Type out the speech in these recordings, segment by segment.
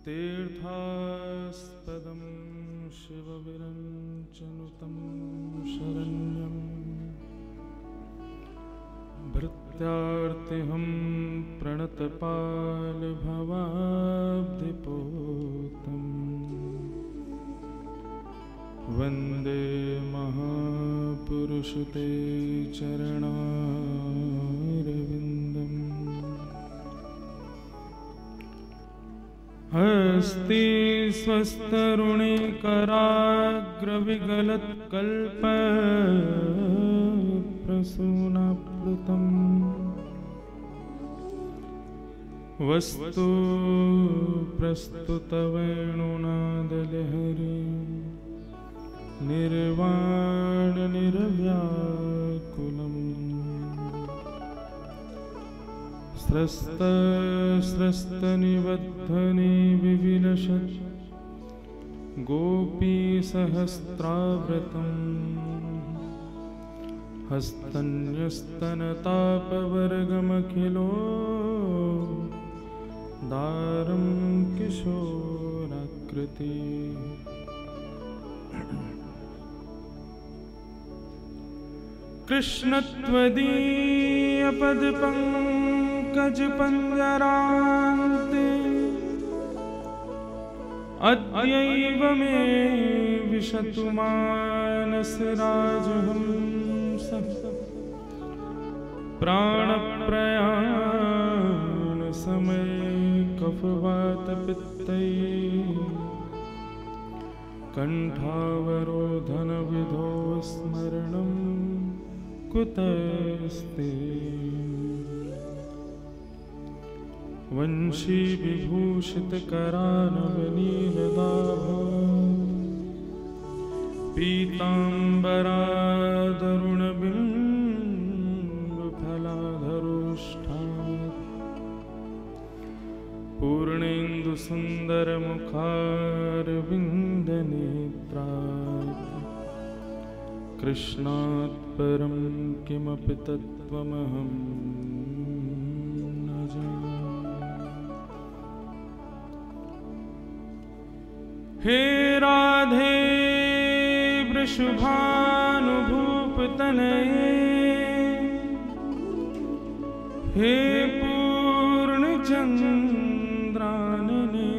तीर्थास्पदं शिवविरञ्चनुतं शरण्यं भृत्यार्तिहं प्रणतपालभवाब्धिपोतम् वन्दे महापुरुष ते चरणारविन्दम् हस्ति स्वस्तरुणिकराग्रविगलत्कल्पप्रसूनाप्लुतम् वस्तु प्रस्तुतवेणुनादलहरी निर्वाणनिर्व्याकुलम् स्रस्तनिबद्धनि विविलसत् गोपीसहस्राव्रतम् हस्तन्यस्तनतापवर्गमखिलो दारं किशोराकृति कृष्णत्वदीयपदपङ्कजपञ्जरान्ते अद्यैव मे विशतु मानसराजहंसः प्राणप्रयाणसमये कफवातपित्तैः कण्ठावरोधनविधौ स्मरणं कुतस्ते वंशीविभूषितकरानवनीलदाभा पीताम्बरादरुणबिम्बफलाधरोष्ठात् पूर्णेन्दुसुन्दरमुखारविन्दनेत्रात् कृष्णात् परं किमपि तत्त्वमहं न जाने। हे राधे वृषभानुभूपतनये हे पूर्णचन्द्रानने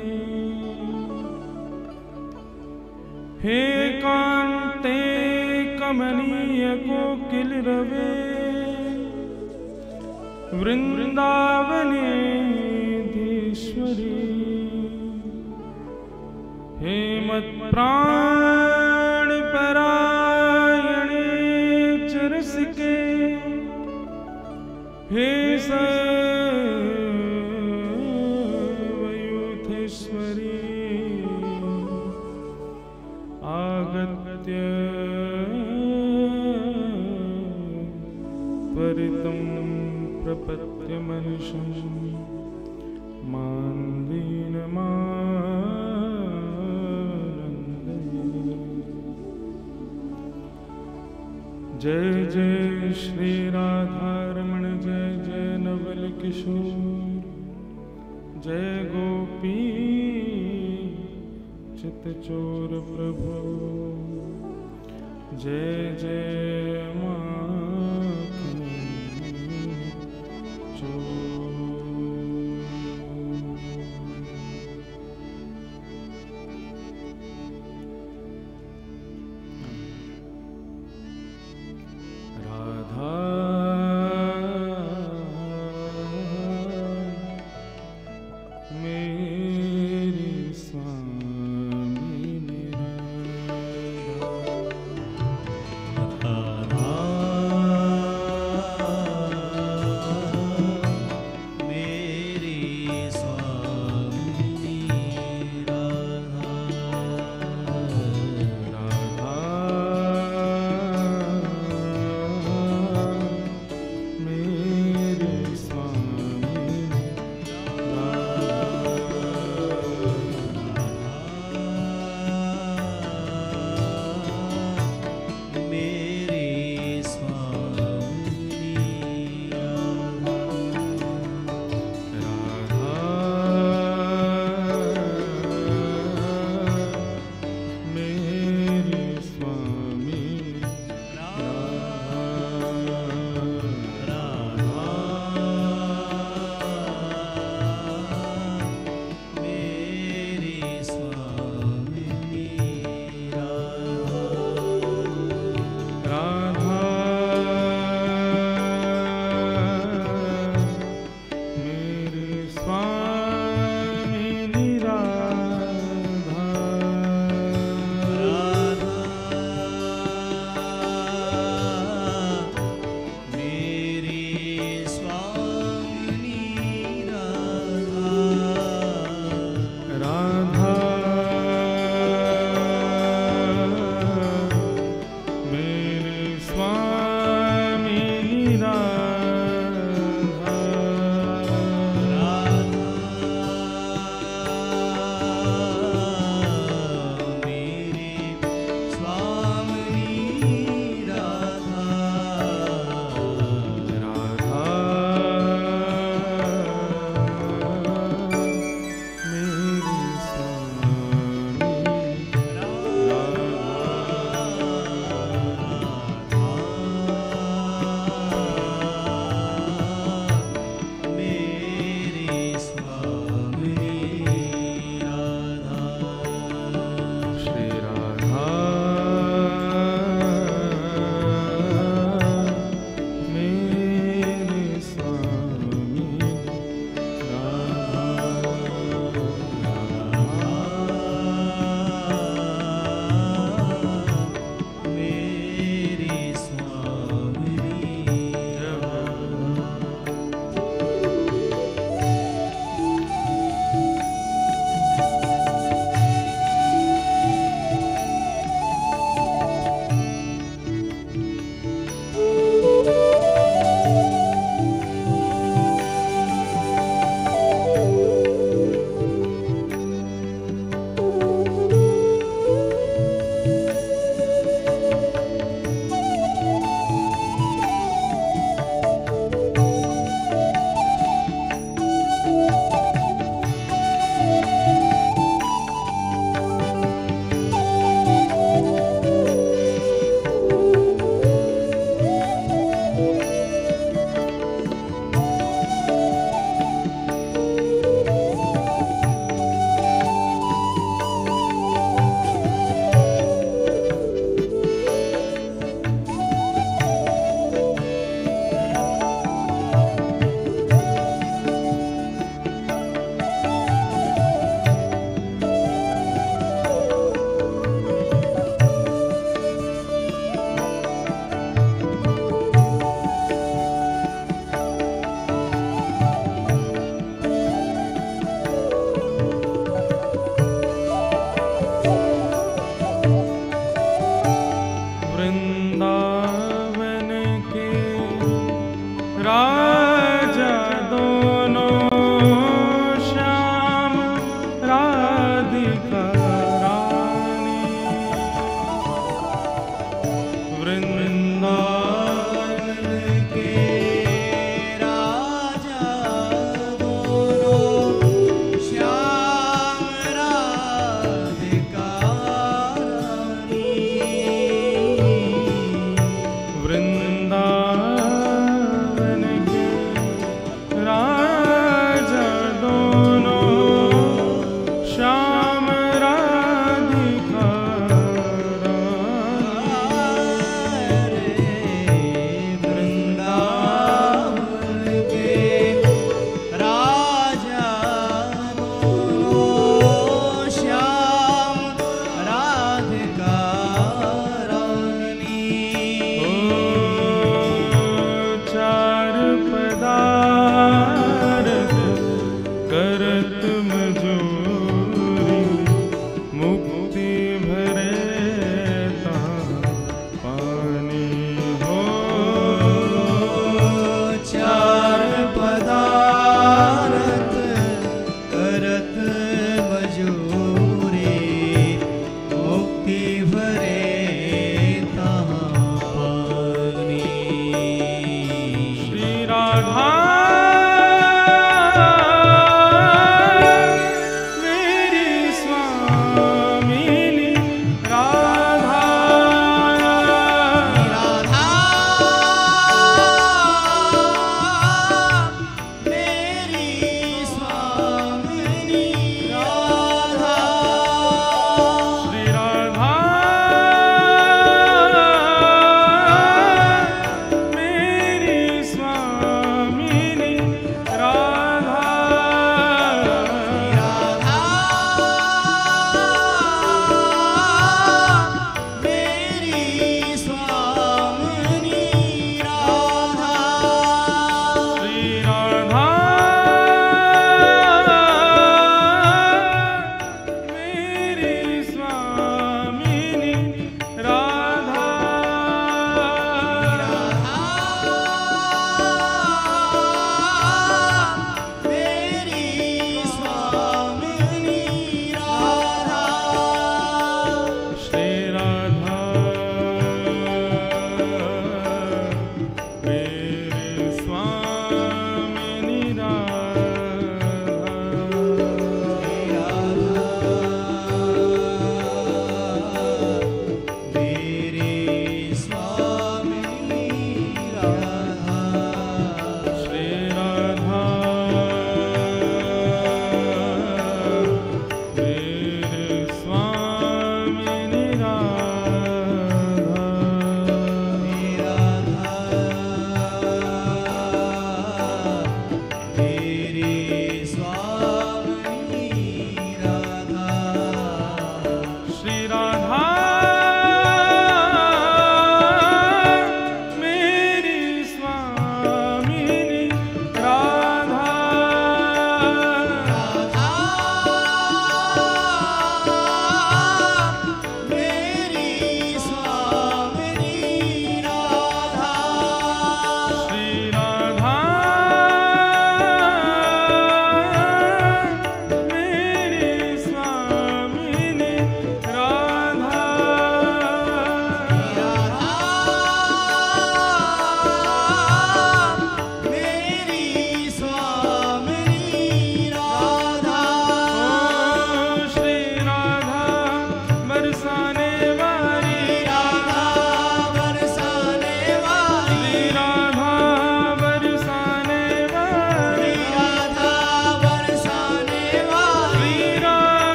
हे कान्ते कमनीय कोकिलरवे वृन्दावनेधीश्वरी हे मत्प्राणपरायणे चरसिके हे सर्वयूथेश्वरी आगत्य त्वरितं प्रपत्य मनुषं मां दीनमानन्दये। जय जय श्री राधारमण जय जय नवल किशोर जय गोपी चितचोर प्रभु जय जय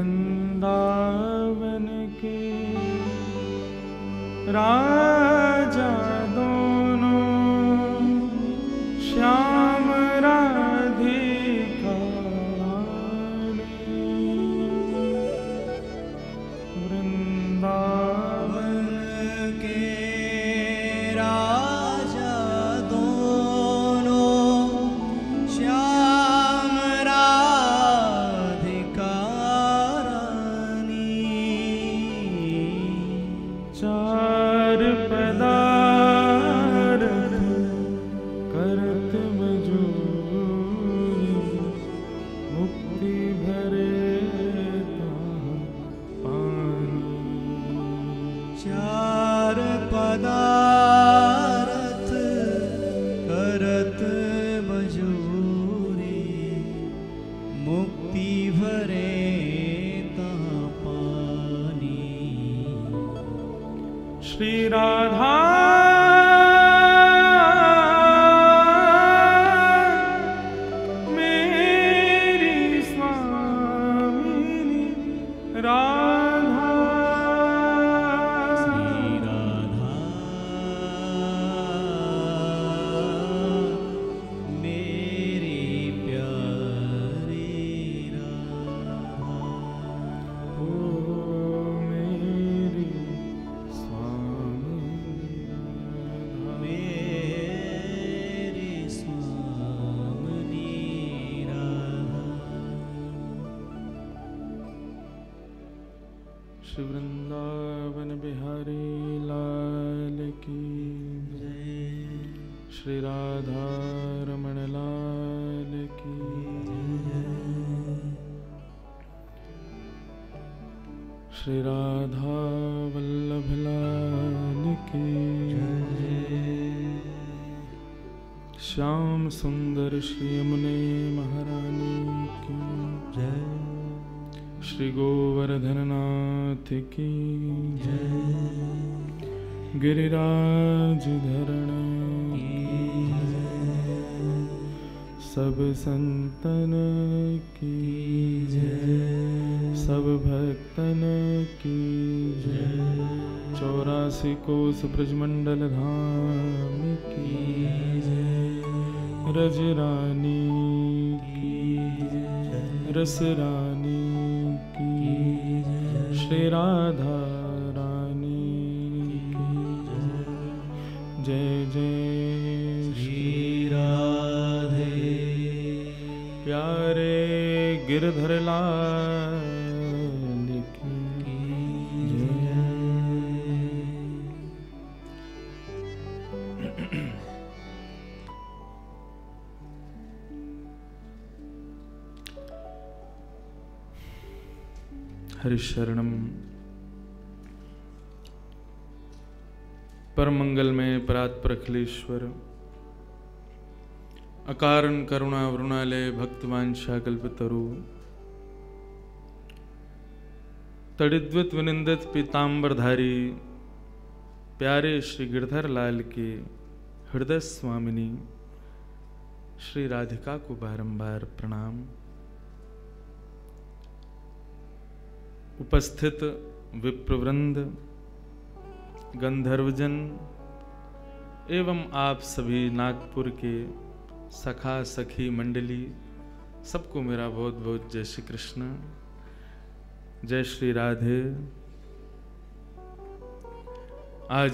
वृंदावन के राजा दोनों श्याम राधिका वृंदावन के राजा दोनों श्याम राधिका रानी चार पदार्थ करत मजूरी मुक्ति भरे पानी चार पदार्थ करत मजूरी मुक्ति भरे ता पानी श्री राधा मेरी स्वामिनी राधा श्री राधा मेरी प्यारी राधा ओ मेरी स्वामिनी राधा मेरी स्वामिनी राधा श्री वृंदावन बिहारी लाल की जय श्री राधा रमण लाल की श्री राधा वल्लभ लाल की श्याम सुंदर श्री यमुने महारानी की जय श्री गोवर्धन नाथ की गिरिराज धरण सब संतन की सब भक्तन की 84 कोस ब्रजमंडल धाम की रज रानी की रस रानी की श्री राधा रानी की जय जय श्री राधे प्यारे गिरधर लाल की जय। हरिशरणम परमंगल में परात्पर अखिलेश्वर अकारण करुणा वरुणालय भक्तवांछा कल्पतरु तड़िद्वत विनिंदित पीतांबरधारी प्यारे श्री गिरधर लाल के हृदय स्वामिनी श्री राधिका को बारंबार प्रणाम। उपस्थित विप्रवृंद गंधर्वजन एवं आप सभी नागपुर के सखा सखी मंडली सबको मेरा बहुत बहुत जय श्री कृष्ण जय श्री राधे। आज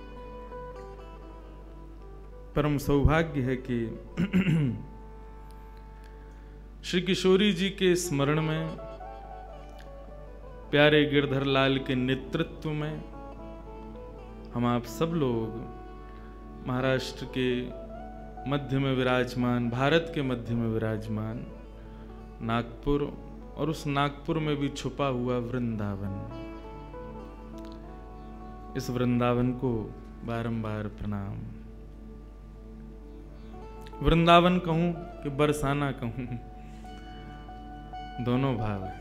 परम सौभाग्य है कि श्री किशोरी जी के स्मरण में प्यारे गिरधर लाल के नेतृत्व में हम आप सब लोग महाराष्ट्र के मध्य में विराजमान भारत के मध्य में विराजमान नागपुर और उस नागपुर में भी छुपा हुआ वृंदावन इस वृंदावन को बारंबार प्रणाम। वृंदावन कहूं कि बरसाना कहूं दोनों भाव हैं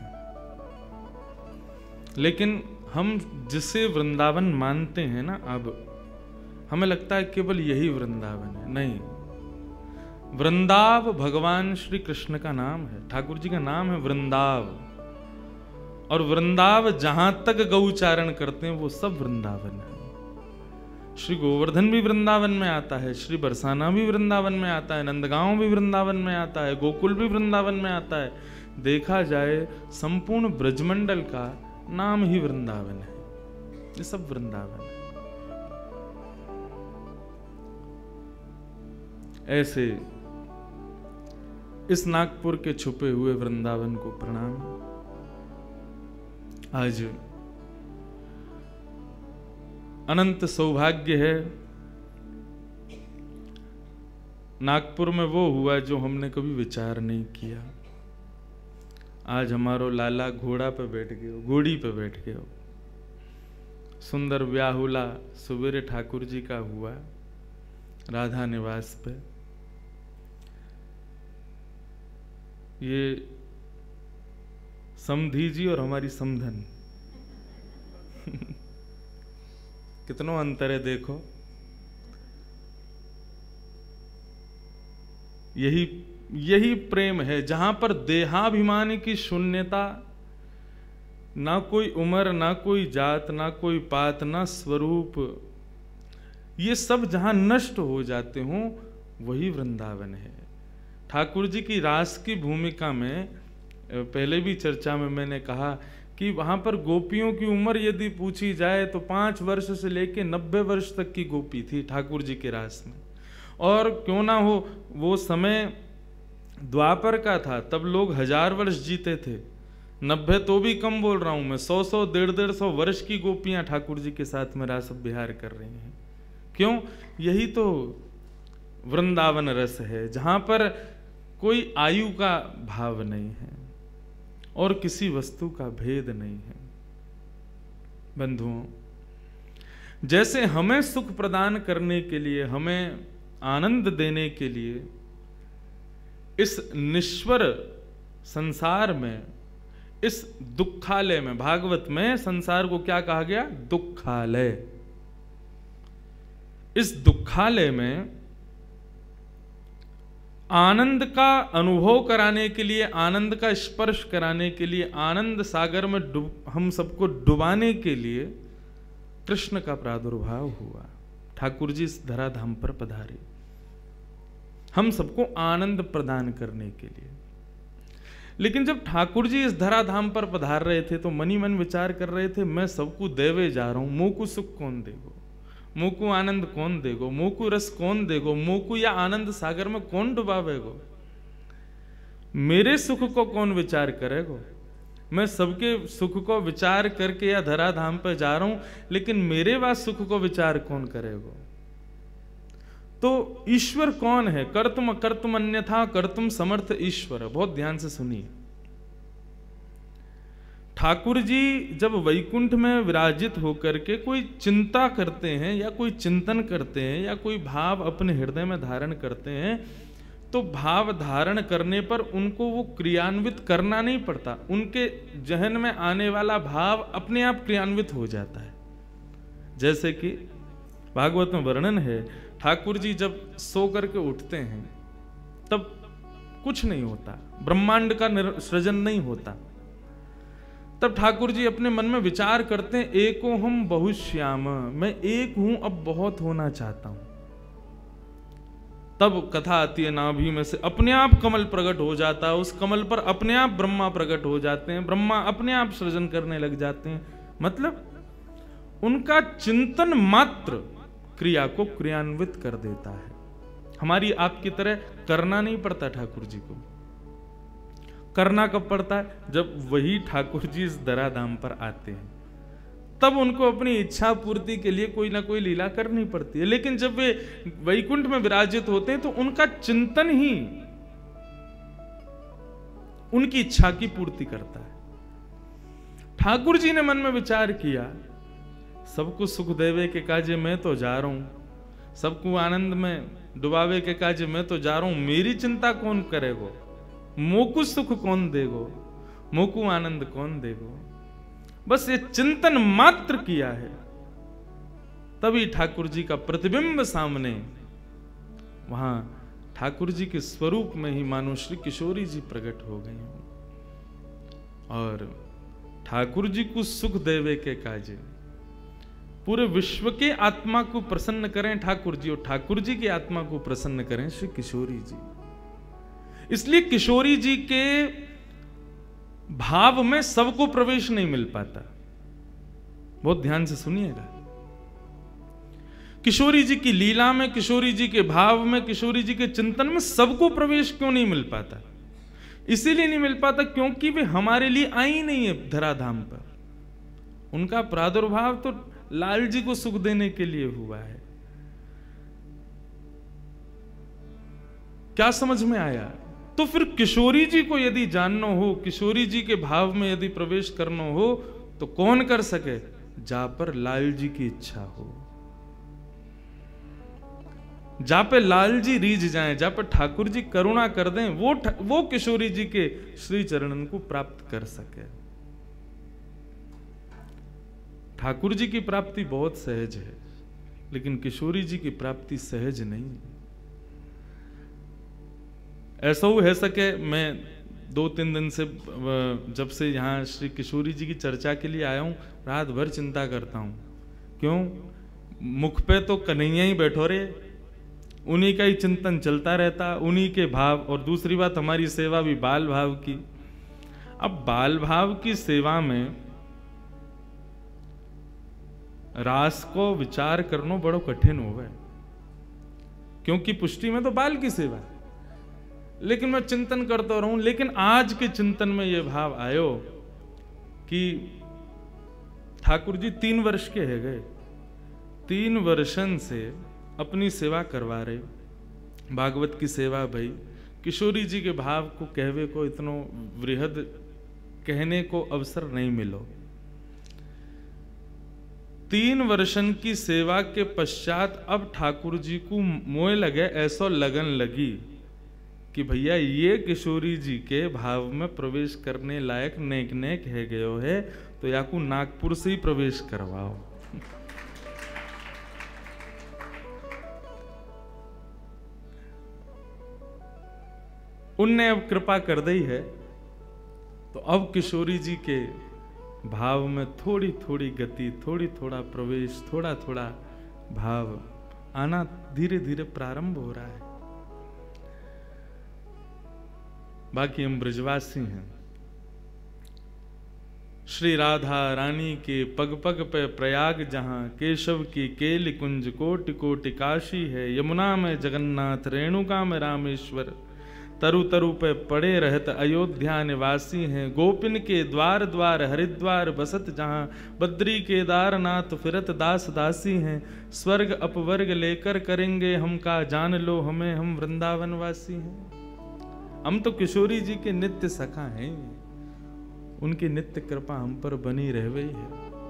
लेकिन हम जिसे वृंदावन मानते हैं ना अब हमें लगता है केवल यही वृंदावन है। नहीं, वृंदाव भगवान श्री कृष्ण का नाम है, ठाकुर जी का नाम है वृंदाव और वृंदाव जहां तक गौचारण करते हैं वो सब वृंदावन है। श्री गोवर्धन भी वृंदावन में आता है, श्री बरसाना भी वृंदावन में आता है, नंदगांव भी वृंदावन में आता है, गोकुल भी वृंदावन में आता है। देखा जाए संपूर्ण ब्रजमंडल का नाम ही वृंदावन है, ये सब वृंदावन है। ऐसे इस नागपुर के छुपे हुए वृंदावन को प्रणाम। आज अनंत सौभाग्य है, नागपुर में वो हुआ जो हमने कभी विचार नहीं किया। आज हमारो लाला घोड़ा पे बैठ गए, घोड़ी पे बैठ गए। सुंदर ब्याहुला सुबेरे ठाकुर जी का हुआ राधा निवास पे। ये समधी जी और हमारी समधन कितनो अंतर है देखो। यही प्रेम है जहां पर देहाभिमान की शून्यता, ना कोई उम्र, ना कोई जात, ना कोई पात, ना स्वरूप, ये सब जहां नष्ट हो जाते हों वही वृंदावन है। ठाकुर जी की रास की भूमिका में पहले भी चर्चा में मैंने कहा कि वहां पर गोपियों की उम्र यदि पूछी जाए तो 5 वर्ष से लेकर 90 वर्ष तक की गोपी थी ठाकुर जी के रास में। और क्यों ना हो वो समय द्वापर का था, तब लोग 1000 वर्ष जीते थे। 90 तो भी कम बोल रहा हूं मैं, 100 150 वर्ष की गोपियां ठाकुर जी के साथ में रास विहार कर रही हैं। क्यों? यही तो वृंदावन रस है, जहां पर कोई आयु का भाव नहीं है और किसी वस्तु का भेद नहीं है। बंधुओं, जैसे हमें सुख प्रदान करने के लिए, हमें आनंद देने के लिए इस निश्वर संसार में, इस दुखालय में, भागवत में संसार को क्या कहा गया? दुखालय। इस दुखालय में आनंद का अनुभव कराने के लिए, आनंद का स्पर्श कराने के लिए, आनंद सागर में हम सबको डुबाने के लिए कृष्ण का प्रादुर्भाव हुआ। ठाकुर जी इस धराधाम पर पधारे हम सबको आनंद प्रदान करने के लिए। लेकिन जब ठाकुर जी इस धराधाम पर पधार रहे थे तो मनी मन विचार कर रहे थे, मैं सबको देवे जा रहा हूं, मोको सुख कौन देगो, मोको आनंद कौन देगो, मोको रस कौन देगो, मोको या आनंद सागर में कौन डुबावेगो, मेरे सुख को कौन विचार करेगो। मैं सबके सुख को विचार करके या धराधाम पर जा रहा हूं, लेकिन मेरे बाद सुख को विचार कौन करेगो। तो ईश्वर कौन है? कर्तुम अकर्तुम अन्यथा कर्तुम समर्थ ईश्वर। बहुत ध्यान से सुनिए। ठाकुर जी जब वैकुंठ में विराजित होकर के कोई चिंता करते हैं या कोई चिंतन करते हैं या कोई भाव अपने हृदय में धारण करते हैं, तो भाव धारण करने पर उनको वो क्रियान्वित करना नहीं पड़ता, उनके जहन में आने वाला भाव अपने आप क्रियान्वित हो जाता है। जैसे कि भागवत में वर्णन है, ठाकुर जी जब सो करके उठते हैं तब कुछ नहीं होता, ब्रह्मांड का सृजन नहीं होता। तब ठाकुर जी अपने मन में विचार करते हैं, एको हम बहुश्याम, मैं एक हूं, अब बहुत होना चाहता हूं। तब कथा आती है, नाभि में से अपने आप कमल प्रकट हो जाता है, उस कमल पर अपने आप ब्रह्मा प्रकट हो जाते हैं, ब्रह्मा अपने आप सृजन करने लग जाते हैं। मतलब उनका चिंतन मात्र क्रिया को क्रियान्वित कर देता है। हमारी आपकी तरह करना नहीं पड़ता ठाकुर जी को। करना कब पड़ता है? जब वही ठाकुर जी इस धराधाम पर आते हैं, तब उनको अपनी इच्छा पूर्ति के लिए कोई ना कोई लीला करनी पड़ती है। लेकिन जब वे वैकुंठ में विराजित होते हैं तो उनका चिंतन ही उनकी इच्छा की पूर्ति करता है। ठाकुर जी ने मन में विचार किया, सबको सुख देवे के काजे मैं तो जा रहा हूं, सबको आनंद में डुबावे के काजे मैं तो जा रहा हूं, मेरी चिंता कौन करेगो, मोकु सुख कौन देगो, मोकु आनंद कौन देगो। बस ये चिंतन मात्र किया है, तभी ठाकुर जी का प्रतिबिंब सामने, वहां ठाकुर जी के स्वरूप में ही मानो श्री किशोरी जी प्रकट हो गई। और ठाकुर जी को सुख देवे के काजे, पूरे विश्व के आत्मा को प्रसन्न करें ठाकुर जी, और ठाकुर जी की आत्मा को प्रसन्न करें श्री किशोरी जी। इसलिए किशोरी जी के भाव में सबको प्रवेश नहीं मिल पाता। बहुत ध्यान से सुनिएगा। किशोरी जी की लीला में, किशोरी जी के भाव में, किशोरी जी के चिंतन में सबको प्रवेश क्यों नहीं मिल पाता? इसीलिए नहीं मिल पाता क्योंकि वे हमारे लिए आई नहीं है धराधाम पर। उनका प्रादुर्भाव तो लाल जी को सुख देने के लिए हुआ है। क्या समझ में आया? तो फिर किशोरी जी को यदि जानना हो, किशोरी जी के भाव में यदि प्रवेश करना हो, तो कौन कर सके? जा पर लाल जी की इच्छा हो, जा पे लाल जी रीझ जाएं, जा पे ठाकुर जी करुणा कर दें, वो किशोरी जी के श्री चरणन को प्राप्त कर सके। ठाकुर जी की प्राप्ति बहुत सहज है, लेकिन किशोरी जी की प्राप्ति सहज नहीं। ऐसा हो सके, मैं 2-3 दिन से जब से यहाँ श्री किशोरी जी की चर्चा के लिए आया हूँ, रात भर चिंता करता हूँ। क्यों? मुख पे तो कन्हैया ही बैठो रे, उन्हीं का ही चिंतन चलता रहता, उन्हीं के भाव। और दूसरी बात, हमारी सेवा भी बाल भाव की। अब बाल भाव की सेवा में रास को विचार करना बड़ो कठिन हो गए, क्योंकि पुष्टि में तो बाल की सेवा है। लेकिन मैं चिंतन करता रहूं, लेकिन आज के चिंतन में यह भाव आयो कि ठाकुर जी 3 वर्ष के है गए, 3 वर्षन से अपनी सेवा करवा रहे, भागवत की सेवा। भाई किशोरी जी के भाव को कहवे को इतनो वृहद कहने को अवसर नहीं मिलो। 3 वर्षन की सेवा के पश्चात अब ठाकुर जी को मोह लगे, ऐसा लगन लगी कि भैया ये किशोरी जी के भाव में प्रवेश करने लायक नेक नेक है गयो है, तो या को नागपुर से ही प्रवेश करवाओ। उनने अब कृपा कर दी है, तो अब किशोरी जी के भाव में थोड़ी थोड़ी गति, थोड़ा प्रवेश, थोड़ा भाव आना धीरे धीरे प्रारंभ हो रहा है। बाकी हम ब्रजवासी हैं। श्री राधा रानी के पग पग पे प्रयाग जहां, केशव की केली कुंज कोटि कोटि काशी है। यमुना में जगन्नाथ, रेणुका में रामेश्वर, तरु तरु पे पड़े रहत अयोध्या निवासी हैं। गोपिन के द्वार द्वार हरिद्वार बसत जहां, बद्री केदारनाथ फिरत दास दासी हैं। स्वर्ग अपवर्ग लेकर करेंगे हम का, जान लो हमें हम वृंदावन वासी हैं। हम तो किशोरी जी के नित्य सखा हैं, उनकी नित्य कृपा हम पर बनी रहवे है।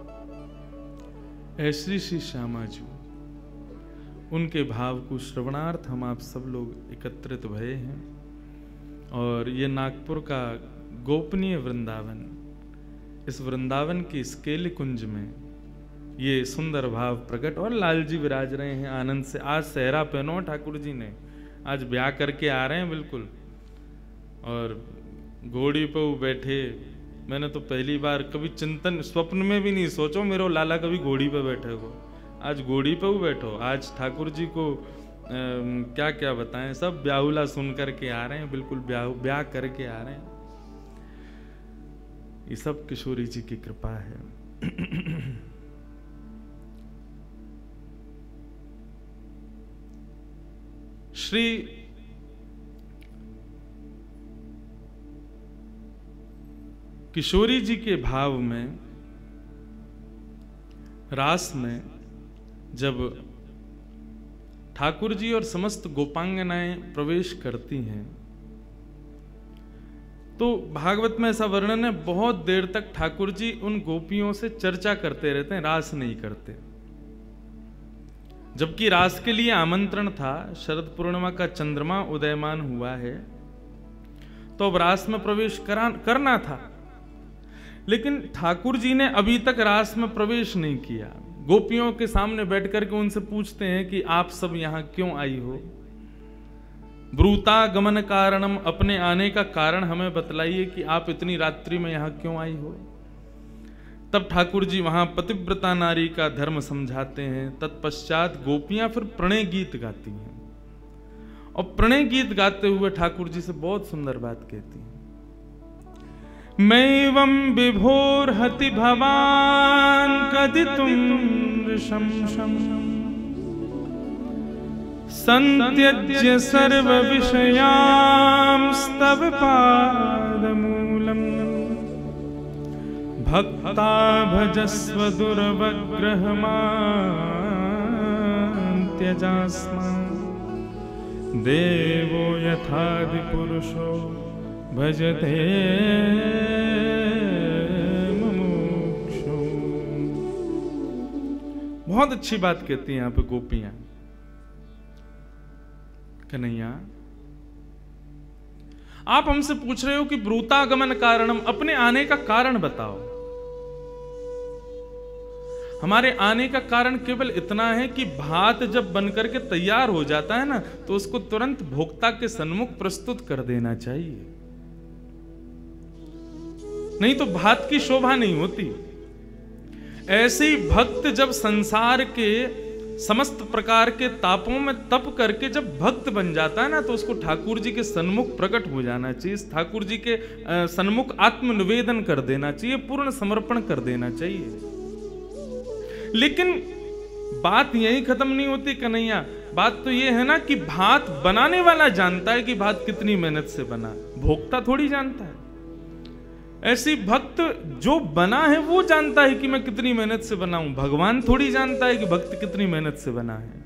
ऐश्री श्री श्यामा जी, उनके भाव को श्रवणार्थ हम आप सब लोग एकत्रित भये हैं। और ये नागपुर का गोपनीय वृंदावन, इस वृंदावन की इस केली कुंज में ये सुंदर भाव प्रकट। और लाल जी विराज रहे हैं आनंद से। आज सहरा पहनो ठाकुर जी ने, आज ब्याह करके आ रहे हैं बिल्कुल, और घोड़ी पे वो बैठे। मैंने तो पहली बार कभी चिंतन स्वप्न में भी नहीं सोचो मेरो लाला कभी घोड़ी पे बैठे हो। आज घोड़ी पे वो बैठो। आज ठाकुर जी को क्या क्या बताएं, सब ब्याहुला सुन करके आ रहे हैं, बिल्कुल ब्याह करके आ रहे हैं। ये सब किशोरी जी की कृपा है। श्री किशोरी जी के भाव में, रास में, जब ठाकुर जी और समस्त गोपांगनाएं प्रवेश करती हैं, तो भागवत में ऐसा वर्णन है, बहुत देर तक ठाकुर जी उन गोपियों से चर्चा करते रहते हैं, रास नहीं करते। जबकि रास के लिए आमंत्रण था, शरद पूर्णिमा का चंद्रमा उदयमान हुआ है, तो अब रास में प्रवेश करना था। लेकिन ठाकुर जी ने अभी तक रास में प्रवेश नहीं किया। गोपियों के सामने बैठ करके उनसे पूछते हैं कि आप सब यहां क्यों आई हो? ब्रूता गमन कारणम, अपने आने का कारण हमें बतलाइए कि आप इतनी रात्रि में यहां क्यों आई हो। तब ठाकुर जी वहां पतिव्रता नारी का धर्म समझाते हैं। तत्पश्चात गोपियां फिर प्रणय गीत गाती हैं, और प्रणय गीत गाते हुए ठाकुर जी से बहुत सुंदर बात कहती हैं। मैवं विभोर्हति भवान कदितुं नृशंसम् संत्यज्य सर्व विषयांस्तव पादमूलम् भक्ता भजस्व दुर्वग्रहमान् त्यजास्मान् देवो यथादि पुरुषो भजते मुमुक्षु। बहुत अच्छी बात कहती हैं यहाँ पे गोपियां। कन्हैया, आप हमसे पूछ रहे हो कि ब्रूतागमन कारणम, अपने आने का कारण बताओ। हमारे आने का कारण केवल इतना है कि भात जब बनकर के तैयार हो जाता है ना, तो उसको तुरंत भोक्ता के सन्मुख प्रस्तुत कर देना चाहिए, नहीं तो भात की शोभा नहीं होती। ऐसे ही भक्त जब संसार के समस्त प्रकार के तापों में तप करके जब भक्त बन जाता है ना, तो उसको ठाकुर जी के सन्मुख प्रकट हो जाना चाहिए, ठाकुर जी के सन्मुख आत्मनिवेदन कर देना चाहिए, पूर्ण समर्पण कर देना चाहिए। लेकिन बात यही खत्म नहीं होती कन्हैया। बात तो ये है ना कि भात बनाने वाला जानता है कि भात कितनी मेहनत से बना, भोक्ता थोड़ी जानता है। ऐसी भक्त जो बना है वो जानता है कि मैं कितनी मेहनत से बनाऊं, भगवान थोड़ी जानता है कि भक्त कितनी मेहनत से बना है।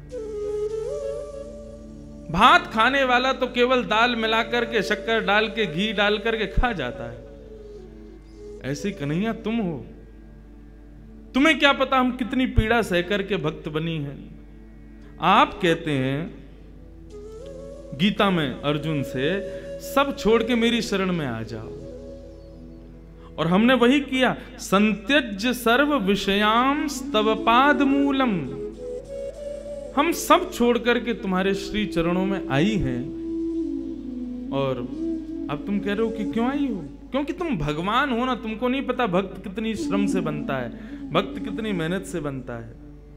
भात खाने वाला तो केवल दाल मिलाकर के, शक्कर डाल के, घी डाल करके खा जाता है। ऐसी कन्हैया तुम हो, तुम्हें क्या पता हम कितनी पीड़ा सह करके भक्त बनी है। आप कहते हैं गीता में अर्जुन से, सब छोड़ के मेरी शरण में आ जाओ, और हमने वही किया। संत्यज्य सर्व विषयांस तव पाद मूलम, हम सब छोड़ करके तुम्हारे श्री चरणों में आई हैं। और अब तुम कह रहे हो कि क्यों आई हो? क्योंकि तुम भगवान हो ना, तुमको नहीं पता भक्त कितनी श्रम से बनता है, भक्त कितनी मेहनत से बनता है।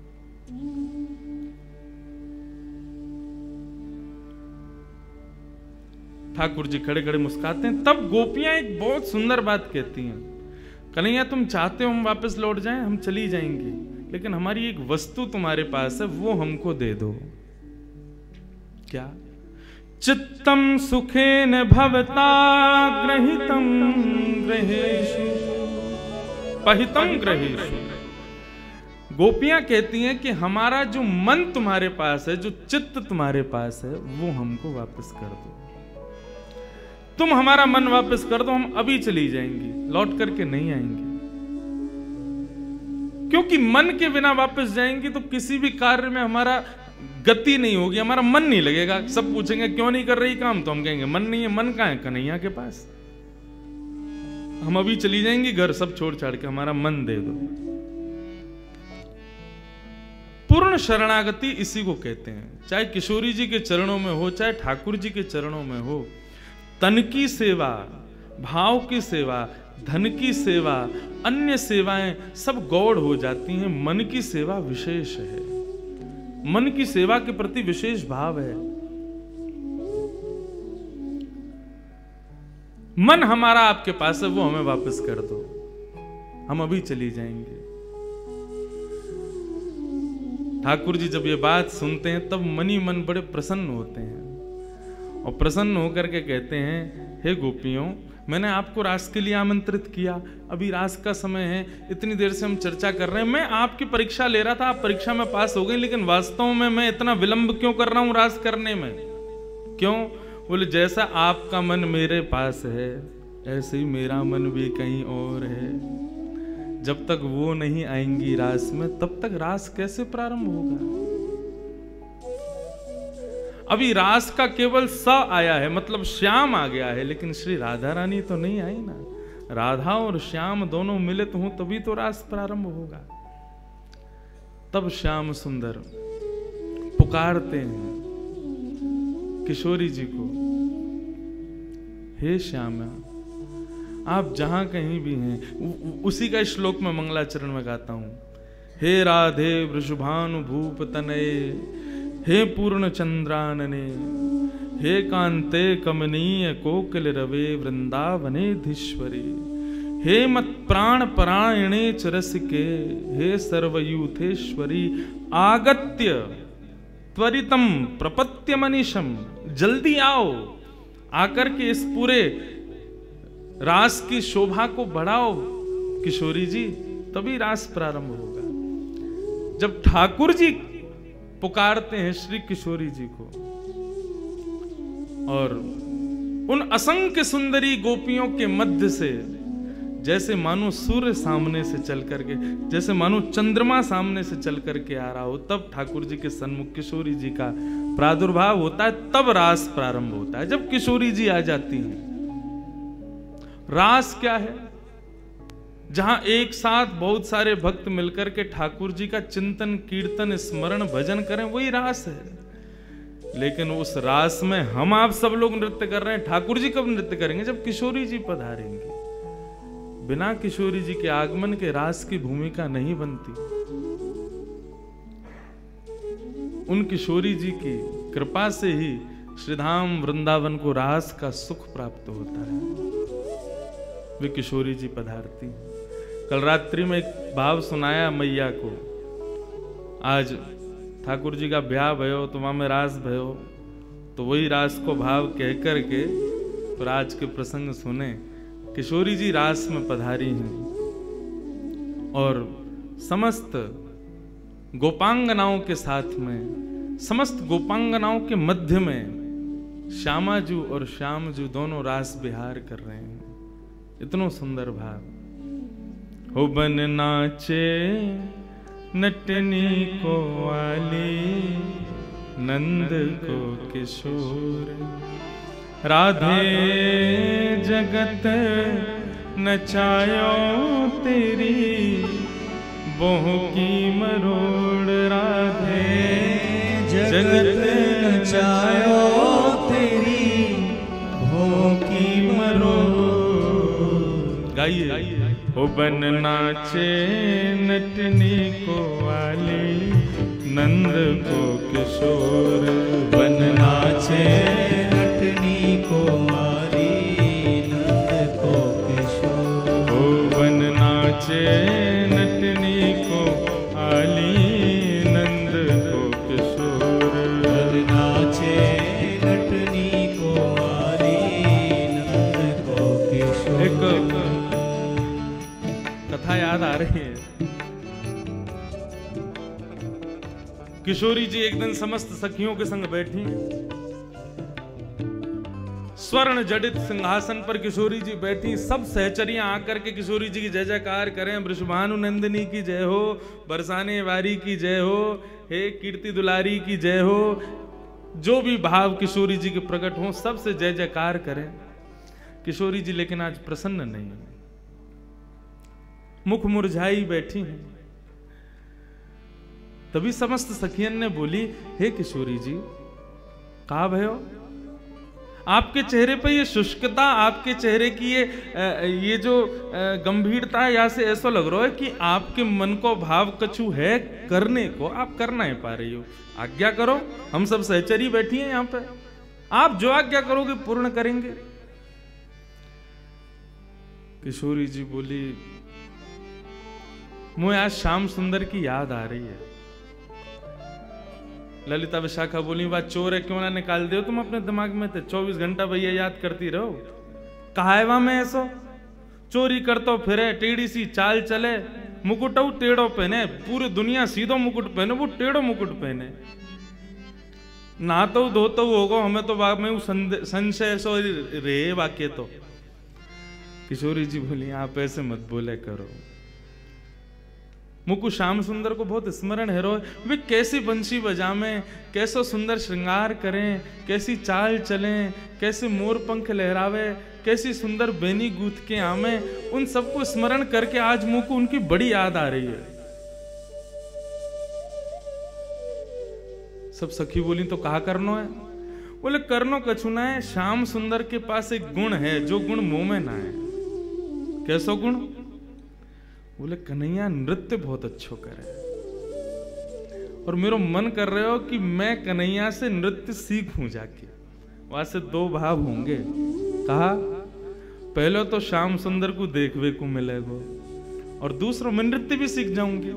ठाकुर जी खड़े खड़े मुस्कुराते हैं। तब गोपियां एक बहुत सुंदर बात कहती हैं, कन्हैया तुम चाहते हो हम वापस लौट जाएं, हम चली जाएंगी, लेकिन हमारी एक वस्तु तुम्हारे पास है, वो हमको दे दो। क्या? चित्तम सुखेन भवता ग्रहितम ग्रहेषु पहितम ग्रहेषु। गोपियां कहती हैं कि हमारा जो मन तुम्हारे पास है, जो चित्त तुम्हारे पास है, वो हमको वापस कर दो। तुम हमारा मन वापस कर दो, हम अभी चली जाएंगी, लौट करके नहीं आएंगे। क्योंकि मन के बिना वापस जाएंगी तो किसी भी कार्य में हमारा गति नहीं होगी, हमारा मन नहीं लगेगा। सब पूछेंगे क्यों नहीं कर रही काम, तो हम कहेंगे मन नहीं है। मन कहाँ है? कन्हैया के पास। हम अभी चली जाएंगी घर सब छोड़ छाड़ के, हमारा मन दे दो। पूर्ण शरणागति इसी को कहते हैं। चाहे किशोरी जी के चरणों में हो, चाहे ठाकुर जी के चरणों में हो, तन की सेवा, भाव की सेवा, धन की सेवा, अन्य सेवाएं सब गौड़ हो जाती हैं। मन की सेवा विशेष है, मन की सेवा के प्रति विशेष भाव है। मन हमारा आपके पास है, वो हमें वापस कर दो, हम अभी चली जाएंगे। ठाकुर जी जब ये बात सुनते हैं तब मन ही मन बड़े प्रसन्न होते हैं, और प्रसन्न होकर के कहते हैं, हे गोपियों, मैंने आपको रास के लिए आमंत्रित किया, अभी रास का समय है, इतनी देर से हम चर्चा कर रहे हैं, मैं आपकी परीक्षा ले रहा था, आप परीक्षा में पास हो गई, लेकिन वास्तव में मैं इतना विलंब क्यों कर रहा हूं रास करने में? क्यों? बोले जैसा आपका मन मेरे पास है, ऐसे ही मेरा मन भी कहीं और है। जब तक वो नहीं आएंगी रास में, तब तक रास कैसे प्रारंभ होगा? अभी रास का केवल स आया है, मतलब श्याम आ गया है, लेकिन श्री राधा रानी तो नहीं आई ना। राधा और श्याम दोनों मिलित हों तभी तो रास प्रारंभ होगा। तब श्याम सुंदर पुकारते हैं किशोरी जी को, हे श्यामा, आप जहां कहीं भी हैं, उसी का श्लोक में मंगलाचरण में गाता हूं। हे राधे वृषभानु भूप तनये, हे पूर्ण चंद्रानने, हे कांते कमनीय कोकिल रवे वृंदावनेधीश्वरी, हे मत प्राण परायणे चरसिके, हे सर्वयूथेश्वरी आगत्य त्वरितम प्रपत्य मनीषम। जल्दी आओ, आकर के इस पूरे रास की शोभा को बढ़ाओ किशोरी जी, तभी रास प्रारंभ होगा। जब ठाकुर जी पुकारते हैं श्री किशोरी जी को, और उन असंख्य सुंदरी गोपियों के मध्य से जैसे मानो सूर्य सामने से चल करके, जैसे मानो चंद्रमा सामने से चल करके आ रहा हो, तब ठाकुर जी के सन्मुख किशोरी जी का प्रादुर्भाव होता है, तब रास प्रारंभ होता है। जब किशोरी जी आ जाती हैं। रास क्या है? जहां एक साथ बहुत सारे भक्त मिलकर के ठाकुर जी का चिंतन, कीर्तन, स्मरण, भजन करें, वही रास है। लेकिन उस रास में हम आप सब लोग नृत्य कर रहे हैं। ठाकुर जी कब नृत्य करेंगे? जब किशोरी जी पधारेंगे। बिना किशोरी जी के आगमन के रास की भूमिका नहीं बनती। उन किशोरी जी की कृपा से ही श्रीधाम वृंदावन को रास का सुख प्राप्त होता है। वे किशोरी जी पधारती। कल रात्रि में एक भाव सुनाया मैया को। आज ठाकुर जी का ब्याह भयो तो वहां में रास भयो, तो वही रास को भाव कह करके तो आज के प्रसंग सुने। किशोरी जी रास में पधारी हैं और समस्त गोपांगनाओं के साथ में, समस्त गोपांगनाओं के मध्य में श्यामाजू और श्यामजू दोनों रास विहार कर रहे हैं। इतना सुंदर भाव। हो बन नाचे नटनी को वाली, नंद को किशोर, राधे जगत नचायो तेरी, बोह की मरोड़, राधे जगत नचायो तेरी, बोह की मरोड़। गाइए। हो बन नाचे नटनी को वाली, नंद को किशोर, बन नाचे नटनी को वाली, नंद को किशोर। हो बन नाचे नटनी को आली, नंद को किशोर। बन नाचे नटनी को वाली, नंद को किशोर। एक कथा याद आ रही है। किशोरी जी एक दिन समस्त सखियों के संग बैठी, स्वर्ण जडित सिंहासन पर किशोरी जी बैठी। सब सहचरियां आकर के किशोरी जी की जय जयकार करें। वृषभानु नंदिनी की जय हो, बरसाने वारी की जय हो, हे कीर्ति दुलारी की जय हो। जो भी भाव किशोरी जी के प्रकट हो, सबसे जय जयकार करें। किशोरी जी लेकिन आज प्रसन्न नहीं है, मुख मुरझाई बैठी हैं। तभी समस्त सखियन ने बोली, हे किशोरी जी, कहा भयो? आपके चेहरे पर ये शुष्कता, आपके चेहरे की ये जो गंभीरता है, यहाँ से ऐसा लग रहा है कि आपके मन को भाव कछु है करने को, आप कर नहीं पा रही हो। आज्ञा करो, हम सब सहचरी बैठी हैं यहाँ पे, आप जो आज्ञा करोगे पूर्ण करेंगे। किशोरी जी बोली, मुझे आज श्याम सुंदर की याद आ रही है। ललिता विशाखा बोली, बात चोर है, क्यों ना निकाल दो तुम अपने दिमाग में थे। 24 घंटा भैया याद करती रहो। कहा है वहां में ऐसो चोरी करतो फिरे, टेढ़ी सी चाल चले, मुकुट टेढ़ो पहने, पूरी दुनिया सीधो मुकुट पहने, वो टेढ़ो मुकुट पहने। नहातो धोतो होगो, हमें तो बाग में संशय सो रे वाक्य। तो किशोरी जी बोली, आप ऐसे मत बोले करो। मुकु श्याम सुंदर को बहुत स्मरण है रो, वे कैसी बंशी बजावें, कैसो सुंदर श्रृंगार करें, कैसी चाल चलें, कैसे मोर पंख लहरावे, कैसी सुंदर बेनी गूथ के आमे। उन सबको स्मरण करके आज मुकु उनकी बड़ी याद आ रही है। सब सखी बोली, तो कहा करनो है? बोले, करनो कछु ना है, श्याम सुंदर के पास एक गुण है, जो गुण मुंह में ना है। कैसो गुण? बोले कन्हैया नृत्य बहुत अच्छो करे और मेरो मन कर रहे हो कि मैं कन्हैया से नृत्य सीखूं जाके। वहां से दो भाव होंगे। कहा पहले तो श्याम सुंदर को देखने को मिलेगा और दूसरा मैं नृत्य भी सीख जाऊंगी।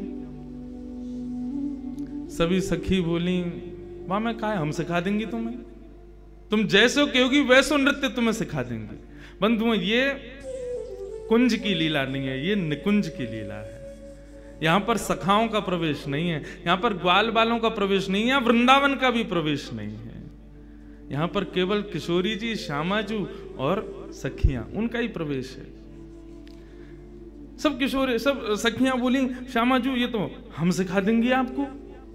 सभी सखी बोली वाह मैं कहा हम सिखा देंगी तुम्हें, तुम जैसे कहोगी वैसो नृत्य तुम्हें सिखा देंगे। बंधुओं ये कुंज की लीला नहीं है, ये निकुंज की लीला है। यहां पर सखाओं का प्रवेश नहीं है, यहां पर ग्वाल बालों का प्रवेश नहीं है, वृंदावन का भी प्रवेश नहीं है। यहां पर केवल किशोरी जी, श्यामाजू और सखियां, उनका ही प्रवेश है। सब किशोरी, सब सखियां बोली श्यामाजू ये तो हम सिखा देंगी आपको।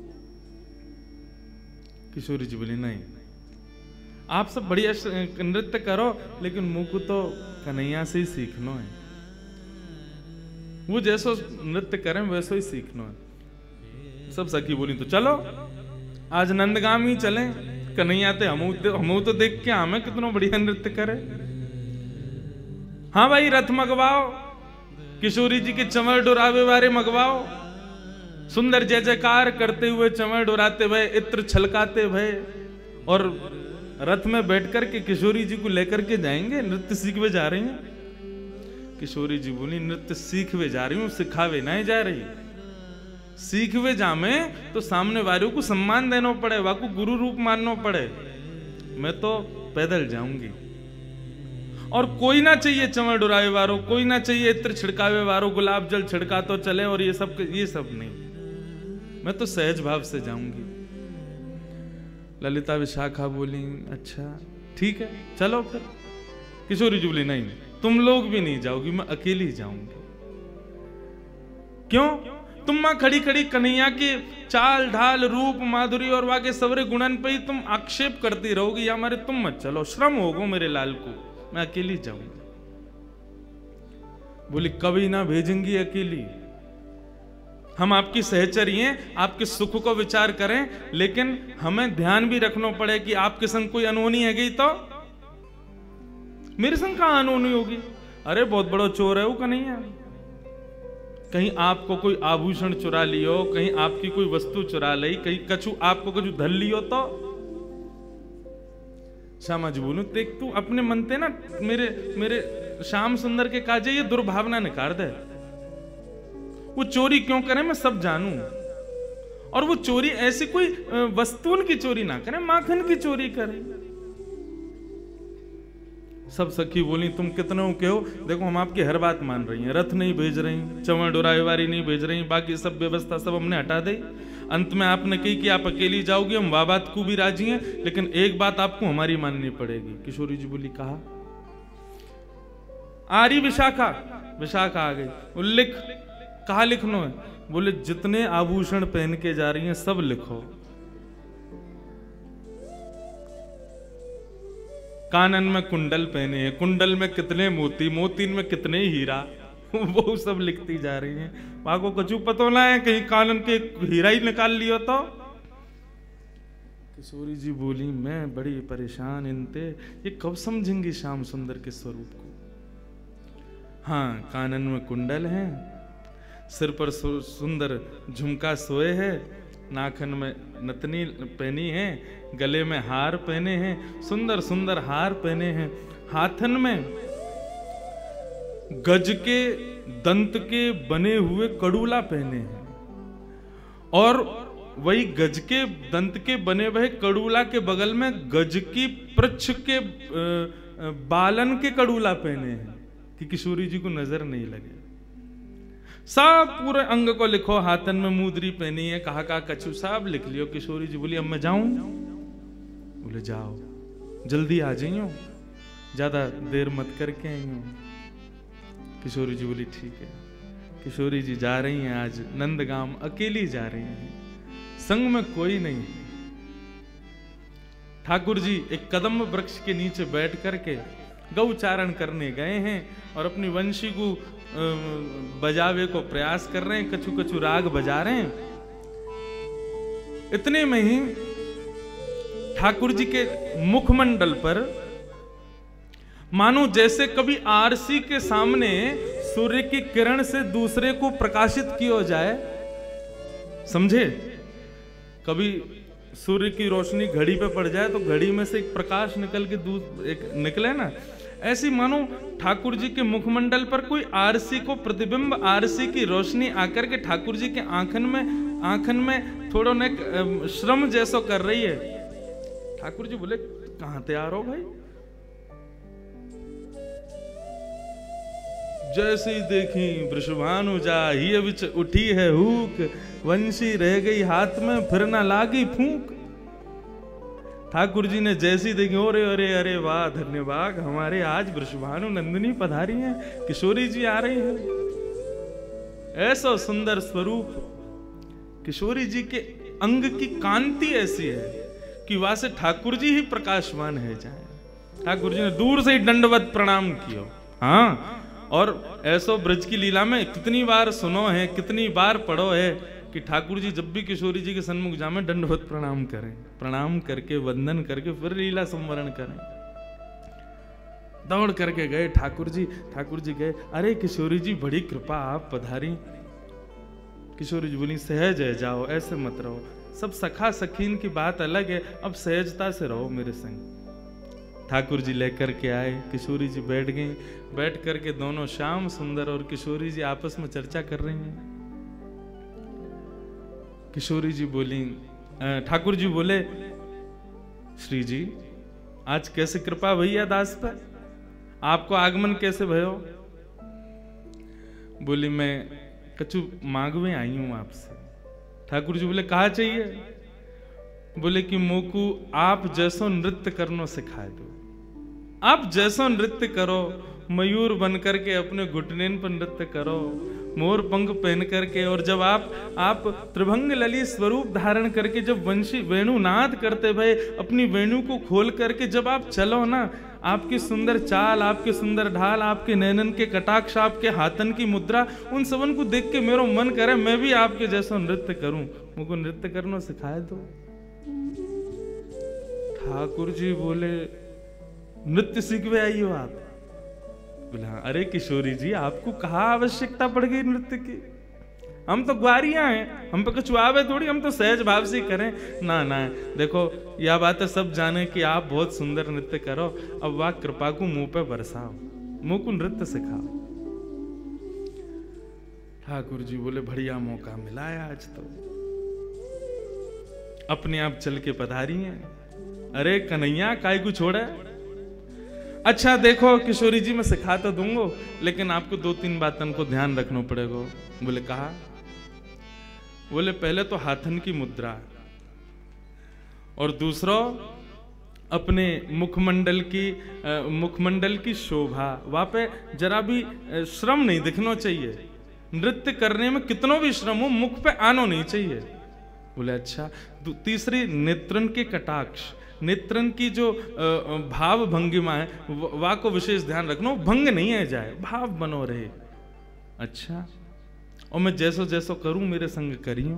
किशोरी जी बोली नहीं, आप सब बढ़िया नृत्य करो लेकिन मुझको तो कन्हैया से ही सीखना है। वो जैसो नृत्य करें वैसो ही सीखना है। सब सखी बोली तो चलो आज नंदगाम ही चलें, कन्हैया ते हम तो देख के हमें कितना बढ़िया नृत्य करे। हाँ भाई रथ मंगवाओ, किशोरी जी के चंवर डोरावे वाले मंगवाओ, सुंदर जय जयकार करते हुए चंवर डोराते हुए इत्र छलकाते हुए और रथ में बैठकर के किशोरी जी को लेकर के जाएंगे। नृत्य सीखवे जा रही हैं। किशोरी जी बोली नृत्य सीखवे जा रही हूं, सिखावे नहीं जा रही। सीखवे जामे तो सामने वालों को सम्मान देना पड़े, वाको गुरु रूप मानना पड़े। मैं तो पैदल जाऊंगी और कोई ना चाहिए चंवर डुरावे वारो, कोई ना चाहिए इत्र छिड़कावे वारो, गुलाब जल छिड़का तो चले और ये सब नहीं। मैं तो सहज भाव से जाऊंगी। ललिता विशाखा बोली अच्छा ठीक है चलो फिर। किशोरी जी बोली नहीं तुम लोग भी नहीं जाओगी, मैं अकेली जाऊंगी। क्यों? तुम मां खड़ी खड़ी कन्हैया की चाल ढाल रूप माधुरी और वाके सवरे गुणन पे ही तुम आक्षेप करती रहोगी या हमारे तुम मत चलो, श्रम होगा मेरे लाल को, मैं अकेली जाऊंगी। बोली कभी ना भेजेंगी अकेली, हम आपकी सहचरी हैं, आपके सुख को विचार करें, लेकिन हमें ध्यान भी रखना पड़े कि आपके संग कोई अनहोनी है गई तो मेरे संग कहां अनहोनी होगी। अरे बहुत बड़ा चोर है वो कन्हैया, कहीं आपको कोई आभूषण चुरा लियो, कहीं आपकी कोई वस्तु चुरा ली, कहीं कछु आपको कछु धर लियो तो। श्यामा जी बोलू देख तू अपने मनते ना मेरे श्याम सुंदर के काजे ये दुर्भावना निकाल दे। वो चोरी क्यों करे मैं सब जानू, और वो चोरी ऐसी कोई वस्तुओं की चोरी ना करे, माखन की चोरी करे। सब सखी बोली तुम कितनों के हो, देखो हम आपकी हर बात मान रही हैं, रथ नहीं भेज रही, चंवर डोरावेवारी नहीं भेज रही, बाकी सब व्यवस्था सब हमने हटा दी। अंत में आपने कही कि आप अकेली जाओगी, हम वाह बात को भी राजी हैं, लेकिन एक बात आपको हमारी माननी पड़ेगी। किशोरी जी बोली कहा? आ रही विशाखा। विशाखा आ गई। लिख, कहा लिखना है? बोले जितने आभूषण पहन के जा रही हैं सब लिखो। कानन में कुंडल पहने हैं, कुंडल में कितने मोती, मोतीन में कितने हीरा, वो सब लिखती जा रही हैं। वहां को कछु पतो ना है कहीं कानन के हीरा ही निकाल लियो तो। किशोरी जी बोली मैं बड़ी परेशान इनते, ये कब समझेंगी श्याम सुंदर के स्वरूप को। हाँ कानन में कुंडल है, सिर पर सुंदर झुमका सोए है, नाखन में नतनी पहनी है, गले में हार पहने हैं, सुंदर सुंदर हार पहने हैं, हाथन में गज के दंत के बने हुए कड़ूला पहने हैं, और वही गज के दंत के बने हुए कड़ूला के बगल में गज की पृच्छ के बालन के कड़ूला पहने हैं कि किशोरी जी को नजर नहीं लगे। सब पूरे अंग को लिखो, हाथन में मुद्री पहनी है, कहा कछु सब लिख लियो। किशोरी जी बोली अब मैं जाऊं? बोले जाओ, जल्दी आ जाइयो, ज्यादा देर मत करके आइयो। किशोरी जी बोली ठीक है। किशोरी जी जा रही हैं आज नंदगाम, अकेली जा रही हैं, संग में कोई नहीं। ठाकुर जी एक कदम वृक्ष के नीचे बैठ करके गौचारण करने गए हैं और अपनी वंशी को बजावे को प्रयास कर रहे हैं, कछु कछु राग बजा रहे हैं। इतने में ही ठाकुर जी के मुखमंडल पर मानो जैसे कभी आरसी के सामने सूर्य की किरण से दूसरे को प्रकाशित किया जाए, समझे? कभी सूर्य की रोशनी घड़ी पे पड़ जाए तो घड़ी में से एक प्रकाश निकल के एक निकले ना, ऐसी मानो ठाकुर जी के मुखमंडल पर कोई आरसी को प्रतिबिंब, आरसी की रोशनी आकर के ठाकुर जी के आंखन में थोड़ा न श्रम जैसो कर रही है। ठाकुर जी बोले कहां तैयार हो भाई? जैसे ही देखी वृषभानु जा ही बिच उठी है हूक, वंशी रह गई हाथ में फिर ना लागी फूंक। ठाकुर जी ने जैसी देखी, अरे अरे अरे वाह धन्यवाद, हमारे आज वृषभानु नंदिनी पधारी हैं, किशोरी जी आ रही हैं। ऐसा सुंदर स्वरूप, किशोरी जी के अंग की कांति ऐसी है कि वहां से ठाकुर जी ही प्रकाशवान है जाए। ठाकुर जी ने दूर से ही दंडवत प्रणाम किया। हाँ, और ऐसो ब्रज की लीला में कितनी बार सुनो है, कितनी बार पढ़ो है कि ठाकुर जी जब भी किशोरी जी के सन्मुख जामे दंडवत प्रणाम करें, प्रणाम करके वंदन करके फिर लीला संवरण करें। दौड़ करके गए ठाकुर जी गए, अरे किशोरी जी बड़ी कृपा, आप पधारी। किशोरी जी बोली सहज है, जाओ ऐसे मत रहो, सब सखा सखीन की बात अलग है, अब सहजता से रहो मेरे संग। ठाकुर जी लेकर के आए, किशोरी जी बैठ गई, बैठ करके दोनों श्याम सुंदर और किशोरी जी आपस में चर्चा कर रही हैं। किशोरी जी बोली, ठाकुर जी बोले श्री जी आज कैसे कृपा भैया दास पर, आपको आगमन कैसे भयो? बोली मैं कछु मांगवे आई हूं आपसे। ठाकुर जी बोले कहा चाहिए? बोले कि मोकू आप जैसो नृत्य करनो सिखा दो, आप जैसो नृत्य करो, मयूर बन करके अपने घुटनेन पर नृत्य करो, मोर पंख पहन करके, और जब आप त्रिभंग ललित स्वरूप धारण करके जब वंशी वेणु नाद करते भय, अपनी वेणु को खोल करके जब आप चलो ना, आपकी सुंदर चाल, आपके सुंदर ढाल, आपके नैनन के कटाक्ष, आपके हाथन की मुद्रा, उन सबन को देख के मेरो मन करे मैं भी आपके जैसा नृत्य करूं, मुझको नृत्य करना सिखाए दो। ठाकुर जी बोले नृत्य सीखवे आई हो आप? बोला अरे किशोरी जी आपको कहाँ आवश्यकता पड़ गई नृत्य की, हम तो ग्वारियां हैं, हम पे कुछ आवे थोड़ी, हम तो सहज भाव से करें ना। ना देखो यह बात है सब जाने कि आप बहुत सुंदर नृत्य करो, अब वाह कृपा को मुंह पे बरसाओ, मुंह को नृत्य सिखाओ। ठाकुर जी बोले बढ़िया मौका मिला है आज तो, अपने आप चल के पधारी हैं। अरे कन्हैया काय को छोड़े? अच्छा देखो किशोरी जी मैं सिखा तो दूंगा, लेकिन आपको 2-3 बातों को ध्यान रखना पड़ेगा। बोले कहा? बोले पहले तो हाथन की मुद्रा, और दूसरा अपने मुखमंडल की शोभा, वहां पे जरा भी श्रम नहीं दिखना चाहिए, नृत्य करने में कितना भी श्रम हो मुख पे आना नहीं चाहिए। बोले अच्छा। तीसरी नेत्रन के कटाक्ष, नेत्रन की जो भाव भंगिमा है वह को विशेष ध्यान रखना, भंग नहीं है जाए, भाव बनो रहे। अच्छा, और मैं जैसो जैसो करूं मेरे संग करियो।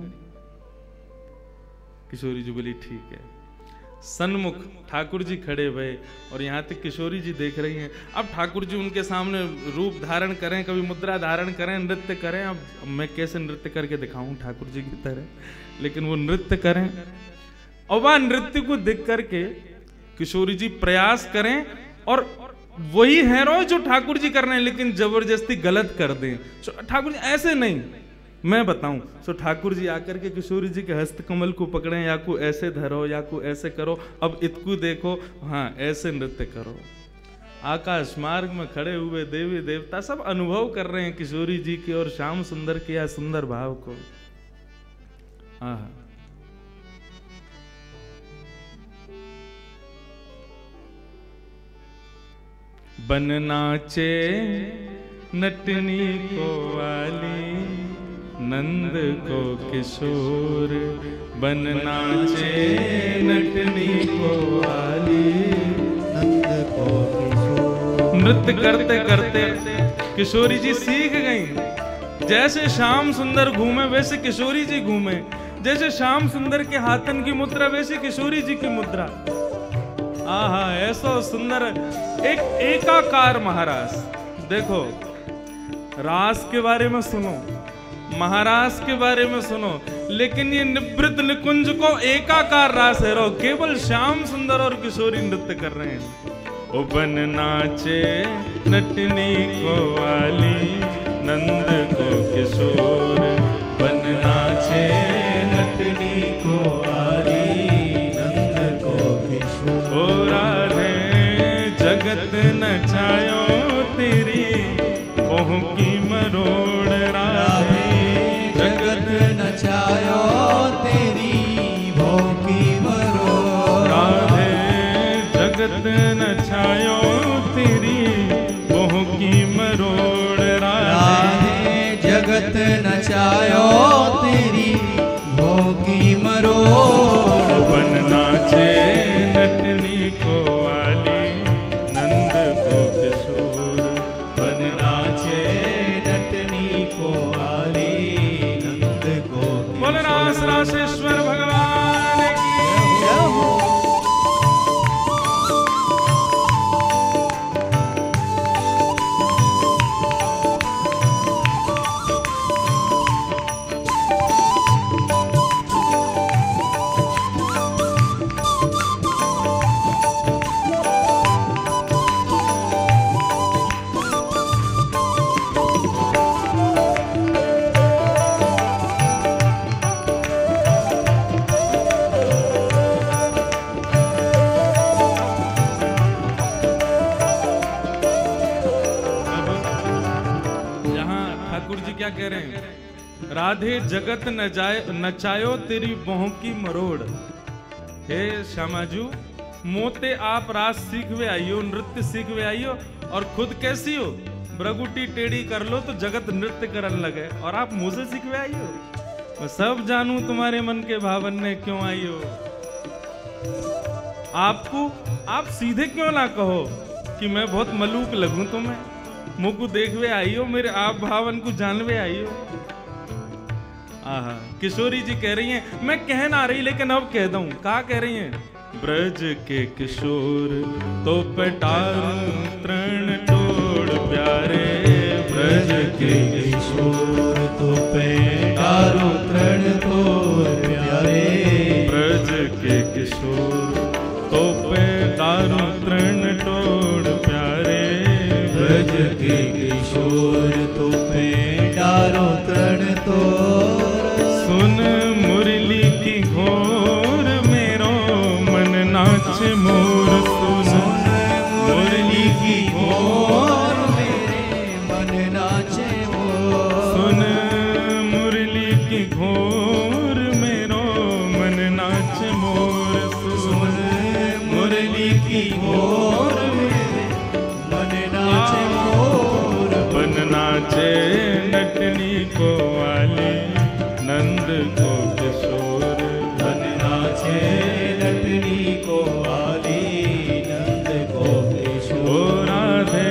किशोरी जी बोली ठीक है। सन्मुख ठाकुर जी खड़े हुए और यहाँ तक किशोरी जी देख रही हैं। अब ठाकुर जी उनके सामने रूप धारण करें, कभी मुद्रा धारण करें, नृत्य करें। अब मैं कैसे नृत्य करके दिखाऊं ठाकुर जी की तरह, लेकिन वो नृत्य करें और वह नृत्य को देख करके किशोरी जी प्रयास करें और वही है जो ठाकुर जी कर रहे हैं, लेकिन जबरदस्ती गलत कर दें। ठाकुर जी ऐसे नहीं, मैं बताऊं। सो ठाकुर जी आकर के किशोरी जी के हस्त कमल को पकड़े, या को ऐसे धरो या को ऐसे करो, अब इतकू देखो, हाँ ऐसे नृत्य करो। आकाश मार्ग में खड़े हुए देवी देवता सब अनुभव कर रहे हैं किशोरी जी के और श्याम सुंदर के या सुंदर भाव को। हाँ, बन नाचे नटनी को वाली, नंद को किशोर, बन नाचे नटनी को वाली, नंद को किशोर। नृत्य करते करते किशोरी जी सीख गईं। जैसे श्याम सुंदर घूमे वैसे किशोरी जी घूमे, जैसे श्याम सुंदर के हाथन की मुद्रा वैसे किशोरी जी की मुद्रा। आहा, ऐसा सुंदर एक एकाकार महाराज। देखो रास के बारे में सुनो, महारास के बारे में सुनो, लेकिन ये निवृत्त निकुंज को एकाकार रास है रो, केवल श्याम सुंदर और किशोरी नृत्य कर रहे हैं। ओ बन नाचे नटनी को वाली, नंद को किशोर, बन नाचे नटनी को वाली, नंद को किशोर। ओ राधे जगत नचायो तेरी ओह की मरोड़, राधे जगत नचायो तेरी भों की मरोड़, राधे जगत नचायो तेरी भों की मरोड़, राधे जगत नचायो तेरी भों की मरोड़। बन नाचे नटनी को वाली, नंद को किशोर, बन नाचे नटनी को वाली, नंद को बोल रास रासेश्वर भगवान की। क्या कह रहे हैं? राधे जगत नचायो तेरी बोह की मरोड़। हे श्यामाजू, मोते आप रास सीखवे आइयो, नृत्य सीखवे आइयो, और खुद कैसी हो? ब्रगुटी टेढ़ी कर लो तो जगत नृत्य करने लगे, और आप मुझसे सीखवे आइयो। मैं सब जानू तुम्हारे मन के भावन में क्यों आइयो। आपको आप सीधे क्यों ना कहो कि मैं बहुत मलूक लगूं तुम्हें, मुझको देखवे आइयो, मेरे आप भावन को जानवे आइयो। आहा, किशोरी जी कह रही हैं, मैं कह ना रही लेकिन अब कह दूं। कहा कह रही हैं? ब्रज के किशोर तो पटारू तृण तोड़ प्यारे, ब्रज के किशोर तो पटारू तृण तोड़ प्यारे, ब्रज के किशोर तो पटारू तृण तोड़ प्यारे, ब्रज के किशोर तो पेटारो तृण तोड़। सुन मुरली की घोर मेरो मन नाच मोर, सुन मुरली की घोर मेरे मन नाचे मोर, सुन मुरली की घोर मेरो मन नाच मोर, सुन मुरली की घोर मेरे मन नाचे मोर। बन नाचे नटनी को वाली, नंद को किशोर, बन नाचे नटनी को वाली, नंद को किशोर। ओ राधे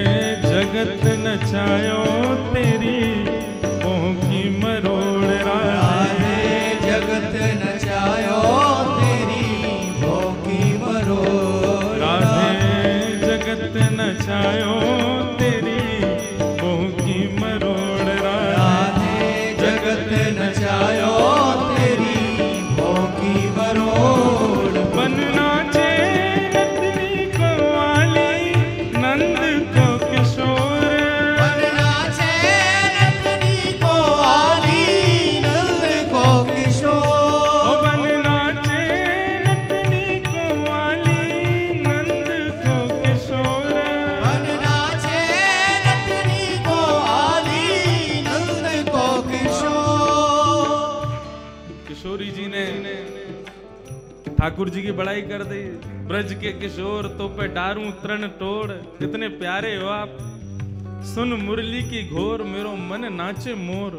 जगत नचायो तेरी ओह की मरोड़, राधे जगत नचायो तेरी भों की मरोड़, राधे जगत नचायो तेरी ओह की मरोड़, राधे जगत नचायो तेरी भों की मरोड़। बन नाचे नटनी को वाली, नंद को किशोर, बन नाचे नटनी को वाली, नंद को किशोर। ओ बन नाचे नटनी को वाली, नंद को किशोर। बन नाचे नटनी को वाली, नंद को किशोर। किशोरी जी ने ठाकुर जी की बड़ाई कर दी। ब्रज के किशोर तो पे डारू तृण तोड़, कितने प्यारे हो आप। सुन मुरली की घोर मेरो मन नाचे मोर।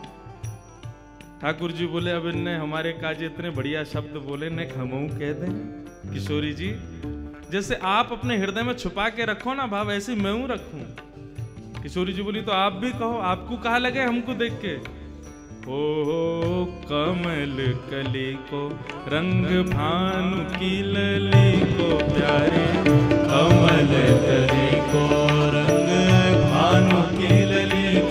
ठाकुर जी बोले, अब इनने हमारे काजे इतने बढ़िया शब्द बोले, ने हमऊ कह दें। किशोरी जी, जैसे आप अपने हृदय में छुपा के रखो ना भाव, ऐसे मैं हूं रखूं। किशोरी जी बोली, तो आप भी कहो, आपको कहा लगे हमको देख के। ओ कमल कली को रंग भानु की लली को प्यारे, कमल कली को रंग भानु की लली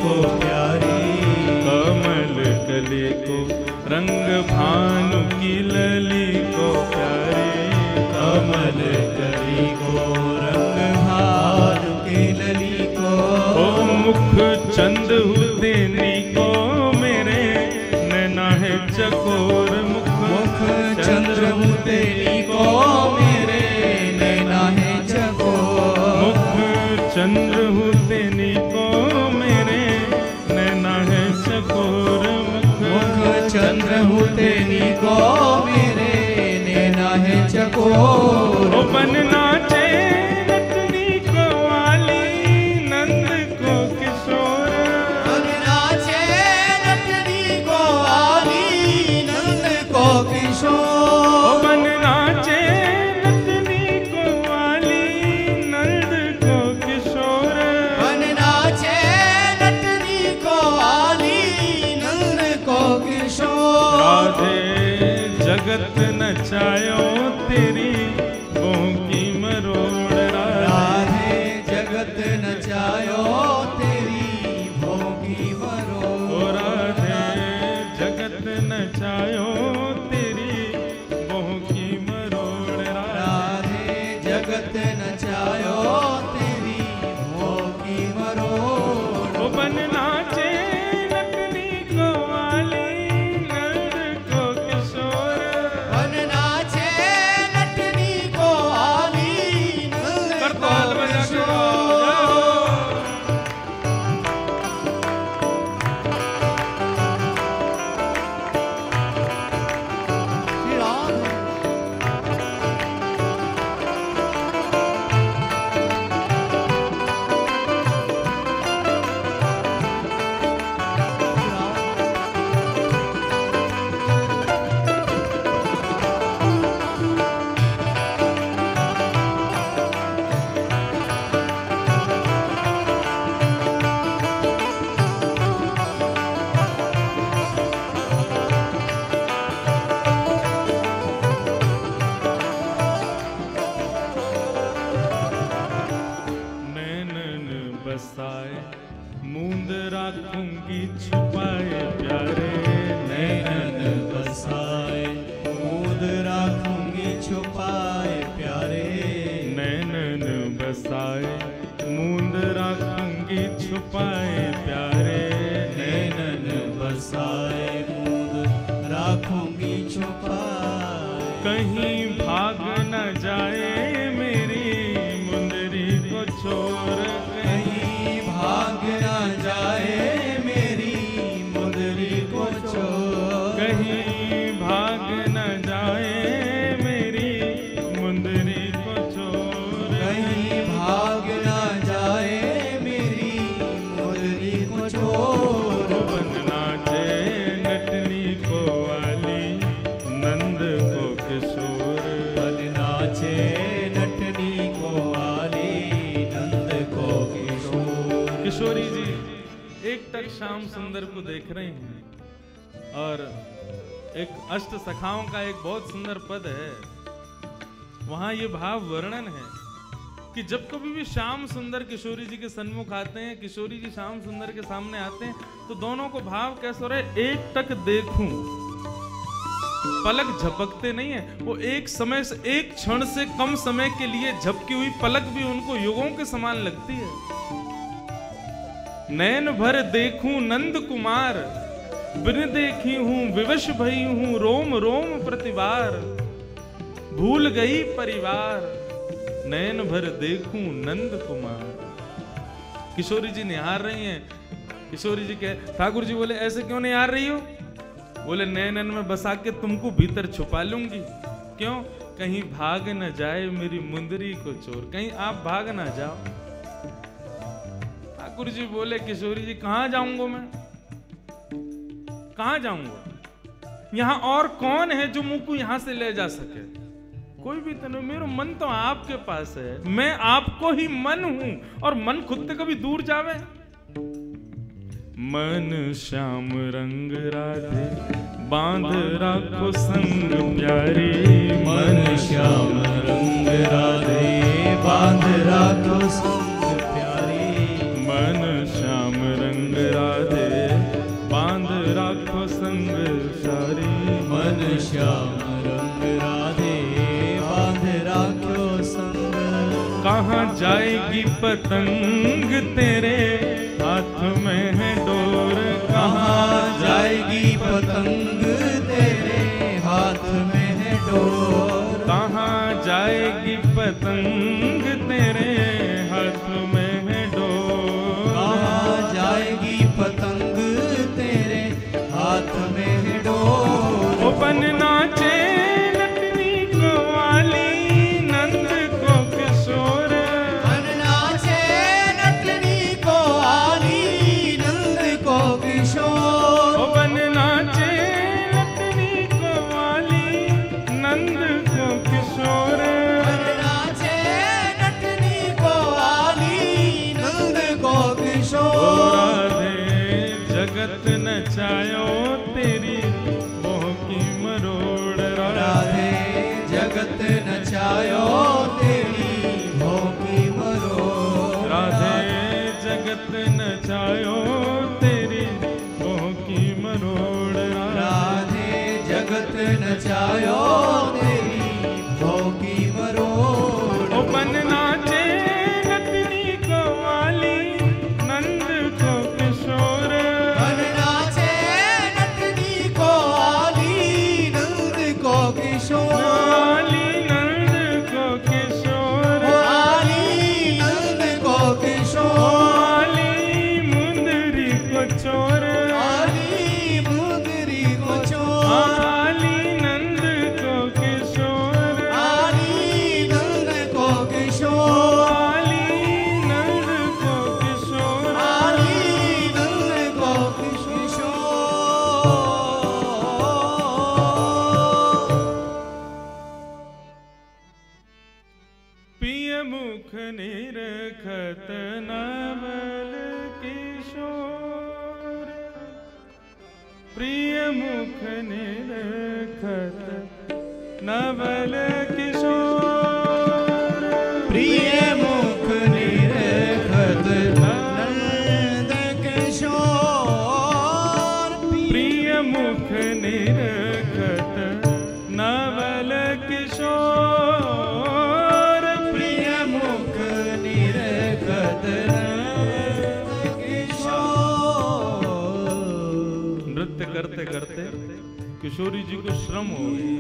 गले को, रंग भानु की लली को प्यारे, कमल कली को रंग भानु की लली को, ओ मुख चंद देनी को मेरे नैना है चकोर, मुख चंद्र देनी को मेरे नैना है चकोर, मुख चंद्र देनी को मेरे नैना है चकोर, मुख चंद्र देनी को मेरे नैना है चकोर। ओ बन नाचे नटनी को वाली नंद को किशोर, बन नाचे नटनी को वाली नंद को किशोर, ओ बन नाचे नटनी को वाली नंद को किशोर, बन नाचे नटनी को वाली नंद को किशोर। राधे जगत नचायो तेरी भोंकी मरोड़, राधे जगत नचायो तेरी भोगी मरोड़, ओ राधे जगत नचायो तेरी भोंकी मरोड़, राधे जगत नचायो तेरी भोगी मरोड़। ओ बन नाचे नटनी को वाली नंद को किशोर, बन नाचे नटनी को वाली नंद को करताल बजा के किशोर। श्री राम नैनन बसाए मूंद राखूंगी छुपाए प्यारे, नैनन बसाए मूंद राखूंगी छुपाए प्यारे, नैनन बसाए मूंद राखूंगी छुपाए प्यारे, नैनन बसाए मूंद राखूंगी छुपाए, कहीं भाग न जाए मेरी मुंदरी को छोड़, कहीं भाग न जाए मेरी मुंदरी को छोड़, कहीं भाग न जाए मेरी मुंदरी को छोड़, कहीं भाग न जाए मेरी मुंदरी को छोड़। ओ बन नाचे नटनी को वाली नंद को किशोर, बन नाचे नटनी को वाली नंद को किशोर। किशोरी जी एक टक श्याम सुंदर को देख रहे हैं और एक अष्ट सखाओं का एक बहुत सुंदर पद है, वहां ये भाव वर्णन है कि जब कभी भी श्याम सुंदर किशोरी जी के सन्मुख आते हैं, किशोरी जी श्याम सुंदर के सामने आते हैं, तो दोनों को भाव कैसा हो रहा है, एक टक देखूं, पलक झपकते नहीं है, वो एक समय से एक क्षण से कम समय के लिए झपकी हुई पलक भी उनको युगों के समान लगती है। नैन भर देखूं नंद कुमार, बिन देखी हूं विवश भई हूं रोम रोम प्रतिवार, भूल गई परिवार, नैन भर देखूं नंद कुमार। किशोरी जी निहार रही हैं। किशोरी जी कहे, ठाकुर जी बोले ऐसे क्यों निहार रही हो? बोले नैनन में बसा के तुमको भीतर छुपा लूंगी। क्यों? कहीं भाग न जाए मेरी मुंदरी को चोर, कहीं आप भाग ना जाओ। ठाकुर जी बोले, किशोरी जी कहां जाऊंगा मैं, कहां जाऊंगा? यहां और कौन है जो मुझको यहां से ले जा सके? कोई भी तो नहीं, मेरा मन तो आपके पास है, मैं आपको ही मन हूं, और मन खुद से कभी दूर जावे? मन श्याम रंग राधे बांध राखो संग प्यारी, मन श्याम रंग राधे बांध राखो संग प्यारी, मन श्याम रंग राधे बांध राखो संग संग सारी। मन श्याम रंग राधे बांध राख्यो संग। कहाँ जाएगी पतंग तेरे हाथ में है डोर। कहाँ जाएगी पतंग तेरे हाथ में है डोर। कहाँ जाएगी पतंग तेरे हाथ में है डोर। कहाँ जाएगी पतंग तेरे हाथ में है डोर। ओ बन नाचे नटनी को वाली नंद को किशोर। बन नाचे नटनी को वाली नंद को किशोर। ओ बन नाचे नटनी को वाली नंद को किशोर। बन नाचे नटनी को वाली नंद को ओ किशोर। राधे जगत नचायो तेरी मोह की मरोड़। राधे जगत नचायो तेरी भों की मरोड़। राधे जगत नचायो तेरी मोह की मरोड़। राधे जगत नचायो तेरी भों की मरोड़। ओ बन नाचे नटनी को वाली नंद को किशोर। बन नाचे नटनी को वाली नंद को किशोर। वाली नंद को किशोर। वाली नंद को किशोर। वाली मुंदरी को चोर। वाली मुंदरी को चोर। वाली नंद को किशोर। वाली नंद को किशोर। वाली नंद को किशोर। वाली नंद को किशोर। पिय मुख निरखत नवल किशोर। प्रिय मुख निरखत नवल किशोर। प्रिय मुख निरखत नंद किशोर। प्रिय मुख निरखत नवल किशोर। प्रिय मुख निरखत नंद किशोर। नृत्य करते करते किशोरी जी को श्रम हो गई।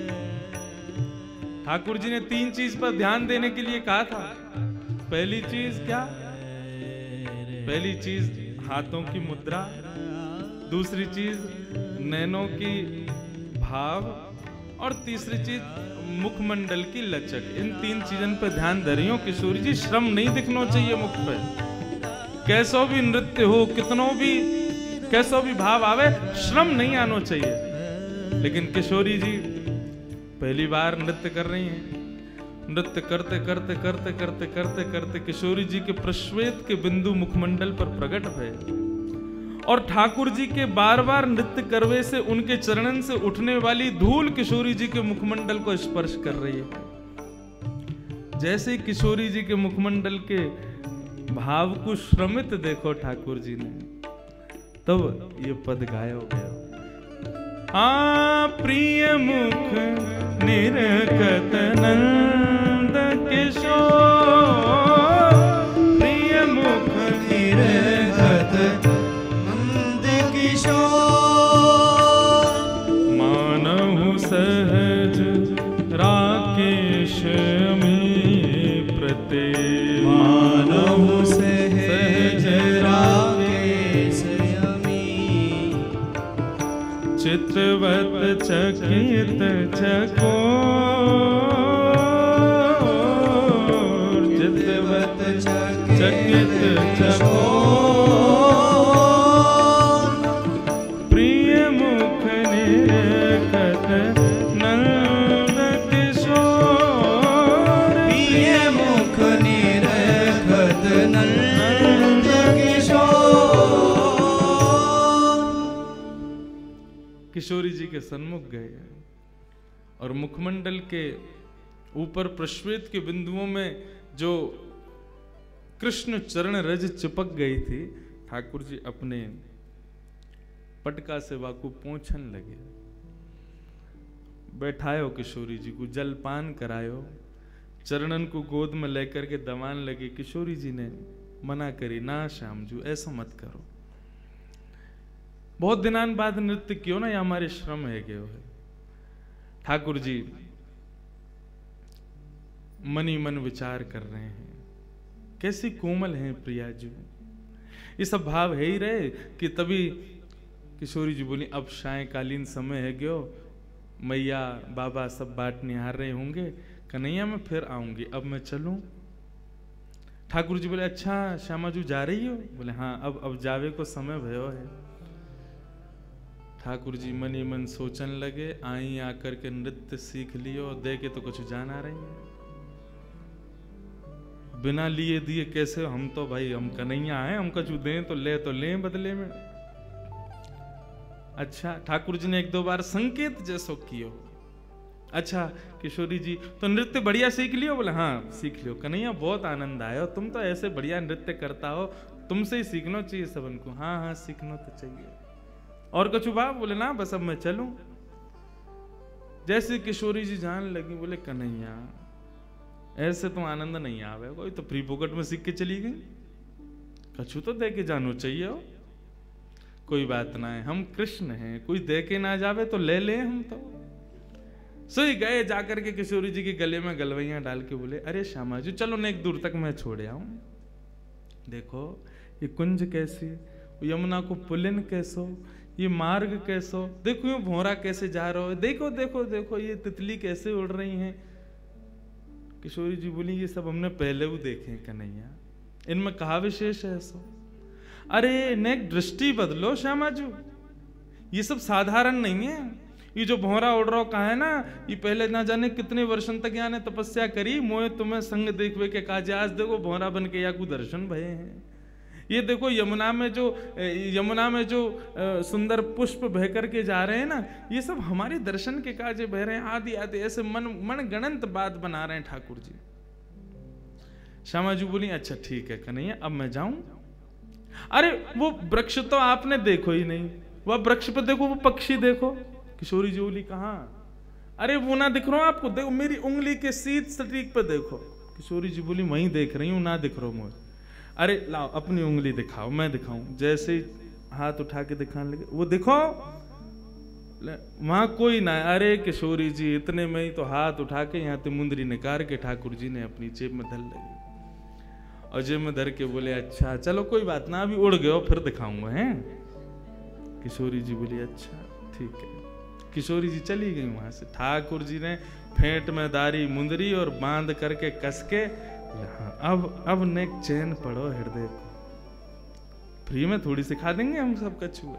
ठाकुर जी ने 3 चीज पर ध्यान देने के लिए कहा था। पहली चीज क्या? पहली चीज हाथों की मुद्रा। दूसरी चीज नैनों की भाव। और तीसरी चीज मुखमंडल की लचक। इन 3 चीजों पर ध्यान दे रही हूं किशोरी जी। श्रम नहीं दिखना चाहिए मुख पे। कैसो भी नृत्य हो, कितनों भी कैसो भी भाव आवे, श्रम नहीं आना चाहिए। लेकिन किशोरी जी पहली बार नृत्य कर रही हैं। नृत्य करते करते करते करते करते करते किशोरी जी के प्रश्वेत के बिंदु मुखमंडल पर प्रकट हुए। और ठाकुर जी के बार बार नृत्य करवे से उनके चरणन से उठने वाली धूल किशोरी जी के मुखमंडल को स्पर्श कर रही है। जैसे ही किशोरी जी के मुखमंडल के भाव को श्रमित देखो ठाकुर जी ने, तब ये पद गाया हो गया। प्रिय मुख निरखत नंद किशोर। प्रिय मुख निरखत नंद किशोर। मानहु सहज राकेश में प्रते। मानहु सहज राकेश चितवत चकित चकोर। चितवत चकित चकोर। प्रिय मुख निरखत नंद किशोर। प्रिय मुख निरखत नंद किशोर। किशोरी जी के सन्मुख गए और मुखमंडल के ऊपर प्रश्वेत के बिंदुओं में जो कृष्ण चरण रज चिपक गई थी, ठाकुर जी अपने पटका से वाकू पोंछन लगे। बैठायो किशोरी जी को, जलपान करायो, चरणन को गोद में लेकर के दबान लगे। किशोरी जी ने मना करी, ना श्याम जी ऐसा मत करो, बहुत दिनान बाद नृत्य क्यों ना, ये हमारे श्रम है गयो है। ठाकुर जी मनी मन विचार कर रहे हैं, कैसी कोमल हैं प्रिया जी, ये सब भाव है ही रहे कि तभी किशोरी जी बोली, अब सायकालीन समय है गयो, मैया बाबा सब बाट निहार रहे होंगे, कन्हैया मैं फिर आऊंगी, अब मैं चलूं। ठाकुर जी बोले, अच्छा श्यामा जी जा रही हो? बोले हाँ, अब जावे को समय भयो है। ठाकुर जी मनी मन सोचन लगे, आई आकर के नृत्य सीख लियो, दे के तो कुछ जाना रही है, बिना लिए दिए कैसे, हम तो भाई हम कन्हैया हैं, हम कछु दें तो ले बदले में। अच्छा, ठाकुर जी ने एक दो बार संकेत जैसो कियो। अच्छा किशोरी जी तो नृत्य बढ़िया सीख लियो? बोले हाँ सीख लियो। कन्हैया बहुत आनंद आया, तुम तो ऐसे बढ़िया नृत्य करता हो, तुमसे ही सीखना चाहिए सबन को। हाँ हाँ सीखना तो चाहिए। और कछु बाप? बोले ना बस अब मैं चलूं। जैसे किशोरी जी जान लगी, बोले कन्हैया ऐसे तो आनंद नहीं आवे, कोई तो फ्री पॉकेट में सीख के चली गई, कछु तो दे के जानो चाहिए हो। कोई बात ना है, हम कृष्ण हैं, कोई दे के ना जावे तो ले ले हम तो। सोई गए, जाकर के किशोरी जी के गले में गलवैया डाल के बोले, अरे श्यामा जी चलो न एक दूर तक मैं छोड़ आऊं। देखो ये कुंज कैसी, यमुना को पुलिन कैसो, ये मार्ग कैसो, देखो ये भोरा कैसे जा रहा है, देखो देखो देखो ये तितली कैसे उड़ रही हैं। किशोरी जी बोली, ये सब हमने पहले भी देखे हैं कन्हैया, इनमें कहा विशेष है ऐसा? अरे नेक दृष्टि बदलो श्यामा जी, ये सब साधारण नहीं है। ये जो भौरा उड़ रहा कहा है ना, ये पहले ना जाने कितने वर्षन तक यहाँ ने तपस्या करी, मोए तुम्हें संग देखवे के काज, आज देखो भौरा बन के या को दर्शन भये हैं। ये देखो यमुना में जो सुंदर पुष्प बह करके जा रहे हैं ना, ये सब हमारे दर्शन के काजे बह रहे हैं। आदि आदि ऐसे मन गणंत बात बना रहे हैं ठाकुर जी। श्यामा जी बोली, अच्छा ठीक है कन्हैया अब मैं जाऊं। अरे वो वृक्ष तो आपने देखो ही नहीं, वह वृक्ष पे देखो, वो पक्षी देखो। किशोरी जी बोली, कहां? अरे वो ना दिख रहा आपको, देखो मेरी उंगली के सीध सटीक पे देखो। किशोरी जी बोली, वहीं देख रही हूं, ना दिख रहा मुझे। अरे लाओ अपनी उंगली दिखाओ, मैं दिखाऊं। जैसे हाथ उठा के दिखाने लगे, वो देखो वहां कोई ना। अरे किशोरी जी इतने में ही तो हाथ उठा के यहाँ ते मुंदरी निकाल के ठाकुर जी ने अपनी जेब में धर लगी, और जेब में धर के बोले, अच्छा चलो कोई बात ना, अभी उड़ गए फिर दिखाऊंगा हैं। किशोरी जी बोली, अच्छा ठीक है। किशोरी जी चली गई वहां से। ठाकुर जी ने फेंट में दारी मुंदरी और बांध करके कस के, अब नेक चैन पड़ो हृदय को, फ्री में थोड़ी सिखा देंगे हम सब कछुए।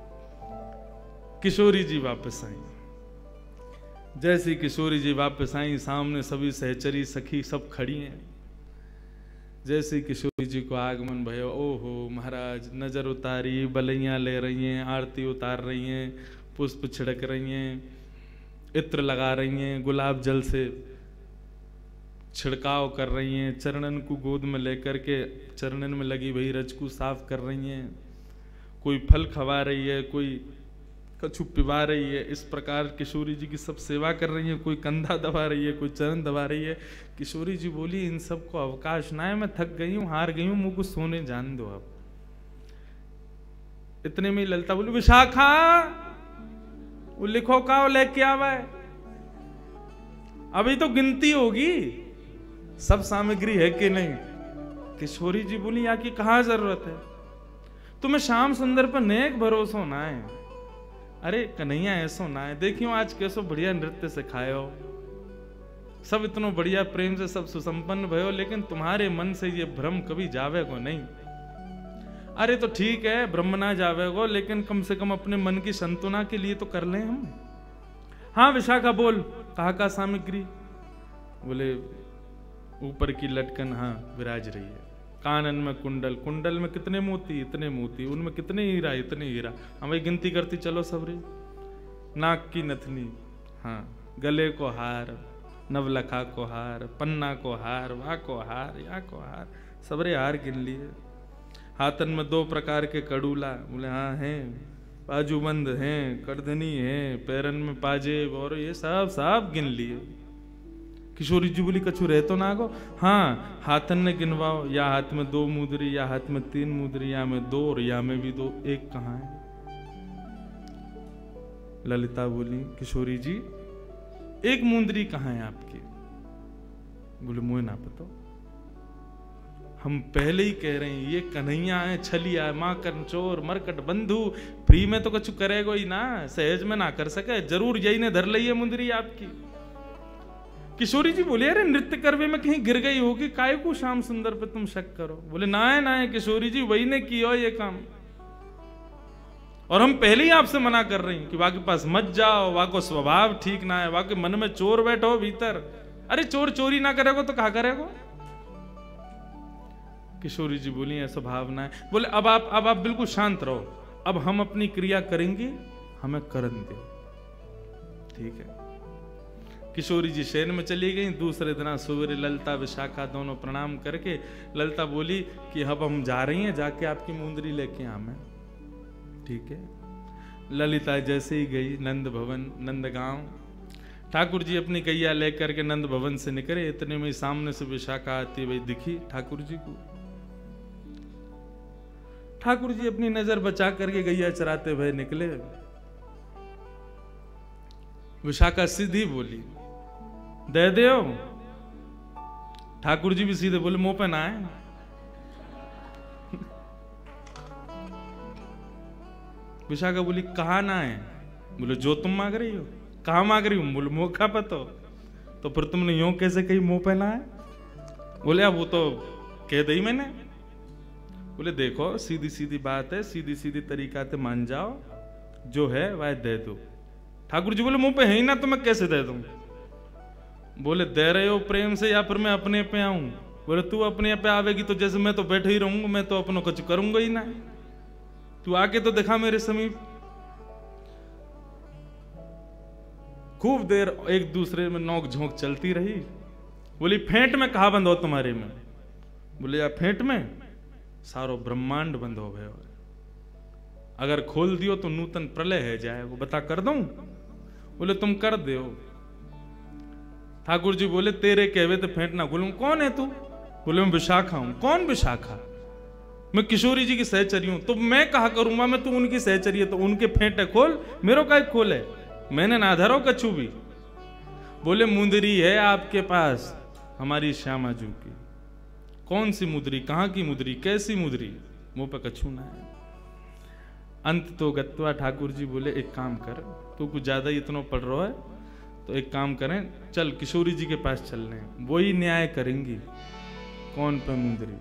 किशोरी जी वापस आई। जैसी किशोरी जी वापस आई, सामने सभी सहचरी सखी सब खड़ी हैं। जैसे किशोरी जी को आगमन भयो, ओहो महाराज नजर उतारी, बलैया ले रही हैं, आरती उतार रही हैं, पुष्प छिड़क रही हैं, इत्र लगा रही हैं, गुलाब जल से छिड़काव कर रही हैं, चरणन को गोद में लेकर के चरणन में लगी वही रज को साफ कर रही हैं, कोई फल खवा रही है, कोई कछु पिवा रही है। इस प्रकार किशोरी जी की सब सेवा कर रही है, कोई कंधा दबा रही है, कोई चरण दबा रही है। किशोरी जी बोली, इन सब को अवकाश ना है, मैं थक गई हूँ, हार गई हूँ, मुझे को सोने जान दो आप। इतने में ललिता बोली, विशाखा वो लिखो का लेके आवा है, अभी तो गिनती होगी सब सामग्री है कि नहीं। किशोरी जी बोली, यहाँ की कहाँ जरूरत है, तुम्हें श्याम सुंदर पर नेक भरोसा होना है। अरे कन्हैया ऐसो ना है, देखियो आज कैसो बढ़िया नृत्य सिखायो, सब इतना बढ़िया प्रेम से सब सुसंपन्न भयो, लेकिन तुम्हारे मन से ये भ्रम कभी जावे को नहीं। अरे तो ठीक है ब्रह्म ना जावे को, लेकिन कम से कम अपने मन की संतुना के लिए तो कर लें हम। हाँ विशाखा बोल, कहा का सामग्री? बोले ऊपर की लटकन हाँ विराज रही है, कानन में कुंडल, कुंडल में कितने मोती, इतने मोती, उनमें कितने हीरा, इतने हीरा, हमें गिनती करती चलो सबरे। नाक की नथनी, हाँ गले को हार, नवलखा को हार, पन्ना को हार, वाह को हार, या को हार, सबरे हार गिन लिए। हाथन में 2 प्रकार के कड़ूला, बोले हाँ हैं, बाजूबंद हैं, करधनी है, पैरन में पाजेब और ये सब गिन लिए। किशोरी जी बोली कछु रह तो ना गो? हाँ, हाथन ने गिनवाओ, या हाथ में 2 मुद्री, या हाथ में 3 मुद्री, या में 2 और या में भी 2, एक कहाँ है? ललिता बोली किशोरी जी एक मुंदरी कहाँ है आपकी? बोले मुझे ना पता, हम पहले ही कह रहे हैं ये कन्हैया है, छलिया है, माँ चोर मरकट बंधु, फ्री में तो कुछ करेगा ही ना, सहज में ना कर सके, जरूर यही ने धर ली है मुंदरी आपकी। किशोरी जी बोले अरे नृत्य करवे में कहीं गिर गई होगी, काय को श्याम सुंदर पे तुम शक करो? बोले ना है किशोरी जी, वही ने किया ये काम, और हम पहले ही आपसे मना कर रहे हैं कि वहां के पास मत जाओ, वहां को स्वभाव ठीक ना है, वहां के मन में चोर बैठो भीतर। अरे चोर चोरी ना करेगा तो कहा करेगा? किशोरी जी बोली ऐसा भावना है। बोले अब आप बिल्कुल शांत रहो, अब हम अपनी क्रिया करेंगे, हमें करन दे। ठीक है। किशोरी जी शयन में चली गई। दूसरे दिन सवेरे ललिता विशाखा दोनों प्रणाम करके ललिता बोली कि अब हम जा रही हैं, जाके आपकी मुंदरी लेके आवे। ठीक है। ललिता जैसे ही गई नंद भवन नंदगांव, ठाकुर जी अपनी गैया लेकर के नंद भवन से निकले, इतने में सामने से विशाखा आती हुई दिखी ठाकुर जी को। ठाकुर जी अपनी नजर बचा करके गैया चराते हुए निकले। विशाखा सीधी बोली दे दो। ठाकुर जी भी सीधे बोले मुंह पे ना है। विशाखा बोली कहा ना है? बोले जो तुम मांग रही हो। कहा मांग रही हूं? बोले मुंह का पतो। तो फिर तुमने यूं कैसे कही मुंह पे ना है? बोले अब वो तो कह दी मैंने। बोले देखो सीधी सीधी बात है, सीधी सीधी तरीका से मान जाओ, जो है वह दे दो। ठाकुर जी बोले मुंह पे है ही ना तो मैं कैसे दे दूं? बोले दे रहे हो प्रेम से या फिर मैं अपने पे आऊं? बोले तू अपने पे आवेगी तो जैसे मैं तो बैठे ही रहूंगा, मैं तो अपनों कुछ करूंगा ही ना, तू आके तो दिखा मेरे समीप। खूब देर एक दूसरे में नोक झोंक चलती रही। बोली फेंट में कहा बंद हो तुम्हारे में? बोले या फेंट में सारो ब्रह्मांड बंद हो गया, अगर खोल दियो तो नूतन प्रलय है जाए, वो बता कर दूं? बोले तुम कर दो। ठाकुर जी बोले तेरे कहवे तो फेंट ना खोलूं। कौन है तू? बोले मैं विशाखा हूं। कौन विशाखा? मैं किशोरी जी की सहचरी हूं। तो मैं कहा करूंगा मैं तू उनकी सहचरी है तो उनके फेंटे खोल, मेरो का खोल है, मैंने ना धरो कछु भी। बोले मुंदरी है आपके पास हमारी श्यामा जू की। कौन सी मुद्री? कहां की मुद्री? कैसी मुद्री? मुंह पे कछु ना है। अंत तो गत्वा ठाकुर जी बोले एक काम कर, तू कुछ ज्यादा ही इतना पढ़ रहा है तो एक काम करें, चल किशोरी जी के पास चलने, वो ही न्याय करेंगी कौन पे मुंदरी।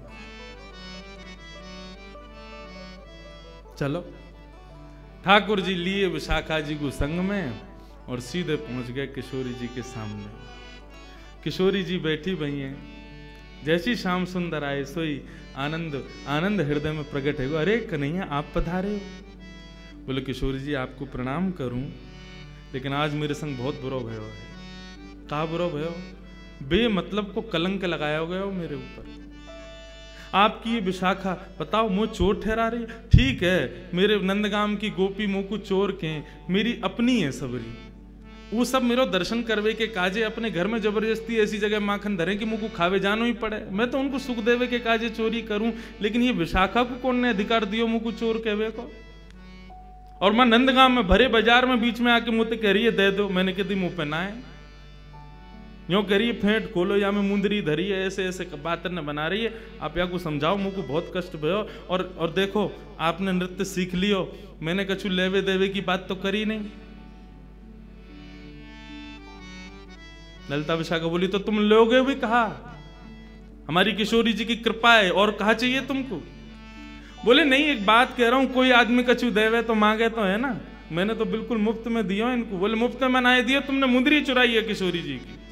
चलो। ठाकुर जी लिए विशाखा जी को संग में और सीधे पहुंच गए किशोरी जी के सामने। किशोरी जी बैठी भई हैं। जैसी श्याम सुंदर आए सोई आनंद आनंद हृदय में प्रकट है। अरे कन्हैया आप पधारे हो। बोले किशोरी जी आपको प्रणाम करूं, लेकिन आज मेरे संग बहुत बुरा भयो है। कहा बुरा भयो? बेमतलब को कलंक लगाया गया हो मेरे ऊपर। आपकी ये विशाखा बताओ मुझे चोर ठहरा रही। ठीक है मेरे नंदगाम की गोपी मुँह को चोर के मेरी अपनी है सबरी, वो सब मेरो दर्शन करवे के काजे अपने घर में जबरदस्ती ऐसी जगह माखन धरे कि मुझको खावे जानो ही पड़े। मैं तो उनको सुख देवे के काजे चोरी करूं, लेकिन ये विशाखा को कौन ने अधिकार दियो मुझको चोर कहवे को? और मैं नंदगाम में भरे बाजार में बीच में आके मुझे कह रही है दे दो। मैंने कह दी मुंह पे ना है, यूं कह रही है फेंट खोलो, या में मुंदरी धरी है, ऐसे ऐसे बात ने बना रही है। आप या को समझाओ, मुझको बहुत कष्ट भयो। और देखो आपने नृत्य सीख लियो, मैंने कछु लेवे देवे की बात तो करी नहीं। ललिता विशाखा बोली तो तुम लोगे भी कहा, हमारी किशोरी जी की कृपा है, और कहा चाहिए तुमको? बोले नहीं एक बात कह रहा हूं, कोई आदमी कछु देवे तो मांगे तो है ना, मैंने तो बिल्कुल मुफ्त में दिया इनको। बोले मुफ्त में ना दिया, तुमने मुंदरी चुराई है किशोरी जी की।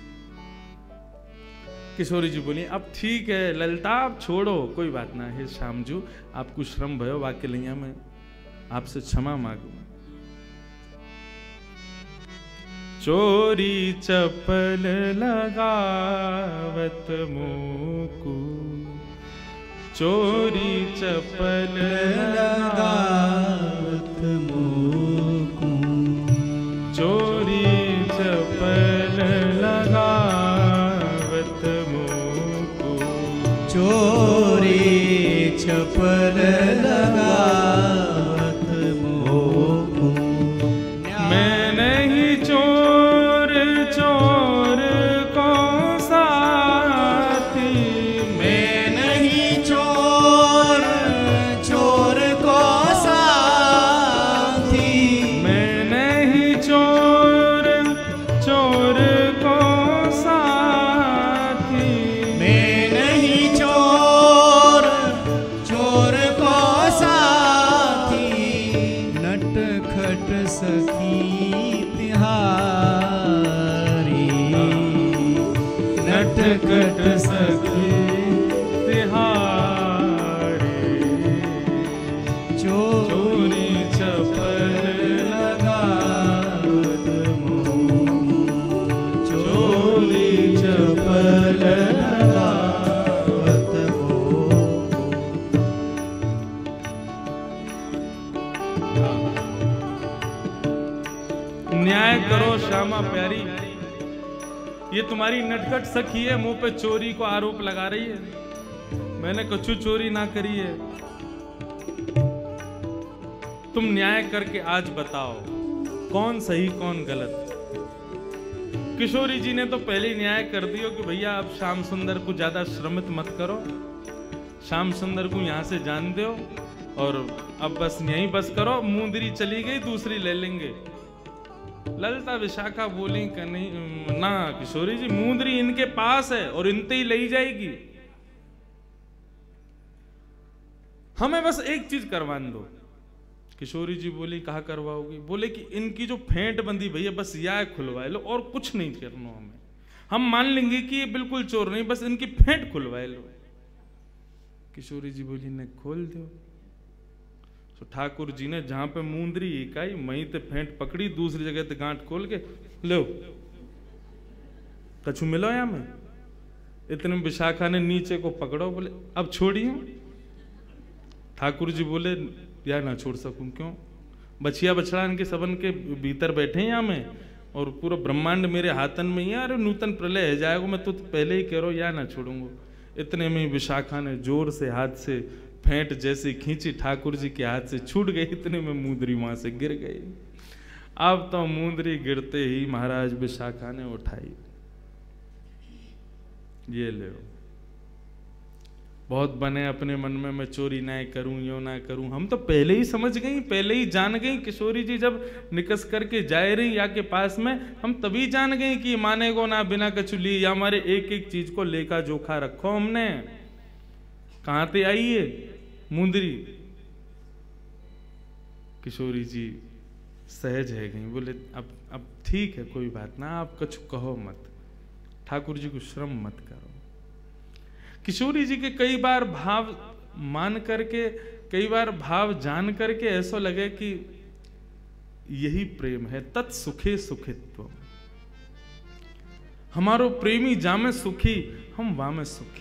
किशोरी जी बोली अब ठीक है ललिता आप छोड़ो, कोई बात ना है श्यामजू, आपको श्रम भयो, वाक्य लिया मैं आपसे क्षमा मांगू। चोरी चपल लगावत मुकु, चोरी चपल लगावत मोको चोरी चपल लगावत मोको चोरी चपल लगावत मोको मैं नहीं चोर चोर को साथी मैं नहीं चोर चोर को साथी मैं नहीं चोर चोर को साथी मैं नहीं चोर चोर को साथी नटखट सखी तिहारी नटखट सखी तिहारी चोरी चपल लगावत मोको चोरी चपल लगावत मोको न्याय करो श्यामा प्यारी, ये तुम्हारी नटखट सखी है, मुंह पे चोरी को आरोप लगा रही है। मैंने कछु चोरी ना करी है। तुम न्याय करके आज बताओ कौन सही कौन गलत। किशोरी जी ने तो पहले ही न्याय कर दियो कि भैया अब श्याम सुंदर को ज्यादा श्रमित मत करो, श्याम सुंदर को यहां से जान दो और अब बस यहीं बस करो। मुंदरी चली गई, दूसरी ले लेंगे। ललिता विशाखा बोली कि नहीं ना किशोरी जी, मुंदरी इनके पास है और इनते ही ले जाएगी, हमें बस एक चीज करवान दो। किशोरी जी बोली कहा करवाओगी? बोले कि इनकी जो फेंट बंदी भैया बस यह खुलवाए लो और कुछ नहीं करना हमें, हम मान लेंगे कि ये बिल्कुल चोर नहीं, बस इनकी फेंट खुलवाए लो। किशोरी जी बोली ने खोल दो। तो ठाकुर जी ने जहां पे मुंदरी इकाई वहीं ते फेंट पकड़ी, दूसरी जगह ते गांठ खोल के लो कछु मिलो या में। इतने में विशाखा ने नीचे को पकड़ो, बोले अब छोड़िए। ठाकुर जी बोले या ना छोड़ सकूं, क्यों? बछिया बछड़ा इनके सबन के भीतर बैठे हैं यहाँ में और पूरा ब्रह्मांड मेरे हाथन में ही है। अरे नूतन प्रलय है जाएगा, मैं तो पहले ही कह रहा हूं या ना छोड़ूंगा। इतने में विशाखा ने जोर से हाथ से फेंट जैसी खींची, ठाकुर जी के हाथ से छूट गई। इतने में मुंदरी वहां से गिर गई। अब तो मुंदरी गिरते ही महाराज विशाखा ने उठाई, ये ले बहुत बने अपने मन में मैं चोरी ना करूं यो ना करूं। हम तो पहले ही समझ गई, पहले ही जान गई। किशोरी जी जब निकस करके जाए रही या के पास में, हम तभी जान गए कि मानेगो ना बिना कछु लिए, या हमारे एक एक चीज को लेखा जोखा रखो हमने। कहां ते आई है मुंदरी? किशोरी जी सहज है गई, बोले अब ठीक है कोई बात ना, आप कछु कहो मत, ठाकुर जी को श्रम मत करो। किशोरी जी के कई बार भाव मान करके, कई बार भाव जान करके ऐसा लगे कि यही प्रेम है। तत्सुखे सुखित्व, हमारो प्रेमी जामे सुखी, हम वामे सुखी।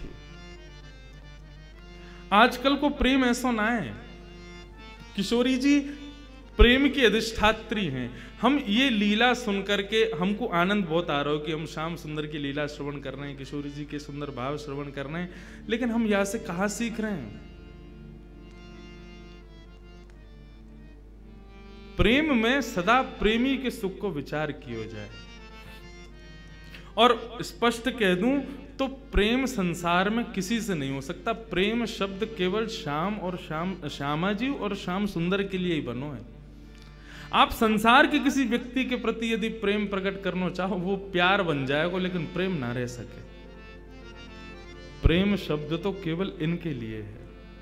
आजकल को प्रेम ऐसा ना है। किशोरी जी प्रेम की अधिष्ठात्री हैं। हम ये लीला सुन करके हमको आनंद बहुत आ रहा हो कि हम श्याम सुंदर की लीला श्रवण कर रहे हैं, किशोरी जी के सुंदर भाव श्रवण कर रहे हैं, लेकिन हम यहां से कहां सीख रहे हैं? प्रेम में सदा प्रेमी के सुख को विचार किया जाए। और स्पष्ट कह दूं तो प्रेम संसार में किसी से नहीं हो सकता। प्रेम शब्द केवल श्याम और श्यामा जी और श्याम सुंदर के लिए ही बनो है। आप संसार के किसी व्यक्ति के प्रति यदि प्रेम प्रकट करना चाहो, वो प्यार बन जाएगा, लेकिन प्रेम ना रह सके। प्रेम शब्द तो केवल इनके लिए है।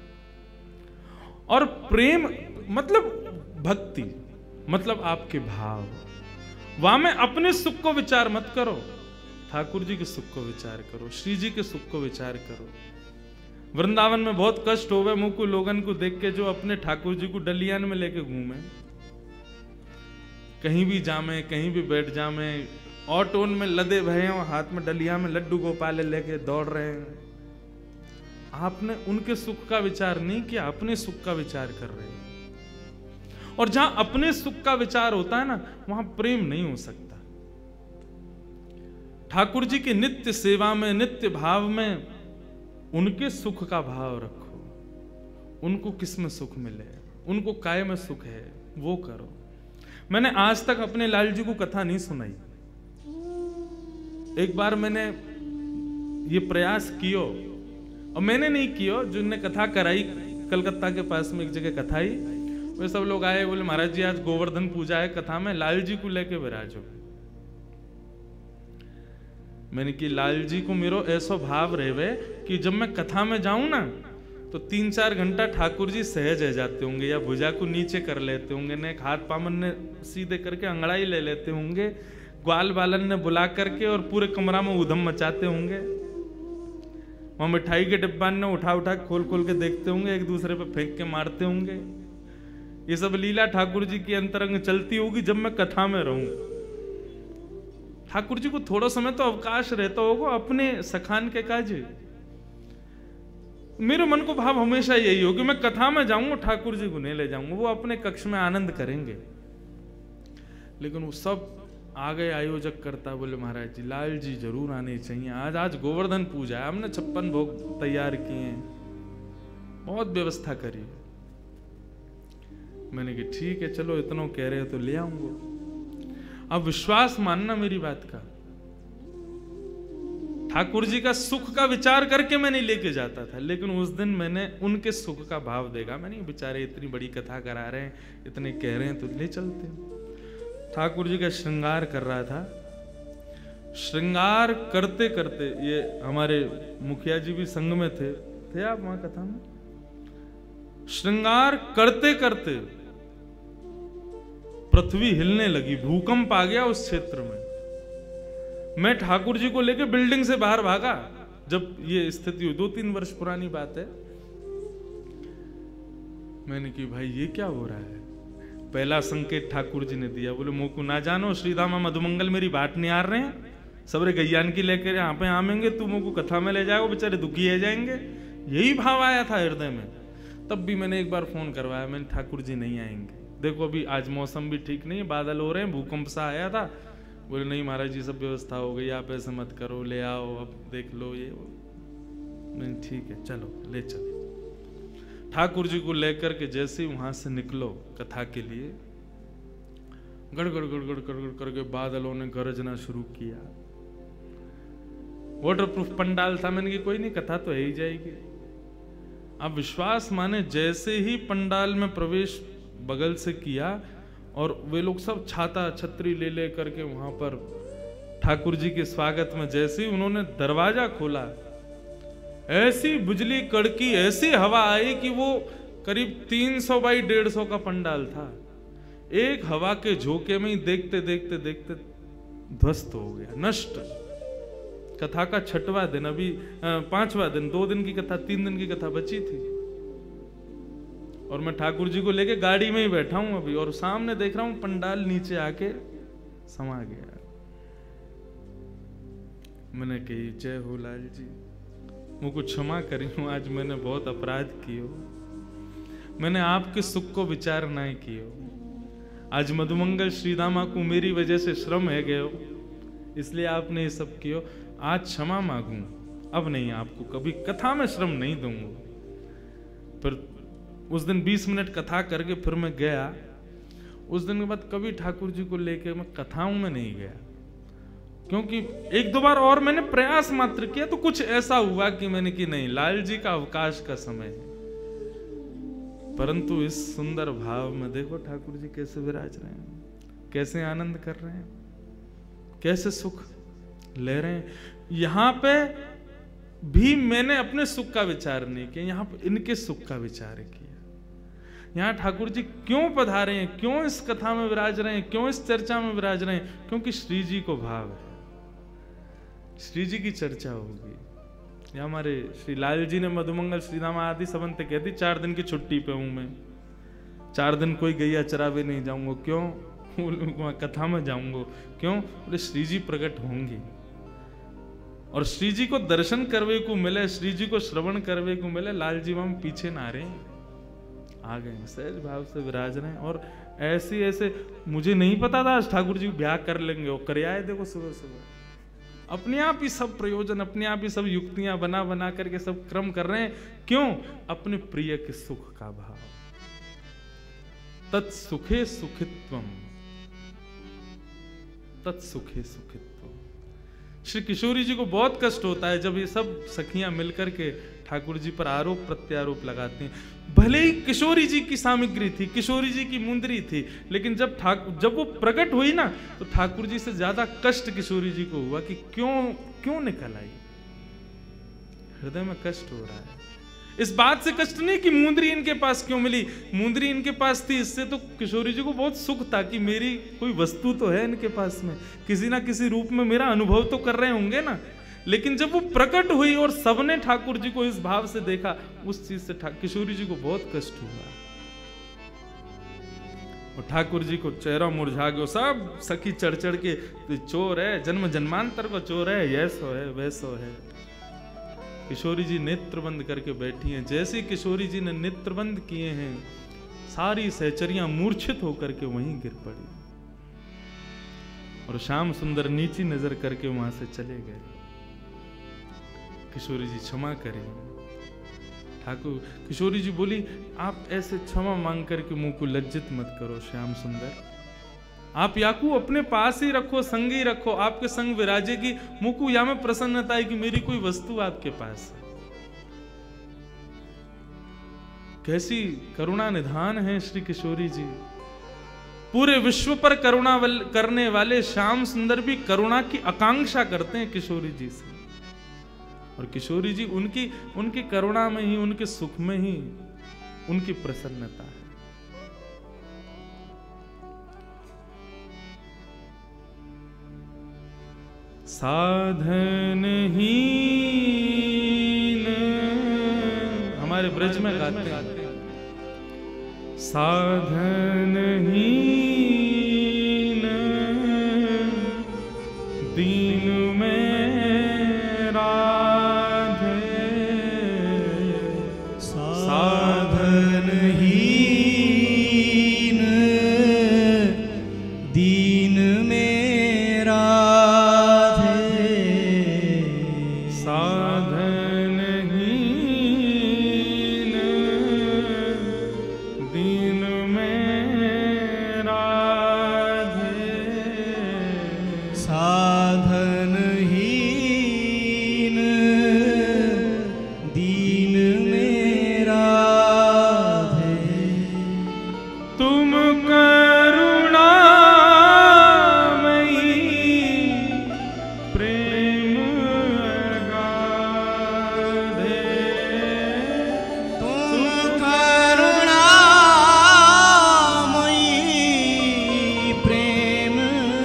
और प्रेम मतलब भक्ति, मतलब आपके भाव। वहां में अपने सुख को विचार मत करो, ठाकुर जी के सुख को विचार करो, श्री जी के सुख को विचार करो। वृंदावन में बहुत कष्ट हो गए मुझको लोगन को देख के, जो अपने ठाकुर जी को डलियान में लेके घूमे, कहीं भी जामे, कहीं भी बैठ जामे, ऑटोन में लदे भये हो, हाथ में डलिया में लड्डू गोपाल लेके दौड़ रहे हैं। आपने उनके सुख का विचार नहीं किया, अपने सुख का विचार कर रहे हैं। और जहां अपने सुख का विचार होता है ना, वहां प्रेम नहीं हो सकता। ठाकुर जी की नित्य सेवा में, नित्य भाव में उनके सुख का भाव रखो। उनको किस में सुख मिले, उनको काय में सुख है, वो करो। मैंने आज तक अपने लाल जी को कथा नहीं सुनाई। एक बार मैंने ये प्रयास कियो, और मैंने नहीं कियो, जिनने कथा कराई कलकत्ता के पास में एक जगह कथा ही, वे सब लोग आए, बोले महाराज जी आज गोवर्धन पूजा है, कथा में लाल जी को लेके विराजो। मैंने कि लाल जी को मेरो ऐसा भाव रहे कि जब मैं कथा में जाऊं ना तो 3-4 घंटा ठाकुर जी सहज रह जाते होंगे, या भुजा को नीचे कर लेते होंगे, ने हाथ पामन ने सीधे करके अंगड़ाई ले लेते होंगे, ग्वाल बालन ने बुला करके और पूरे कमरा में उधम मचाते होंगे। वहां मिठाई के डिब्बा ने उठा उठा खोल खोल के देखते होंगे, एक दूसरे पे फेंक के मारते होंगे। ये सब लीला ठाकुर जी की अंतरंग चलती होगी जब मैं कथा में रहूं। ठाकुर जी को थोड़ा समय तो अवकाश रहता होगा अपने सखान के काज। मेरे मन को भाव हमेशा यही हो कि मैं कथा में जाऊंगा, ठाकुर जी को नहीं ले जाऊंगा, वो अपने कक्ष में आनंद करेंगे। लेकिन वो सब आ गए, आयोजक करता बोले महाराज जी लाल जी जरूर आने चाहिए, आज गोवर्धन पूजा है, हमने 56 भोग तैयार किए हैं, बहुत व्यवस्था करी। मैंने कहा ठीक है चलो, इतना कह रहे हो तो ले आऊंगा। अब विश्वास मानना मेरी बात का, ठाकुर जी का सुख का विचार करके मैं नहीं लेके जाता था, लेकिन उस दिन मैंने उनके सुख का भाव देखा। मैंने बेचारे इतनी बड़ी कथा करा रहे हैं, इतने कह रहे हैं तो ले चलते हैं। ठाकुर जी का श्रृंगार कर रहा था। श्रृंगार करते करते, ये हमारे मुखिया जी भी संग में थे आप वहां कथा में? श्रृंगार करते करते पृथ्वी हिलने लगी, भूकंप आ गया उस क्षेत्र में। मैं ठाकुर जी को लेकर बिल्डिंग से बाहर भागा जब ये स्थिति हुई, 2-3 वर्ष पुरानी बात है। मैंने कि भाई ये क्या हो रहा है? पहला संकेत ठाकुर जी ने दिया, बोले मोकू ना जानो श्रीदामा मधुमंगल मेरी बात नहीं आ रहे हैं, सबरे गैयान की लेकर यहाँ पे आमेंगे, तू मोकू कथा में ले जाओ, बेचारे दुखी है जाएंगे। यही भाव आया था हृदय में। तब भी मैंने एक बार फोन करवाया, मैंने ठाकुर जी नहीं आएंगे, देखो अभी आज मौसम भी ठीक नहीं है, बादल हो रहे हैं, भूकंप सा आया था। बोले नहीं महाराज जी सब व्यवस्था हो गई, आप ऐसे मत करो, ले आओ, अब देख लो ये वो। मैंने ठीक है चलो ले चलो। ठाकुर जी को लेकर के जैसे ही वहां से निकलो कथा के लिए, गड़गड़ गड़गड़ गड़गड़ करके बादलों ने गरजना शुरू किया। वाटरप्रूफ पंडाल था, मैंने कि कोई नहीं कथा तो है ही जाएगी। अब विश्वास माने जैसे ही पंडाल में प्रवेश बगल से किया और वे लोग सब छाता छतरी ले ले करके वहां पर ठाकुर जी के स्वागत में जैसे ही उन्होंने दरवाजा खोला, ऐसी बिजली कड़की, ऐसी हवा आई कि वो करीब 300 बाई 150 का पंडाल था। एक हवा के झोंके में ही देखते देखते देखते ध्वस्त हो गया, नष्ट। कथा का 6वां दिन, अभी 5वां दिन, 2 दिन की कथा, 3 दिन की कथा बची थी। और मैं ठाकुर जी को लेके गाड़ी में ही बैठा हूं अभी, और सामने देख रहा हूं पंडाल नीचे आके समा गया। मैंने कही जय हो लाल जी, मुझको क्षमा करी हूं, आज मैंने बहुत अपराध कियो, मैंने आपके सुख को विचार नहीं कियो। आज मधुमंगल श्रीदामा को मेरी वजह से श्रम है गयो, इसलिए आपने ये सब कियो। आज क्षमा मांगू, अब नहीं आपको कभी कथा में श्रम नहीं दूंगा। फिर उस दिन 20 मिनट कथा करके फिर मैं गया। उस दिन के बाद कभी ठाकुर जी को लेके मैं कथाओं में नहीं गया, क्योंकि 1-2 बार और मैंने प्रयास मात्र किया तो कुछ ऐसा हुआ कि मैंने कि नहीं, लाल जी का अवकाश का समय है। परंतु इस सुंदर भाव में देखो ठाकुर जी कैसे विराज रहे हैं, कैसे आनंद कर रहे हैं, कैसे सुख ले रहे हैं। यहां पे भी मैंने अपने सुख का विचार नहीं किया, यहां पे इनके सुख का विचार किया। यहाँ ठाकुर जी क्यों पधारे हैं, क्यों इस कथा में विराज रहे हैं, क्यों इस चर्चा में विराज रहे हैं? क्योंकि श्री जी को भाव है, श्री जी की चर्चा होगी। या हमारे श्री लाल जी ने मधुमंगल श्रीदामा आदि सबंत कहती 4 दिन की छुट्टी पे हूं मैं, 4 दिन कोई गैया चरावे नहीं जाऊंगा। क्यों? वहां कथा में जाऊंगा। क्यों? बोले श्री जी प्रकट होंगे और श्री जी को दर्शन करवे को मिले, श्री जी को श्रवण करवे को मिले। लाल जी वहां पीछे ना रहे, आ गए, सहज भाव से विराज रहे हैं। और ऐसे ऐसे मुझे नहीं पता था आज ठाकुर जी ब्याह कर लेंगे, और कर आए। देखो सुबह सुबह अपने आप ही सब प्रयोजन, अपने आप ही सब युक्तियां बना बना करके सब क्रम कर रहे हैं। क्यों? अपने प्रिय के सुख का भाव। तत्सुखे सुखित्वम, तत्सुखे सुखित्वम। श्री किशोरी जी को बहुत कष्ट होता है जब ये सब सखियां मिलकर के ठाकुर जी पर आरोप प्रत्यारोप लगाती हैं। भले ही किशोरी जी की सामग्री थी, किशोरी जी की मुंदरी थी, लेकिन जब वो प्रकट हुई ना, तो ठाकुर जी से ज्यादा कष्ट किशोरी जी को हुआ कि क्यों निकल आई। हृदय में कष्ट हो रहा है। इस बात से कष्ट नहीं कि मुंदरी इनके पास क्यों मिली, मुंदरी इनके पास थी, इससे तो किशोरी जी को बहुत सुख था कि मेरी कोई वस्तु तो है इनके पास में, किसी ना किसी रूप में मेरा अनुभव तो कर रहे होंगे ना। लेकिन जब वो प्रकट हुई और सबने ठाकुर जी को इस भाव से देखा, उस चीज से किशोरी जी को बहुत कष्ट हुआ। और ठाकुर जी को चेहरा मुरझा गया। सब सखी चढ़ चढ़ के तो चोर है, जन्म जन्मांतर को चोर है, ऐसो है वैसो है। किशोरी जी नेत्र बंद करके बैठी हैं। जैसे किशोरी जी ने नेत्र बंद किए हैं, सारी सहचरियां मूर्छित होकर के वहीं गिर पड़ी, और श्याम सुंदर नीची नजर करके वहां से चले गए। किशोरी जी क्षमा करें। ठाकुर किशोरी जी बोली, आप ऐसे क्षमा मांग करके मुंह को लज्जित मत करो श्याम सुंदर, आप याकू अपने पास ही रखो, संग ही रखो, आपके संग विराजेगी। मुकु या में प्रसन्नता है कि मेरी कोई वस्तु आपके पास है। कैसी करुणा निधान है श्री किशोरी जी। पूरे विश्व पर करुणा करने वाले श्याम सुंदर भी करुणा की आकांक्षा करते हैं किशोरी जी से, और किशोरी जी उनकी करुणा में ही, उनके सुख में ही उनकी प्रसन्नता है। साधनहीन, हमारे ब्रज में गाते हैं, साधनहीन दीन में राधे, साधनहीन दीन में राधे, साधनहीन दीन में राधे, साधनहीन दीन में राधे, तुम करुणामयी प्रेम अगाधे, तुम करुणामयी प्रेम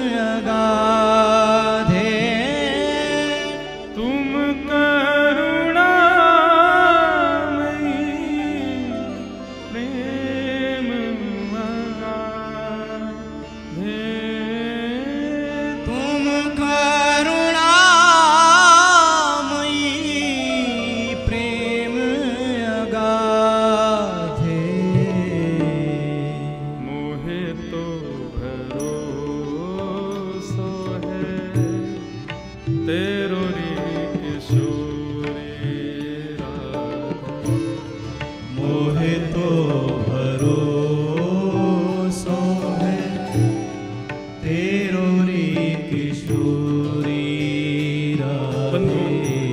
अगाधे, तुम करुणामयी प्रेम अगाधे, तुम करुणामयी प्रेम अगाधे, मोहे तो भरोसो है तेरो रे किशोरी राधे, मोहे तो भरोसो है तेरो रे किशोरी राधे।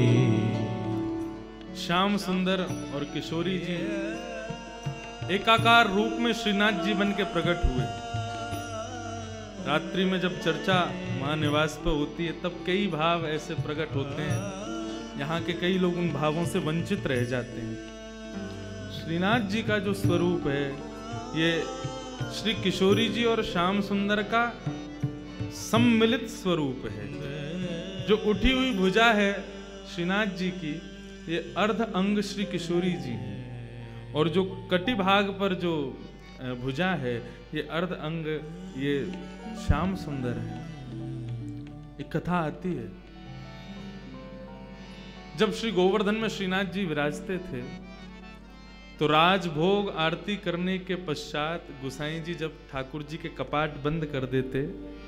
श्याम सुंदर और किशोरी जी एकाकार रूप में श्रीनाथ जी बन के प्रकट हुए। रात्रि में जब चर्चा महानिवास पर होती है, तब कई भाव ऐसे प्रकट होते हैं, यहाँ के कई लोग उन भावों से वंचित रह जाते हैं। श्रीनाथ जी का जो स्वरूप है, ये श्री किशोरी जी और श्याम सुंदर का सम्मिलित स्वरूप है। जो उठी हुई भुजा है श्रीनाथ जी की, ये अर्ध अंग श्री किशोरी जी है, और जो कटी भाग पर जो भुजा है, ये अर्ध अंग ये श्याम सुंदर है। एक कथा आती है, जब श्री गोवर्धन में श्रीनाथ जी विराजते थे, तो राजभोग आरती करने के पश्चात गोसाई जी जब ठाकुर जी के कपाट बंद कर देते,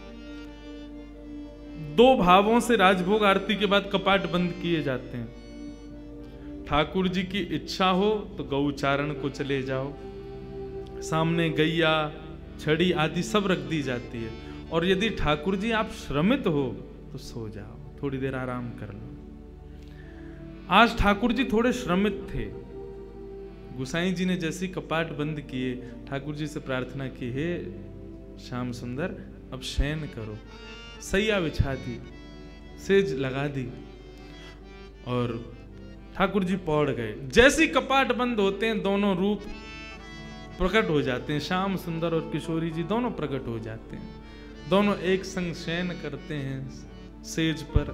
2 भावों से राजभोग आरती के बाद कपाट बंद किए जाते हैं। ठाकुर जी की इच्छा हो तो गौचारण को चले जाओ, सामने गैया छड़ी आदि सब रख दी जाती है, और यदि ठाकुर जी आप श्रमित हो तो सो जाओ, थोड़ी देर आराम कर लो। आज ठाकुर जी थोड़े श्रमित थे। गोसाई जी ने जैसे कपाट बंद किए, ठाकुर जी से प्रार्थना की, हे श्याम सुंदर अब शयन करो। सैया बिछा दी, सेज लगा दी और ठाकुर जी पौड़ गए। जैसे कपाट बंद होते हैं दोनों रूप प्रकट हो जाते हैं, श्याम सुंदर और किशोरी जी दोनों प्रकट हो जाते हैं। दोनों एक संग शयन करते हैं सेज पर।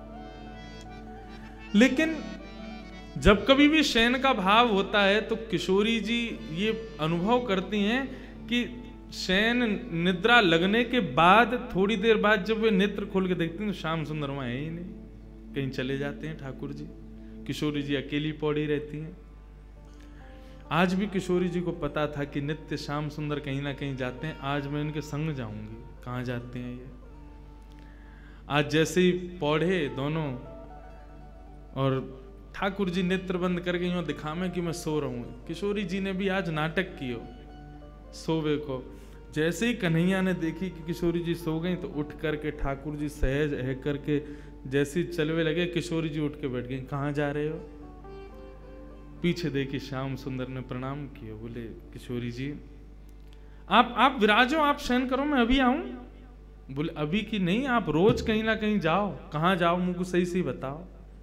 लेकिन जब कभी भी शयन का भाव होता है तो किशोरी जी ये अनुभव करती हैं कि शयन निद्रा लगने के बाद थोड़ी देर बाद जब वे नेत्र खोल के देखती हैं तो श्याम सुंदर वहां है ही नहीं, कहीं चले जाते हैं ठाकुर जी। किशोरी जी अकेली पौड़ी रहती हैं। आज भी किशोरी जी को पता था कि नित्य श्याम सुंदर कहीं ना कहीं जाते हैं, आज मैं इनके संग जाऊंगी, कहाँ जाते हैं ये। आज जैसे ही पौधे दोनों और ठाकुर जी नेत्र बंद करके यूं दिखावे कि मैं सो रहा हूं। किशोरी जी ने भी आज नाटक किया सोवे को। जैसे ही कन्हैया ने देखी कि किशोरी जी सो गई तो उठ करके ठाकुर जी सहज है करके जैसे चलवे लगे, किशोरी जी उठ के बैठ गई। कहाँ जा रहे हो? पीछे देखी श्याम सुंदर ने प्रणाम किया, बोले किशोरी जी आप विराजो, आप शयन करो, मैं अभी आऊं। बोले अभी की नहीं, आप रोज कहीं ना कहीं जाओ। कहाँ जाओ मुझको सही सही बताओ।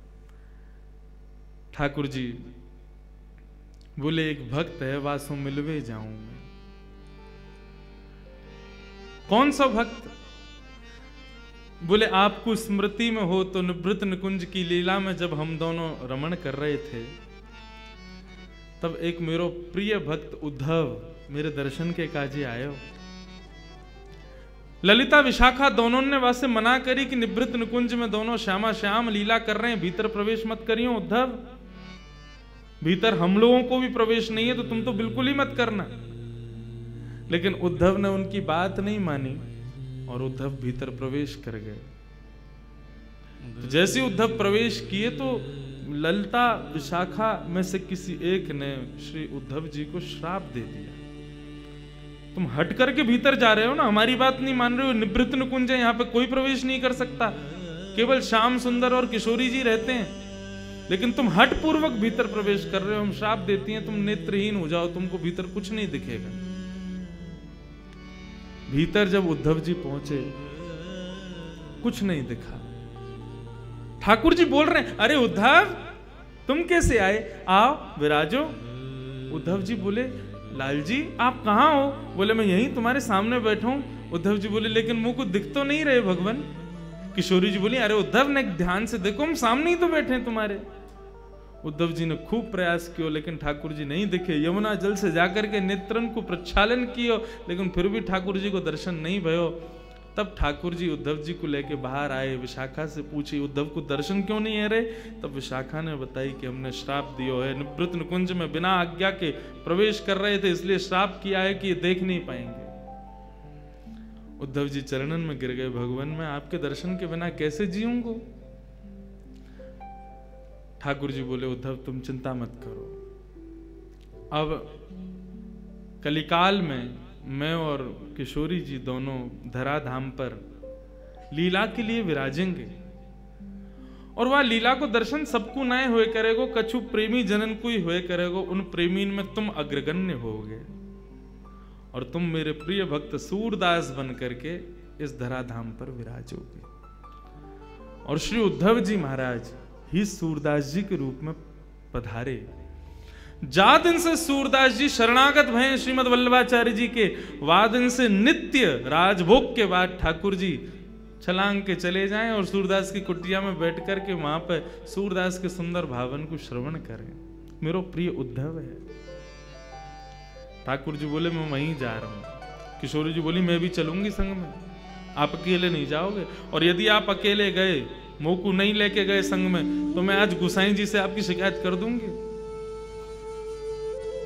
ठाकुर जी बोले एक भक्त है वासो मिलवे जाऊं मैं। कौन सा भक्त? बोले आपको स्मृति में हो तो निवृत्त निकुंज की लीला में जब हम दोनों रमण कर रहे थे तब एक मेरो प्रिय भक्त उद्धव मेरे दर्शन के काजे आयो। ललिता विशाखा दोनों ने वासे मना करी कि निवृत्त निकुंज में दोनों श्यामा श्याम लीला कर रहे हैं, भीतर प्रवेश मत करियो उद्धव, भीतर हम लोगों को भी प्रवेश नहीं है तो तुम तो बिल्कुल ही मत करना। लेकिन उद्धव ने उनकी बात नहीं मानी और उद्धव भीतर प्रवेश कर गए। तो जैसे उद्धव प्रवेश किए तो ललिता विशाखा में से किसी एक ने श्री उद्धव जी को श्राप दे दिया, तुम हट करके भीतर जा रहे हो ना, हमारी बात नहीं मान रहे हो, निवृत्त निकुंज है, यहाँ पे कोई प्रवेश नहीं कर सकता, केवल श्याम सुंदर और किशोरी जी रहते हैं, लेकिन तुम हट पूर्वक भीतर प्रवेश कर रहे हो, हम श्राप देती हैं तुम नेत्रहीन हो जाओ, तुमको भीतर कुछ नहीं दिखेगा। भीतर जब उद्धव जी पहुंचे कुछ नहीं दिखा। ठाकुर जी बोल रहे हैं अरे उद्धव तुम कैसे आए, आओ विराजो। उद्धव जी बोले लाल जी आप कहाँ हो? बोले मैं यहीं तुम्हारे सामने बैठा हूं। उद्धव जी बोले लेकिन मुंह को दिख तो नहीं रहे भगवान। किशोरी जी बोली अरे उद्धव ने ध्यान से देखो, हम सामने ही तो बैठे हैं तुम्हारे। उद्धव जी ने खूब प्रयास किया लेकिन ठाकुर जी नहीं दिखे। यमुना जल से जाकर के नेत्रन को प्रक्षालन किया लेकिन फिर भी ठाकुर जी को दर्शन नहीं भयो। तब ठाकुर जी उद्धव जी को लेके बाहर आए। विशाखा से पूछी उद्धव को दर्शन क्यों नहीं है रे? तब विशाखा ने बताई कि हमने श्राप दियो है, निवृत्त निकुंज में बिना आज्ञा के प्रवेश कर रहे थे इसलिए श्राप किया है कि ये देख नहीं पाएंगे। उद्धव जी चरणन में गिर गए, भगवान मैं आपके दर्शन के बिना कैसे जीऊंगा? ठाकुर जी बोले उद्धव तुम चिंता मत करो, अब कलिकाल में मैं और किशोरी जी दोनों धराधाम पर लीला के लिए विराजेंगे और वह लीला को दर्शन सबको नए हुए करेगो, कछु प्रेमी जनन को ही हुए करेगो। उन प्रेमीन में तुम अग्रगण्य होगे और तुम मेरे प्रिय भक्त सूरदास बन करके इस धराधाम पर विराजोगे। और श्री उद्धव जी महाराज ही सूरदास जी के रूप में पधारे। जा दिन से सूरदास जी शरणागत भय श्रीमद वल्लभाचार्य जी के, वादन से नित्य राजभोग के बाद ठाकुर जी छलांग के चले जाएं और सूरदास की कुटिया में बैठ कर के वहां पर सूरदास के सुंदर भावन को श्रवण करें। मेरो प्रिय उद्धव है। ठाकुर जी बोले मैं वहीं जा रहा हूं। किशोरी जी बोली मैं भी चलूंगी संग में, आप अकेले नहीं जाओगे, और यदि आप अकेले गए मोकू नहीं लेके गए संग में तो मैं आज गोसाई जी से आपकी शिकायत कर दूंगी।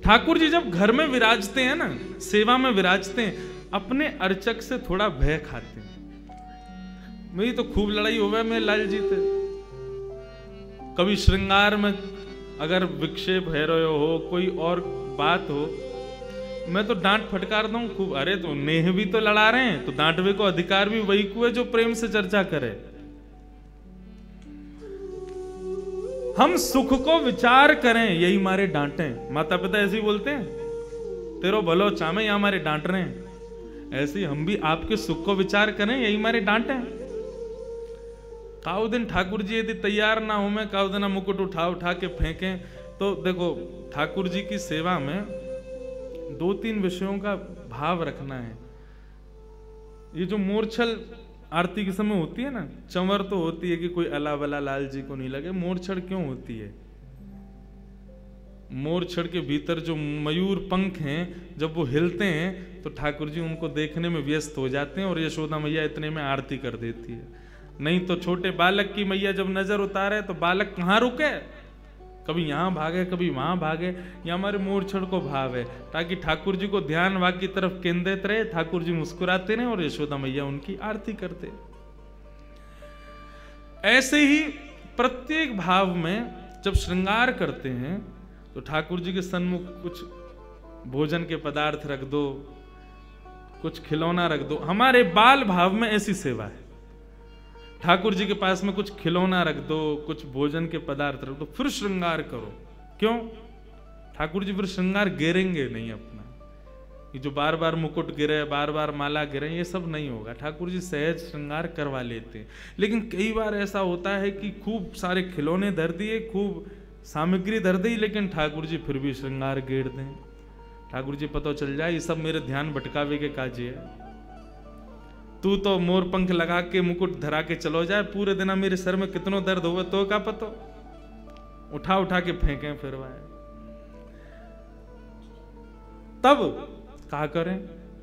ठाकुर जी जब घर में विराजते हैं ना, सेवा में विराजते हैं, अपने अर्चक से थोड़ा भय खाते हैं। मेरी तो खूब लड़ाई हो गया मेरे लाल जी से, कभी श्रृंगार में अगर विक्षेप है रहे हो, कोई और बात हो, मैं तो डांट फटकार दूं खूब। अरे तो नेह भी तो लड़ा रहे हैं, तो डांटवे को अधिकार भी वही को है जो प्रेम से चर्चा करे। हम सुख को विचार करें, यही मारे डांटे। माता पिता ऐसे ही बोलते हैं, तेरो भलो चामे, या हमारे डांट रहे हैं। ऐसे ही हम भी आपके सुख को विचार करें, यही मारे डांटे। काउ दिन ठाकुर जी यदि तैयार ना हो, मैं काउ दिन मुकुट उठा उठा के फेंकें। तो देखो, ठाकुर जी की सेवा में 2-3 विषयों का भाव रखना है। ये जो मूर्छल आरती के समय होती है ना, चंवर तो होती है कि कोई अला बला लाल जी को नहीं लगे। मोरछड़ क्यों होती है? मोरछड़ के भीतर जो मयूर पंख हैं, जब वो हिलते हैं तो ठाकुर जी उनको देखने में व्यस्त हो जाते हैं और यशोदा मैया इतने में आरती कर देती है। नहीं तो छोटे बालक की मैया जब नजर उतारे तो बालक कहाँ रुके, कभी यहां भागे कभी वहां भागे। ये हमारे मूर्छड़ को भाव है, ताकि ठाकुर जी को ध्यान वाक की तरफ केंद्रित रहे, ठाकुर जी मुस्कुराते रहे और यशोदा मैया उनकी आरती करते। ऐसे ही प्रत्येक भाव में जब श्रृंगार करते हैं तो ठाकुर जी के सन्मुख कुछ भोजन के पदार्थ रख दो, कुछ खिलौना रख दो। हमारे बाल भाव में ऐसी सेवा है, ठाकुर जी के पास में कुछ खिलौना रख दो, कुछ भोजन के पदार्थ रख दो, फिर श्रृंगार करो। क्यों? ठाकुर जी फिर श्रृंगार गिरेंगे नहीं अपना। ये जो बार बार मुकुट गिरे, बार बार माला गिरे, ये सब नहीं होगा। ठाकुर जी सहज श्रृंगार करवा लेते हैं। लेकिन कई बार ऐसा होता है कि खूब सारे खिलौने धर दिए, खूब सामग्री धर दी, लेकिन ठाकुर जी फिर भी श्रृंगार गिर दें। ठाकुर जी पता चल जाए ये सब मेरे ध्यान भटकावे के काजे है। तू तो मोर पंख लगा के मुकुट धरा के चलो जाए, पूरे दिन मेरे सर में कितनो दर्द होगा तो का पतो, उठा उठा के फेंके फिर वाए। तब क्या करें?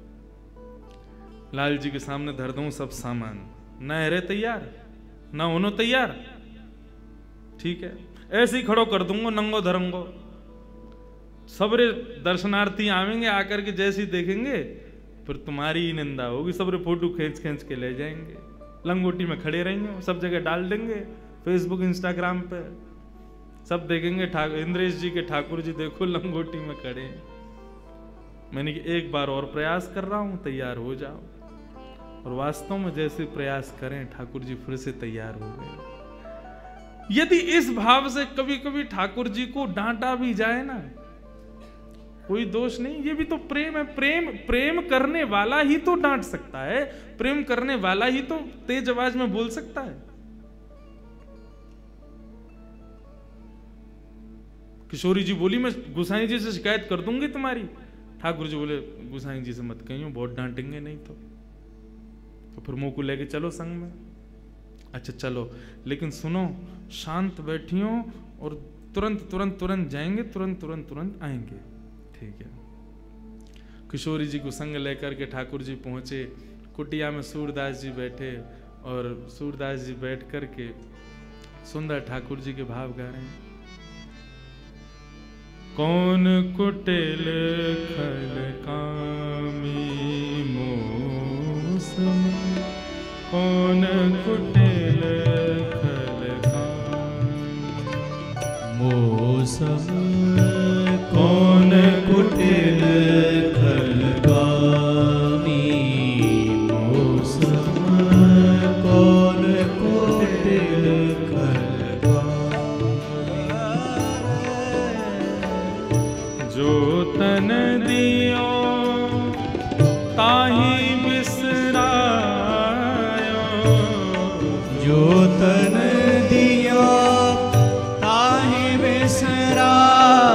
लाल जी के सामने धर दूं सब सामान, न हरे तैयार न होनो तैयार, ठीक है, ऐसे ही खड़ो कर दूंगा नंगो धरंगो। सबरे दर्शनार्थी आवेंगे, आकर के जैसे ही देखेंगे फिर तुम्हारी ही निंदा होगी। सबरे फोटो खींच खींच के ले जाएंगे, लंगोटी में खड़े रहेंगे, सब जगह डाल देंगे, फेसबुक इंस्टाग्राम पे सब देखेंगे। इंद्रेश जी के ठाकुर जी देखो लंगोटी में खड़े। मैंने कि एक बार और प्रयास कर रहा हूं, तैयार हो जाओ। और वास्तव में जैसे प्रयास करें ठाकुर जी फिर से तैयार हो गए। यदि इस भाव से कभी कभी ठाकुर जी को डांटा भी जाए ना, कोई दोष नहीं, ये भी तो प्रेम है। प्रेम करने वाला ही तो डांट सकता है, प्रेम करने वाला ही तो तेज आवाज में बोल सकता है। किशोरी जी बोली मैं गुसाई जी से शिकायत कर दूंगी तुम्हारी। ठाकुर जी बोले गुसाई जी से मत कहियो, बहुत डांटेंगे नहीं तो फिर मुंह को लेके चलो संग में। अच्छा चलो, लेकिन सुनो, शांत बैठियो और तुरंत जाएंगे, तुरंत आएंगे, ठीक है। किशोरी जी को संग लेकर के ठाकुर जी पहुंचे। कुटिया में सूरदास जी बैठे और सूरदास जी बैठ करके सुंदर ठाकुर जी के भाव गा रहे हैं। कौन कुटिल खल कामी मोसम, कौन कुटिल खल कामी मोसम, कौन कुटिल खल कामी मोसम, कौन कुटिल खल कामी। जो तन दियो ताही बिसरायो, जो तन दियो ताही बिसरायो।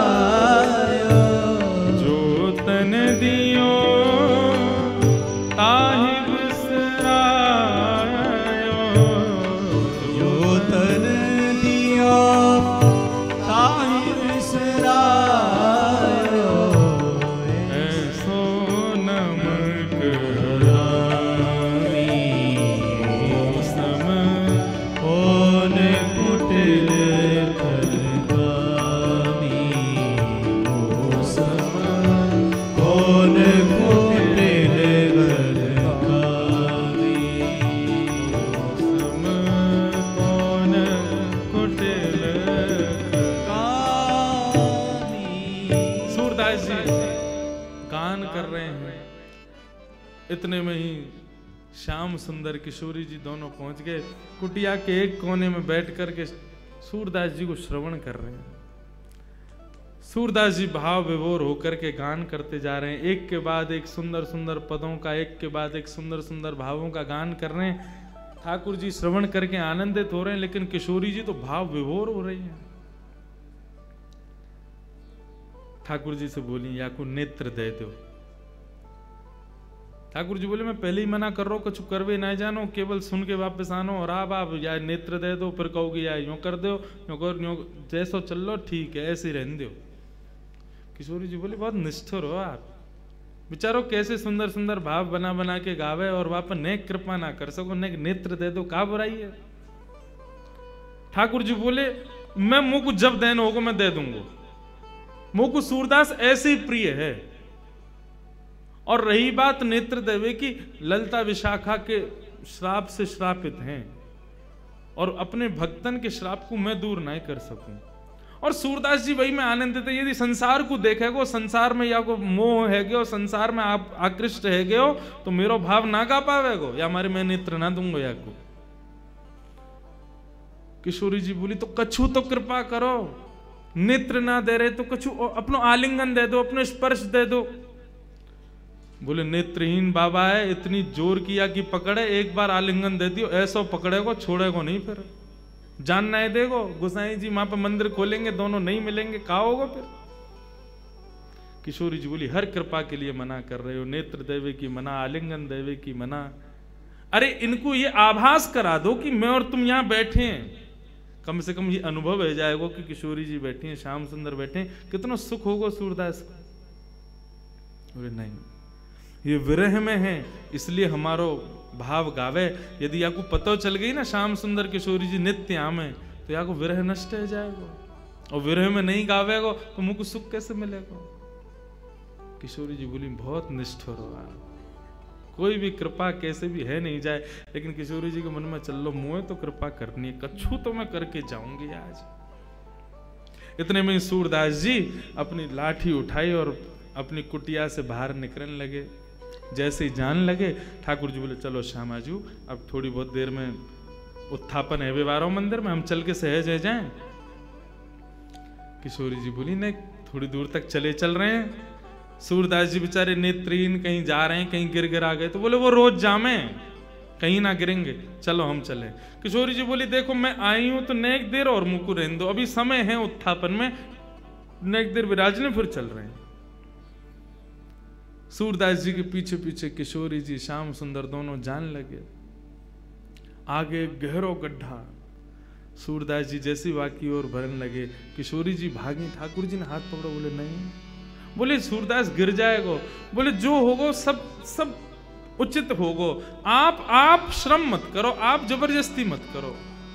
श्याम सुंदर किशोरी जी दोनों पहुंच गए। कुटिया के एक कोने में बैठ करके सूरदास जी को श्रवण कर रहे हैं। सूरदास जी भाव विभोर होकर के गान करते जा रहे हैं, एक के बाद एक सुंदर सुंदर पदों का, एक के बाद एक सुंदर सुंदर भावों का गान कर रहे हैं। ठाकुर जी श्रवण करके आनंदित हो रहे हैं, लेकिन किशोरी जी तो भाव विभोर हो रही हैं। ठाकुर जी से बोली, या को नेत्र दे दो। ठाकुर जी बोले, मैं पहले ही मना कर रहा हूं, कुछ करवे ना जानो, केवल सुन के वापस आनो। और आप या नेत्र दे दो, फिर कहोगे या यूं कर दो, यूं कर, यूं जैसो चल लो, ठीक है, ऐसे ही रहने दो। किशोरी जी बोले, बहुत निष्ठुर हो आप, बेचारो कैसे सुंदर सुंदर भाव बना बना के गावे और वापस नेक कृपा ना कर सको, नेक नेत्र दे दो, का बुराई है। ठाकुर जी बोले, मैं मुंह को जब देन होगा मैं दे दूंगा, मुंह को सूरदास ऐसे ही प्रिय है। और रही बात नेत्र देवे की, ललिता विशाखा के श्राप से श्रापित हैं और अपने भक्तन के श्राप को मैं दूर नहीं कर सकूं। और सूरदास जी वही में आनंदित है। यदि संसार को देखेगो, संसार में या को मोह है गयो, संसार में आप आकृष्ट है गयो, तो मेरो भाव ना गा पावेगो, या हमारे मैं नेत्र ना दूंगो या को। किशोरी जी बोली, तो कछु तो कृपा करो, नेत्र ना दे रहे तो कछु अपनो आलिंगन दे दो, अपने स्पर्श दे दो। बोले, नेत्रहीन बाबा है, इतनी जोर किया कि पकड़े, एक बार आलिंगन दे दियो, ऐसा पकड़ेगो छोड़ेगो नहीं, फिर जान नहीं देगो। गोसाई जी वहां पर मंदिर खोलेंगे, दोनों नहीं मिलेंगे, कहा होगा फिर। किशोरी जी बोली, हर कृपा के लिए मना कर रहे हो, नेत्र देवे की मना, आलिंगन देवे की मना। अरे इनको ये आभास करा दो कि मैं और तुम यहां बैठे हैं, कम से कम ये अनुभव हो जाएगा कि किशोरी जी बैठी हैं, श्याम सुंदर बैठे हैं, कितना सुख होगा सूरदास को। बोले, नहीं, ये विरह में है, इसलिए हमारो भाव गावे। यदि आपको पता चल गई ना श्याम सुंदर किशोरी जी नित्य आमे, तो या को विरह नष्ट हो जाएगा, और विरह में नहीं गावेगो तो मुझको सुख कैसे मिलेगा। किशोरी जी बोली, बहुत निष्ठुर हो आप, कोई भी कृपा कैसे भी है नहीं जाए। लेकिन किशोरी जी के मन में, चल लो मुँह तो कृपा करनी है, कछु तो मैं करके जाऊंगी आज। इतने में सूरदास जी अपनी लाठी उठाई और अपनी कुटिया से बाहर निकलने लगे। जैसे ही जान लगे, ठाकुर जी बोले, चलो श्यामाजू, अब थोड़ी बहुत देर में उत्थापन है व्यवहारों मंदिर में, हम चल के सहज है जाएं। किशोरी जी बोली, नहीं, थोड़ी दूर तक चल रहे हैं। सूरदास जी बेचारे नेत्रहीन, कहीं जा रहे हैं, कहीं गिर आ गए, तो बोले, वो रोज जामे, कहीं ना गिरेंगे, चलो हम चले। किशोरी जी बोली, देखो मैं आई हूं तो नेक देर और मुंह को रहने दो, अभी समय है उत्थापन में, नेक देर विराजने, फिर चल रहे हैं। सूरदास जी के पीछे पीछे किशोरी जी, श्याम सुंदर दोनों जान लगे। आगे गहरो गड्ढा, सूरदास जी जैसी वाकी और भरने लगे, किशोरी जी भागी। ठाकुर जी ने हाथ पकड़ा, बोले, नहीं। बोले, सूरदास गिर जाएगो। बोले, जो होगो सब उचित होगो, आप श्रम मत करो, आप जबरदस्ती मत करो।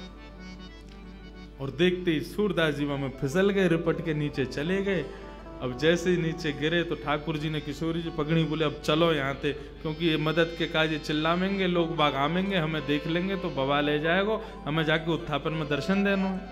और देखते ही सूरदास जी वहां फिसल गए, रिपट के नीचे चले गए। अब जैसे ही नीचे गिरे तो ठाकुर जी ने किशोरी जी पकड़ी, बोले, अब चलो यहाँ से, क्योंकि ये मदद के काज चिल्लाएंगे, लोग बाग आमेंगे, हमें देख लेंगे तो बवा ले जाएगा, हमें जाके उत्थापन में दर्शन देना है।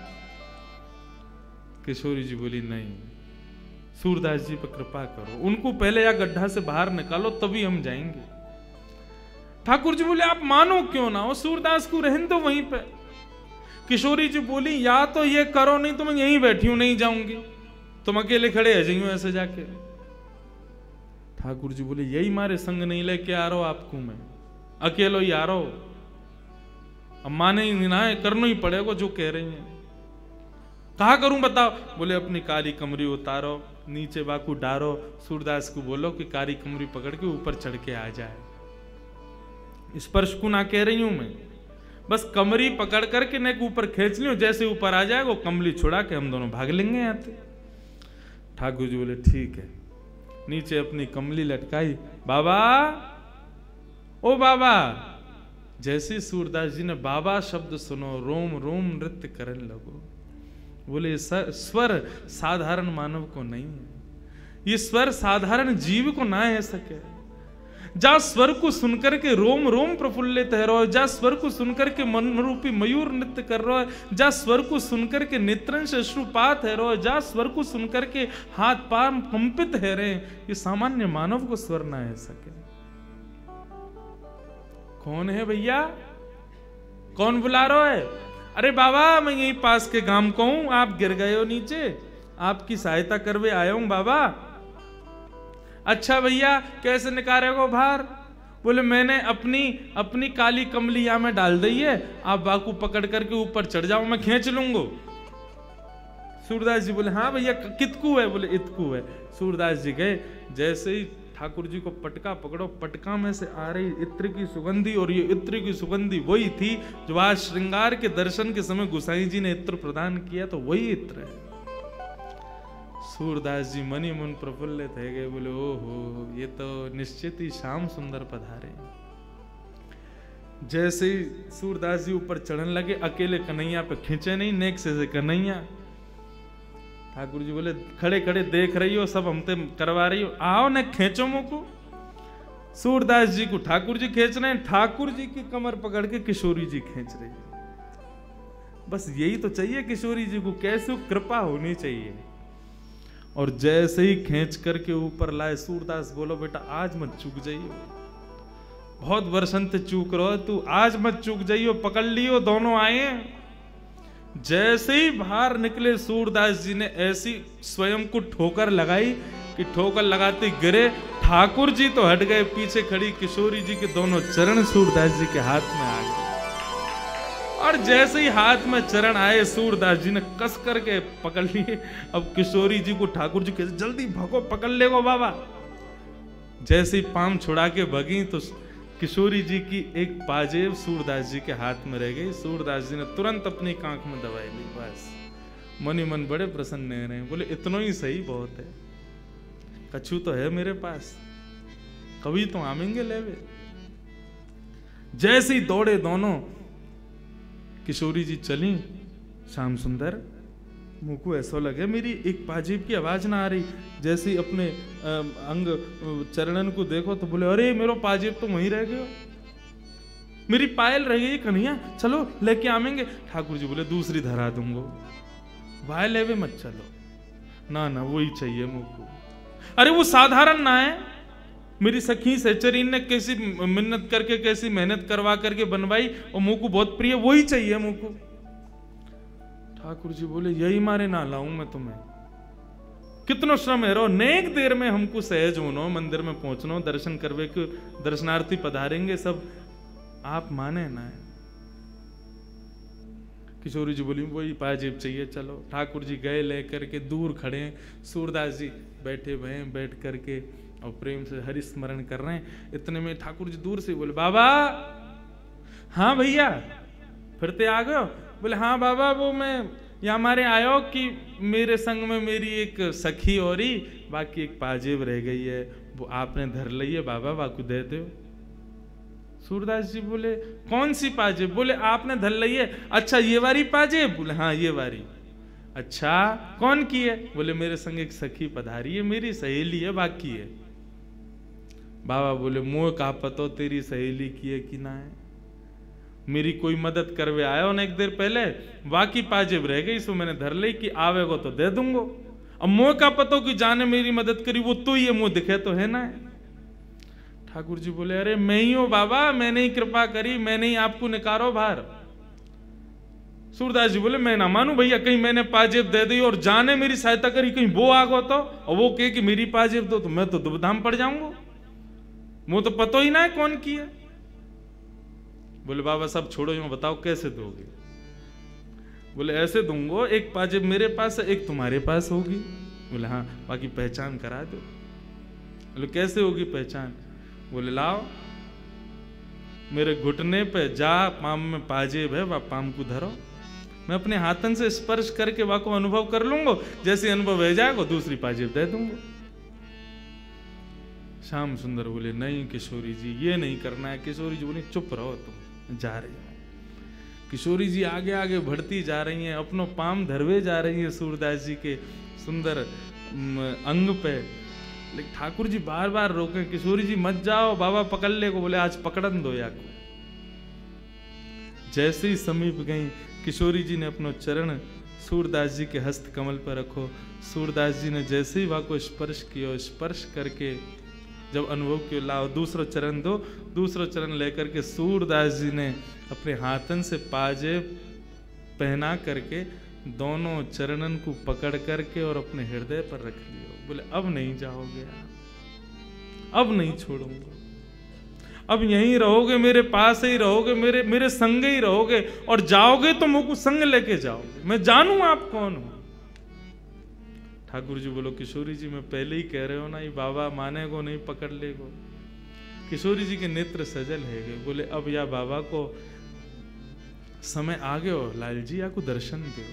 किशोरी जी बोली, नहीं, सूरदास जी पर कृपा करो, उनको पहले या गड्ढा से बाहर निकालो, तभी हम जाएंगे। ठाकुर जी बोले, आप मानो क्यों ना हो, सूरदास को रहने दो वहीं पे। किशोरी जी बोली, या तो ये करो, नहीं तो मैं यहीं बैठी हूं, नहीं जाऊंगी, तुम अकेले खड़े है जाइयो ऐसे जाके। ठाकुर जी बोले, यही मारे संग नहीं लेके आ रहा हूं आपको, मैं अकेलो ही आ रहा हूं, अब माने ही ना है, करना ही पड़ेगा जो कह रही हैं। कहा करूं बताओ। बोले, अपनी काली कमरी उतारो, नीचे बाकू डारो, सूरदास को बोलो कि काली कमरी पकड़ के ऊपर चढ़ के आ जाए। स्पर्श को ना कह रही हूं मैं, बस कमरी पकड़ करके नेक ऊपर खींच लियो, जैसे ऊपर आ जाएगा कमली छुड़ा के हम दोनों भाग लेंगे यहाँ से। ठाकुर जी बोले, ठीक है। नीचे अपनी कमली लटकाई, बाबा, ओ बाबा। जैसे सूरदास जी ने बाबा शब्द सुनो, रोम रोम नृत्य करने लगो। बोले, स्वर साधारण मानव को नहीं है, ये स्वर साधारण जीव को ना है सके। जा स्वर को सुनकर के रोम रोम प्रफुल्लित है रहो, जा स्वर को सुनकर के मन रूपी मयूर नृत्य कर रहा है, जा स्वर को सुनकर के नेत्रन से अश्रुपात है रहो, जा स्वर को सुनकर के हाथ पांव कंपित है रहे। ये सामान्य मानव को स्वर ना है सके। कौन है भैया, कौन बुला रहा है? अरे बाबा मैं यहीं पास के गांव को हूं, आप गिर गए हो नीचे, आपकी सहायता करवे आया हूं बाबा। अच्छा भैया कैसे निकालेगो बाहर? बोले मैंने अपनी काली कमली यहाँ में डाल दी है, आप बाकू पकड़ करके ऊपर चढ़ जाओ, मैं खींच लूंगा। सूरदास जी बोले हाँ भैया कितकू है? बोले इतकू है। सूरदास जी गए, जैसे ही ठाकुर जी को पटका पकड़ो, पटका में से आ रही इत्र की सुगंधी, और ये इत्र की सुगंधी वही थी जो आज श्रृंगार के दर्शन के समय गोसाई जी ने इत्र प्रदान किया, तो वही इत्र है। सूरदास जी मनी मन प्रफुल्लित है गए, बोले ओहो ये तो निश्चित ही श्याम सुंदर पधारे। जैसे ही सूरदास जी ऊपर चढ़ने लगे, अकेले कन्हैया पे खींचे नहीं, नेक से कन्हैया। ठाकुर जी बोले खड़े खड़े देख रही हो, सब हमते करवा रही हो, आओ न खींचो मुझको। सूरदास जी को ठाकुर जी खींच रहे हैं, ठाकुर जी की कमर पकड़ के किशोरी जी खींच रही है। बस यही तो चाहिए किशोरी जी को, कैसे कृपा होनी चाहिए। और जैसे ही खींच करके ऊपर लाए, सूरदास बोलो बेटा आज मत चूक जाइयो, बहुत वर्षन से चूक रहो तू, आज मत चूक जाइयो, पकड़ लियो। दोनों आए, जैसे ही बाहर निकले सूरदास जी ने ऐसी स्वयं को ठोकर लगाई कि ठोकर लगाते गिरे। ठाकुर जी तो हट गए, पीछे खड़ी किशोरी जी के दोनों चरण सूरदास जी के हाथ में आ गए। और जैसे ही हाथ में चरण आए, सूरदास जी ने कस करके पकड़ लिए। अब किशोरी जी को ठाकुर जी कहते जल्दी भगो, पकड़ ले गो बाबा। जैसे ही पाम छुड़ा के भगी तो किशोरी जी की एक पाजेब सूरदास जी के हाथ में रह गई। सूरदास जी ने तुरंत अपनी कांख में दवाई ली, बस मनी मन बड़े प्रसन्न रहे। बोले इतना ही सही बहुत है, कछु तो है मेरे पास, कभी तो आमेंगे लेवे। जैसे ही दौड़े दोनों, किशोरी जी चली, श्याम सुंदर मुझको ऐसा लगे मेरी एक पाजेब की आवाज ना आ रही। जैसे ही अपने अंग चरणन को देखो तो बोले अरे मेरो पाजेब तो वहीं रह गयो, मेरी पायल रह गई कन्हैया, चलो लेके आवेंगे। ठाकुर जी बोले दूसरी धरा दूंगो, वाय लेवे मत चलो, ना ना वही चाहिए मुझको। अरे वो साधारण ना है, मेरी सखी सहचरीन ने कैसी मिन्नत करके कैसी मेहनत करवा करके बनवाई, और मुझको बहुत प्रिय, वही चाहिए मुझको। ठाकुर जी बोले यही मारे ना लाऊं मैं तुम्हें, कितनो श्रम है रो, नेक देर में हमको सहज होनो, मंदिर में पहुंचनो, दर्शन करवे के दर्शनार्थी पधारेंगे सब, आप माने ना है। किशोरी जी बोली वही पाजेब चाहिए, चलो। ठाकुर जी गए लेकर के, दूर खड़े, सूरदास जी बैठे हुए हैं, बैठ करके और प्रेम से हरि स्मरण कर रहे हैं। इतने में ठाकुर जी दूर से बोले बाबा। हाँ भैया फिरते आ गए? बोले हाँ बाबा, वो मैं यहाँ हमारे आयो कि मेरे संग में मेरी एक सखी और ही, बाकी एक पाजेब रह गई है, वो आपने धर ली है बाबा, बाकू दे दो। सूरदास जी बोले कौन सी पाजेब? बोले आपने धर ली है। अच्छा ये वाली पाजेब? बोले हाँ ये वाली। अच्छा कौन की है? बोले मेरे संग एक सखी पधारी है, मेरी सहेली है, बाकी है। बाबा बोले मोह का पतो तेरी सहेली की है कि ना है, मेरी कोई मदद करवे आयो ना एक देर पहले, बाकी पाजेब रह गई, सो मैंने धर ली कि आवेगो तो दे दूंगो। अब मोह का पतो कि जाने मेरी मदद करी, वो तो ये मुंह दिखे तो है ना। ठाकुर जी बोले अरे मैं ही हूं बाबा, मैंने ही कृपा करी, मैंने ही आपको निकारो बाहर। सूरदास जी बोले मैं ना मानू भैया, कहीं मैंने पाजेब दे दी और जाने मेरी सहायता करी, कहीं वो आगो तो, और वो कहे कि मेरी पाजेब दो, तो मैं तो दुबधाम पड़ जाऊंगा, मुझे तो पतो ही ना है कौन की है। बोले बाबा सब छोड़ो, यूं बताओ कैसे दोगे? बोले ऐसे दूंगो, एक पाजेब मेरे पास है, एक तुम्हारे पास होगी। बोले हाँ, बाकी पहचान करा दो। बोले कैसे होगी पहचान? बोले लाओ मेरे घुटने पे जा, पाम में पाजेब है, वह पाम को धरो, मैं अपने हाथन से स्पर्श करके वह को अनुभव कर लूंगा, जैसे अनुभव हो जाएगा दूसरी पाजेब दे दूंगा। श्याम सुंदर बोले नहीं किशोरी जी ये नहीं करना है। किशोरी जी बोले चुप रहो, तुम जा रही हो। किशोरी जी आगे आगे बढ़ती जा रही हैं, अपनो पाम धरवे जा रही है सूरदास जी के सुंदर अंग पे, लेकिन ठाकुर जी बार बार रोके, किशोरी जी मत जाओ, बाबा पकड़ ले को। बोले आज पकड़न दो या को। जैसे ही समीप गई, किशोरी जी ने अपनो चरण सूरदास जी के हस्त कमल पर रखो। सूरदास जी ने जैसे ही वह को स्पर्श किया, स्पर्श करके जब अनुभव के लाओ दूसरा चरण दो, दूसरा चरण लेकर के सूरदास जी ने अपने हाथन से पाजे पहना करके दोनों चरणन को पकड़ करके और अपने हृदय पर रख लियो। बोले अब नहीं जाओगे, अब नहीं छोड़ूंगा, अब यहीं रहोगे, मेरे पास ही रहोगे, मेरे संग ही रहोगे, और जाओगे तो मुझको संग लेके जाओगे, मैं जानू आप कौन हो। ठाकुर जी बोलो किशोरी जी मैं पहले ही कह रहे हो ना, ये बाबा माने को नहीं पकड़ ले गो। किशोरी जी के नेत्र सजल है गए। बोले अब या बाबा को समय आ गए हो लाल जी, या को दर्शन दो।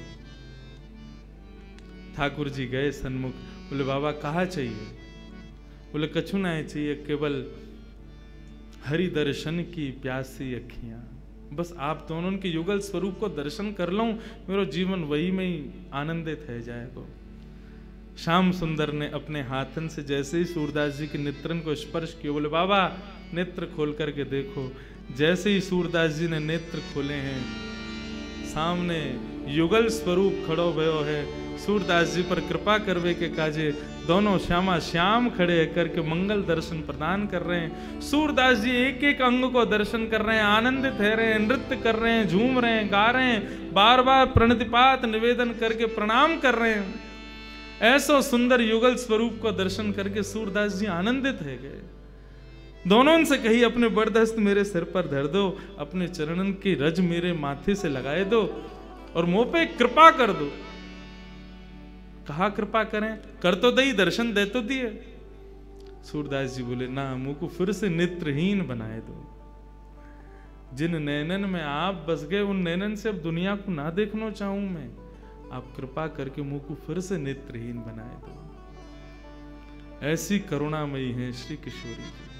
ठाकुर जी गए सन्मुख। बोले बाबा कहा चाहिए? बोले कछु ना चाहिए, केवल हरि दर्शन की प्यासी अखियां, बस आप दोनों के युगल स्वरूप को दर्शन कर लूं, मेरा जीवन वही में ही आनंदित है जाएगा। श्याम सुंदर ने अपने हाथन से जैसे ही सूरदास जी के नेत्रन को स्पर्श किया, बोले बाबा नेत्र खोल करके देखो। जैसे ही सूरदास जी ने नेत्र खोले हैं, सामने युगल स्वरूप खड़ो भयो है। सूरदास जी पर कृपा करवे के काजे दोनों श्यामा श्याम खड़े करके मंगल दर्शन प्रदान कर रहे हैं। सूरदास जी एक एक अंग को दर्शन कर रहे हैं, आनंदित है रहे हैं, नृत्य कर रहे हैं, झूम रहे हैं, गा रहे हैं, बार बार प्रणतिपात निवेदन करके प्रणाम कर रहे हैं। ऐसा सुंदर युगल स्वरूप को दर्शन करके सूरदास जी आनंदित है गए। दोनों से कही अपने बरदस्त मेरे सिर पर धर दो, अपने चरणन की रज मेरे माथे से लगाए दो और मुंह पे कृपा कर दो। कहा कृपा करें? कर तो दई, दर्शन दे तो दिए। सूरदास जी बोले ना, मुंह को फिर से नेत्रहीन बनाए दो। जिन नैनन में आप बस गए उन नैनन से अब दुनिया को ना देखना चाहूं मैं, आप कृपा करके मुंह को फिर से नेत्रहीन बनाए दो। ऐसी करुणामयी है श्री किशोरी जी।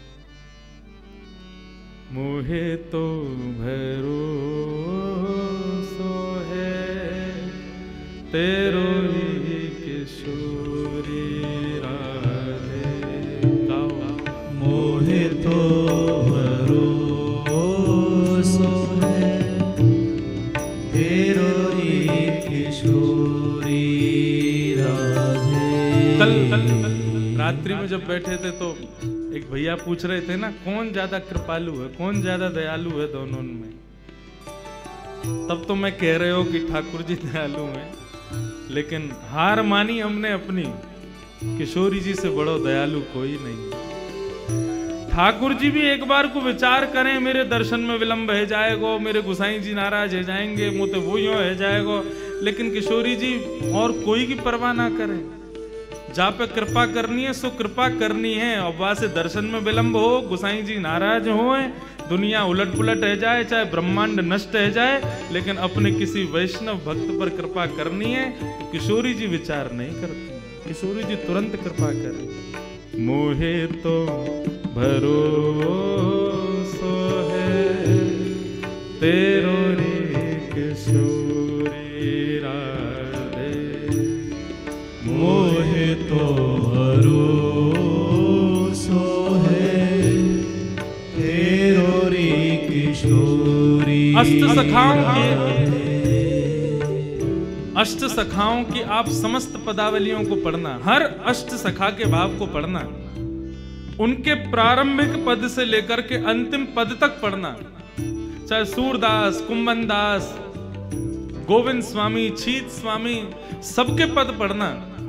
मोहे तो भरोसो है तेरो ही किशोरी राधे। मोहे तो भरोसो है तेरो ही किशोरी राधे। कल रात्रि में जब बैठे थे तो एक भैया पूछ रहे थे ना, कौन ज्यादा कृपालु है, कौन ज्यादा दयालु है दोनों में। तब तो मैं कह रहे हो कि ठाकुर जी दयालु हैं, लेकिन हार मानी हमने अपनी, किशोरी जी से बड़ो दयालु कोई नहीं। ठाकुर जी भी एक बार को विचार करें, मेरे दर्शन में विलंब है जाएगो, मेरे गुसाई जी नाराज है जाएंगे, मुझे वो यूं है जाएगो, लेकिन किशोरी जी और कोई की परवाह ना करें। जहाँ पे कृपा करनी है सो कृपा करनी है। अब वहां से दर्शन में विलंब हो, गुसाई जी नाराज हो, दुनिया उलट पुलट रह जाए, चाहे ब्रह्मांड नष्ट रह जाए, लेकिन अपने किसी वैष्णव भक्त पर कृपा करनी है तो किशोरी जी विचार नहीं करती, किशोरी जी तुरंत कृपा करें। मोहे तो भरोसो है तेरो रे किशोरी राधे। मोहे तो भरोसो है तेरो रे किशोरी। अष्ट सखाओं की आप समस्त पदावलियों को पढ़ना, हर अष्ट सखा के भाव को पढ़ना, उनके प्रारंभिक पद से लेकर के अंतिम पद तक पढ़ना। चाहे सूरदास, कुंभनदास, गोविंद स्वामी, छीत स्वामी, सबके पद पढ़ना।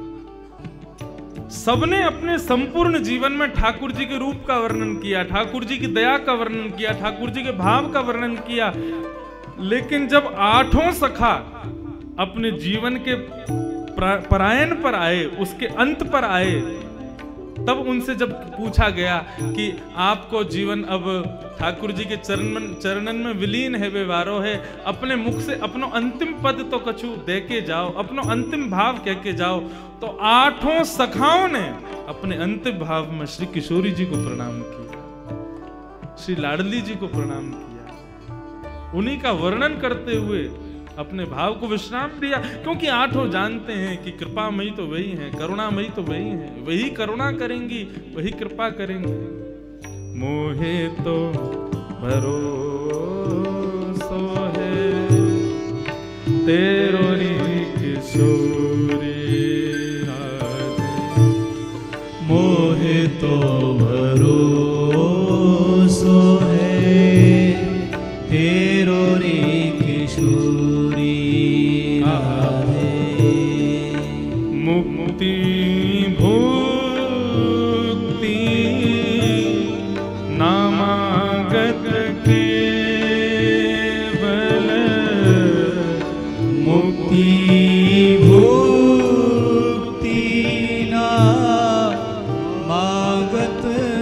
सबने अपने संपूर्ण जीवन में ठाकुर जी के रूप का वर्णन किया, ठाकुर जी की दया का वर्णन किया, ठाकुर जी के भाव का वर्णन किया। लेकिन जब आठों सखा अपने जीवन के परायण पर आए, उसके अंत पर आए, तब उनसे जब पूछा गया कि आपको जीवन अब ठाकुर जी के चरणन में विलीन है, व्यवहारो है, अपने मुख से अपनो अंतिम पद तो कछु दे के जाओ, अपनो अंतिम भाव कह के जाओ। तो आठों सखाओं ने अपने अंतिम भाव में श्री किशोरी जी को प्रणाम किया, श्री लाडली जी को प्रणाम किया, उन्हीं का वर्णन करते हुए अपने भाव को विश्राम दिया। क्योंकि आठों जानते हैं कि कृपामयी तो वही है, करुणामयी तो वही है, वही करुणा करेंगी, वही कृपा करेंगी। मोहे तो भरोसो है तेरो री किशोरी राधे। मोहे तो केवल मुक्ति भुक्ति ना मांगत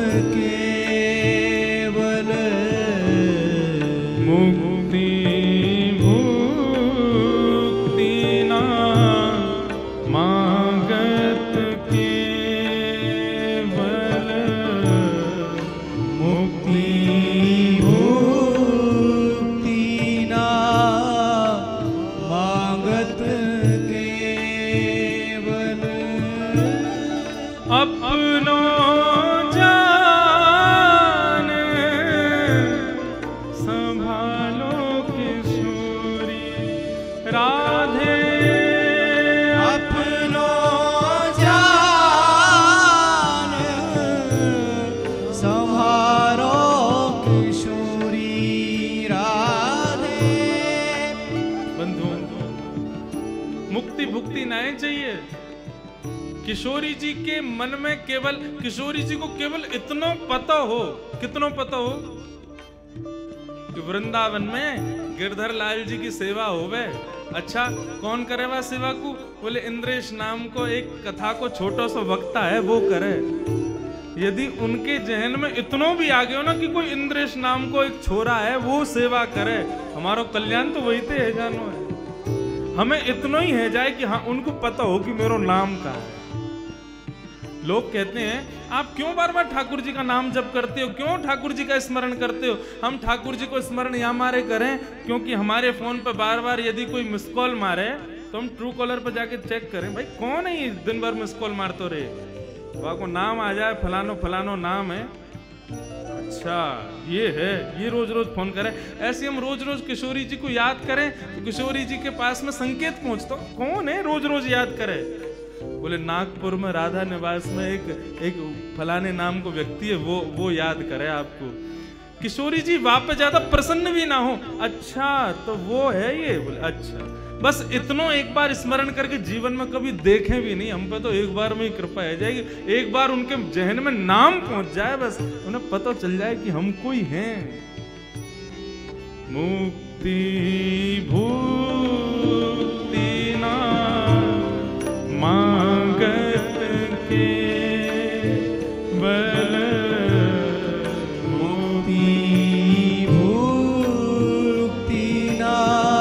केवल मुक्ति भुक्ति ना मांगत केवल मुक्ति भुक्ति ना मांगत केवल अपनो जान संभालो किशोरी राधे अपनो जान संभारो किशोरी राधे। बंधु मुक्ति भुक्ति नहीं चाहिए। किशोरी जी के मन में केवल किशोरी जी को केवल इतना पता हो, कितना पता हो कि वृंदावन में गिरधर लाल जी की सेवा होवे। अच्छा कौन करे वह सेवा को? बोले इंद्रेश नाम को एक कथा को छोटा सा वक्ता है वो करे। यदि उनके जहन में इतना भी आ गया ना कि कोई इंद्रेश नाम को एक छोरा है वो सेवा करे, हमारा कल्याण तो वही थे है जानो है। हमें इतना ही है जाए कि हाँ उनको पता हो कि मेरा नाम का है। लोग कहते हैं आप क्यों बार बार ठाकुर जी का नाम जप करते हो, क्यों ठाकुर जी का स्मरण करते हो? हम ठाकुर जी को स्मरण यहाँ मारे करें क्योंकि हमारे फोन पर बार बार यदि कोई मिस कॉल मारे तो हम ट्रू कॉलर पर जाके चेक करें भाई कौन है ये दिन भर मिस कॉल मारते रहे, वहां को नाम आ जाए फलानो फलानो नाम है, अच्छा ये है, ये रोज रोज फोन करें। ऐसे हम रोज रोज किशोरी जी को याद करें तो किशोरी जी के पास में संकेत पहुंचता कौन है रोज रोज याद करे? बोले नागपुर में राधा निवास में एक फलाने नाम को व्यक्ति है वो याद करे आपको। किशोरी जी वापस ज्यादा प्रसन्न भी ना हो, अच्छा तो वो है ये, बोले अच्छा बस इतना एक बार स्मरण करके जीवन में कभी देखें भी नहीं, हम पे तो एक बार में ही कृपा है जाएगी। एक बार उनके जहन में नाम पहुंच जाए बस उन्हें पता चल जाए कि हम कोई हैं। मुक्ति भुक्ति ना मांगत केवल मुक्ति भुक्ति ना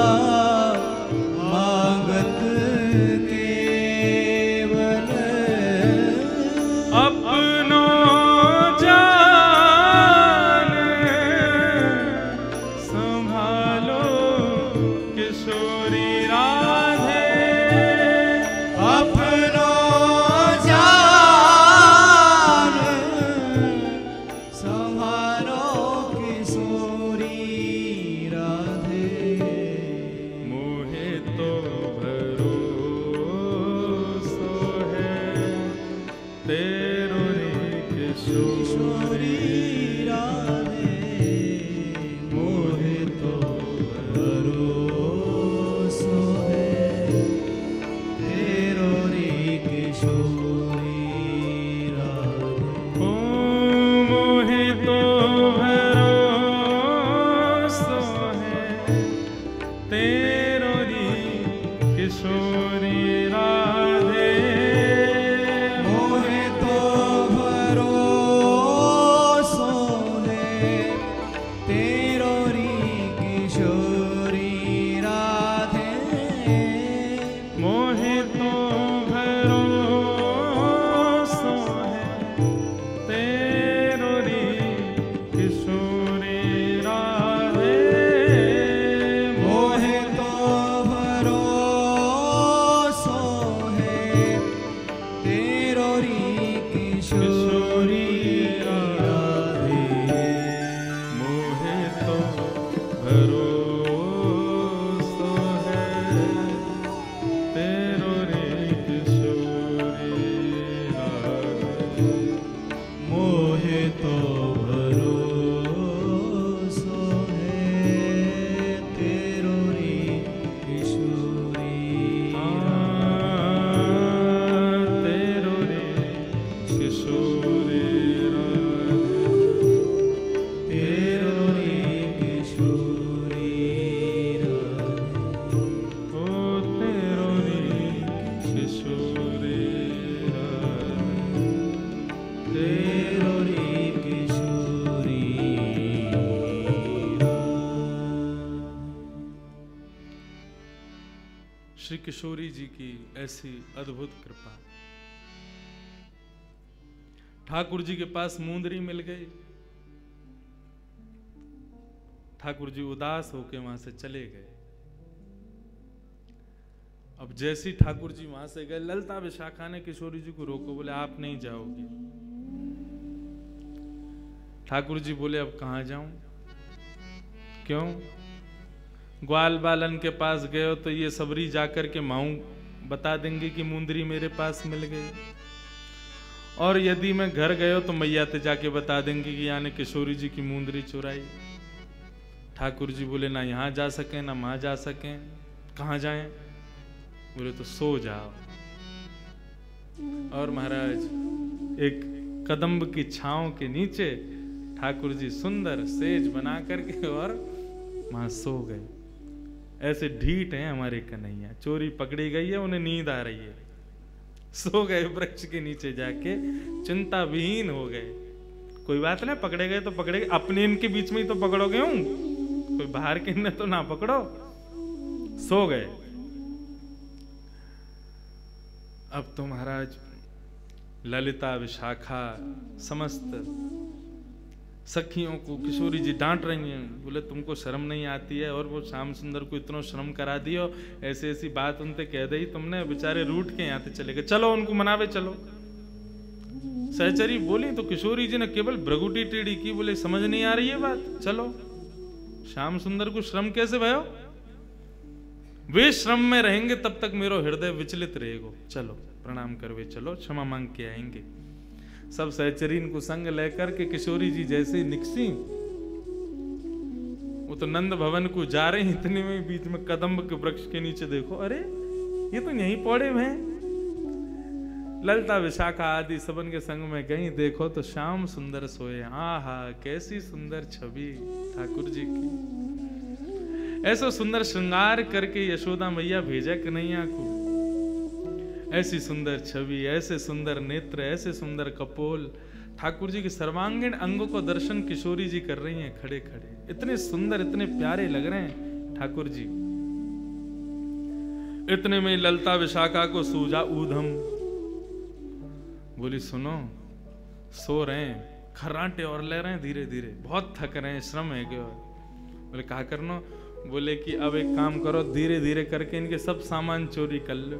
मांगत केवल अपनो जान संभालो किशोरी राधे। अपनो जान संभारो किशोरी राधे। मोहे तो भरोसो है तेरो रे किशोरी राधे मोहे तो भरोसो है तेरो रे किशोरी राधे। ओ मोहे तो भरोसो है तेरो रे किशोरी राधे। मोहे तो भरोसो है तेरो री किशोरी राधे। मोहे तो भरोसो है तेरो रे किशोरी राधे। मोहे तो भरोसो है तेरो री किशोरी राधे। मोहे तो भरोसो है तेरो रे किशोरी राधे। मोहे तो भरोसो है तेरो री किशोरी तेरो रे किशोरी राधे। तेरो री श्री किशोरी जी की ऐसी अद्भुत कृपा। ठाकुर जी के पास मुंदरी मिल गई। ठाकुर जी उदास होकर वहां से चले गए। अब जैसे ही ठाकुर जी वहां से गए, ललिता विशाखा ने किशोरी जी को रोको, बोले आप नहीं जाओगे। ठाकुर जी बोले अब कहां जाऊं? क्यों? ग्वाल बालन के पास गए हो तो ये सबरी जाकर के माऊ बता देंगे कि मुंदरी मेरे पास मिल गई, और यदि मैं घर गए हो तो मैया ते जाके बता देंगे कि यानी किशोरी जी की मुंदरी चुराई। ठाकुर जी बोले ना यहां जा सके ना वहां जा सके, कहां जाएं? बोले तो सो जाओ। और महाराज एक कदम्ब की छांव के नीचे ठाकुर जी सुंदर सेज बना करके और वहां सो गए। ऐसे ढीठ हैं हमारे कन्हैया, चोरी पकड़ी गई है, उन्हें नींद आ रही है, सो गए वृक्ष के नीचे जाके, चिंता विहीन हो गए। कोई बात नहीं, पकड़े गए तो पकड़े गए, अपने इनके बीच में ही तो पकड़ोगे हूं, कोई बाहर के ने तो ना पकड़ो। सो गए। अब तो महाराज ललिता विशाखा समस्त सखियों को किशोरी जी डांट रही हैं, बोले तुमको शर्म नहीं आती है, और वो श्याम सुंदर को इतना श्रम करा दियो, ऐसी ऐसी बात उनसे कह दी तुमने, बेचारे रूठ के यहाँ से चले गए, चलो उनको मनावे चलो। सहचरी बोली तो किशोरी जी ने केवल भ्रगुटी टेढ़ी की, बोले समझ नहीं आ रही है बात, चलो। श्याम सुंदर को श्रम कैसे भयो? वे श्रम में रहेंगे तब तक मेरो हृदय विचलित रहेगा, चलो प्रणाम करवे चलो, क्षमा मांग के आएंगे। सब सहचरीन को संग लेकर के किशोरी जी जैसे निकसी, वो तो नंद भवन को जा रहे हैं, इतने में बीच में कदम्ब के वृक्ष के नीचे देखो, अरे ये तो यहीं पौड़े में हैं। ललिता विशाखा आदि सबन के संग में गई, देखो तो श्याम सुंदर सोए। आहा कैसी सुंदर छवि ठाकुर जी की। ऐसा सुंदर श्रृंगार करके यशोदा मैया भेजा कन्हैया को, ऐसी सुंदर छवि, ऐसे सुंदर नेत्र, ऐसे सुंदर कपोल, ठाकुर जी के सर्वांगीण अंगों को दर्शन किशोरी जी कर रही हैं खड़े खड़े, इतने सुंदर इतने प्यारे लग रहे हैं ठाकुर जी। इतने में ललिता विशाखा को सूझा ऊधम, बोली सुनो, सो रहे हैं, खर्राटे और ले रहे हैं धीरे धीरे, बहुत थक रहे हैं, श्रम है क्या? बोले कहा करना? बोले कि अब एक काम करो, धीरे धीरे करके इनके सब सामान चोरी कर लो,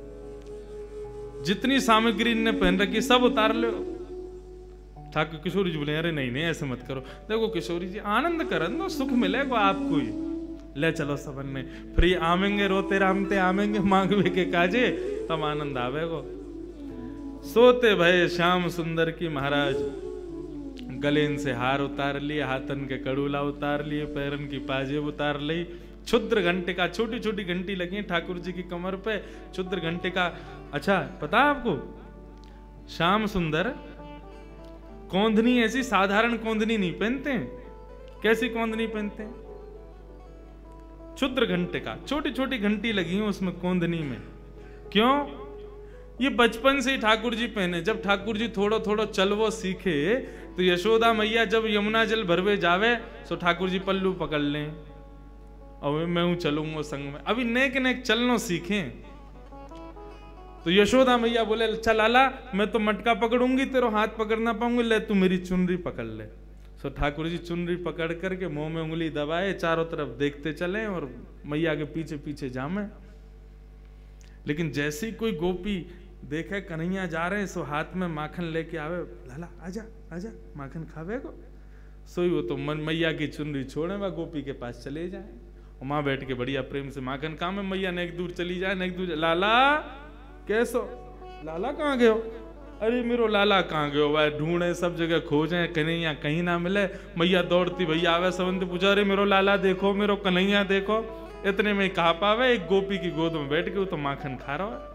जितनी सामग्री इनने पहन रखी सब उतार लो। ठाकुर किशोरी जी बोले अरे नहीं नहीं ऐसे मत करो, देखो किशोरी जी आनंद करन दो, सुख मिलेगा आपको ही, ले चलो सबन ने, फिर आवेंगे रोते रामते आवेंगे मांगवे के काजे, तब आनंद आवेगो। सोते भय श्याम सुंदर की महाराज गलेन से हार उतार लिए, हाथन के कड़ूला उतार लिए, पैरन की पाजेब उतार ली, क्षुद्र घंटे का, छोटी छोटी घंटी लगी ठाकुर जी की कमर पे, क्षुद्र घंटे का। अच्छा पता है आपको, श्याम सुंदर कोंदनी ऐसी साधारण कोंदनी नहीं पहनते हैं। कैसी कोंदनी पहनते हैं? क्षुद्र घंटे का, छोटी छोटी घंटी लगी है उसमें कोंदनी में। क्यों? ये बचपन से ही ठाकुर जी पहने। जब ठाकुर जी थोड़ा थोड़ा चलवो सीखे तो यशोदा मैया जब यमुना जल भरवे जावे तो ठाकुर जी पल्लू पकड़ लें और मैं हूं चलूंगा संग में। अभी नेक नेक चलनो सीखे तो यशोदा मैया बोले चल आला, मैं तो मटका पकड़ूंगी, तेरा हाथ पकड़ना पाऊंगी, ले तू मेरी चुनरी पकड़ ले। सो ठाकुर जी चुनरी पकड़ करके मुंह में उंगली दबाए, चारों तरफ देखते चले और मैया के पीछे पीछे जामे। लेकिन जैसे ही कोई गोपी देखे कन्हैया जा रहे हैं सो हाथ में माखन लेके आवे, लाला आजा आजा माखन खावे को, सोई वो तो मन मैया की चुनरी छोड़े वह गोपी के पास चले जाए और माँ बैठ के बढ़िया प्रेम से माखन खा में मैया ने एक दूर चली जाए, एक दूर, लाला कैसो, लाला कहाँ गए हो? अरे मेरो लाला कहाँ गए हो? वह ढूंढे सब जगह खोजे, कन्हैया कहीं ना मिले। मैया दौड़ती भैया आवे, सबन पूछा अरे मेरो लाला देखो, मेरो कन्हैया देखो। इतने में कहा पावे एक गोपी की गोद में बैठ के वो तो माखन खा रहा है।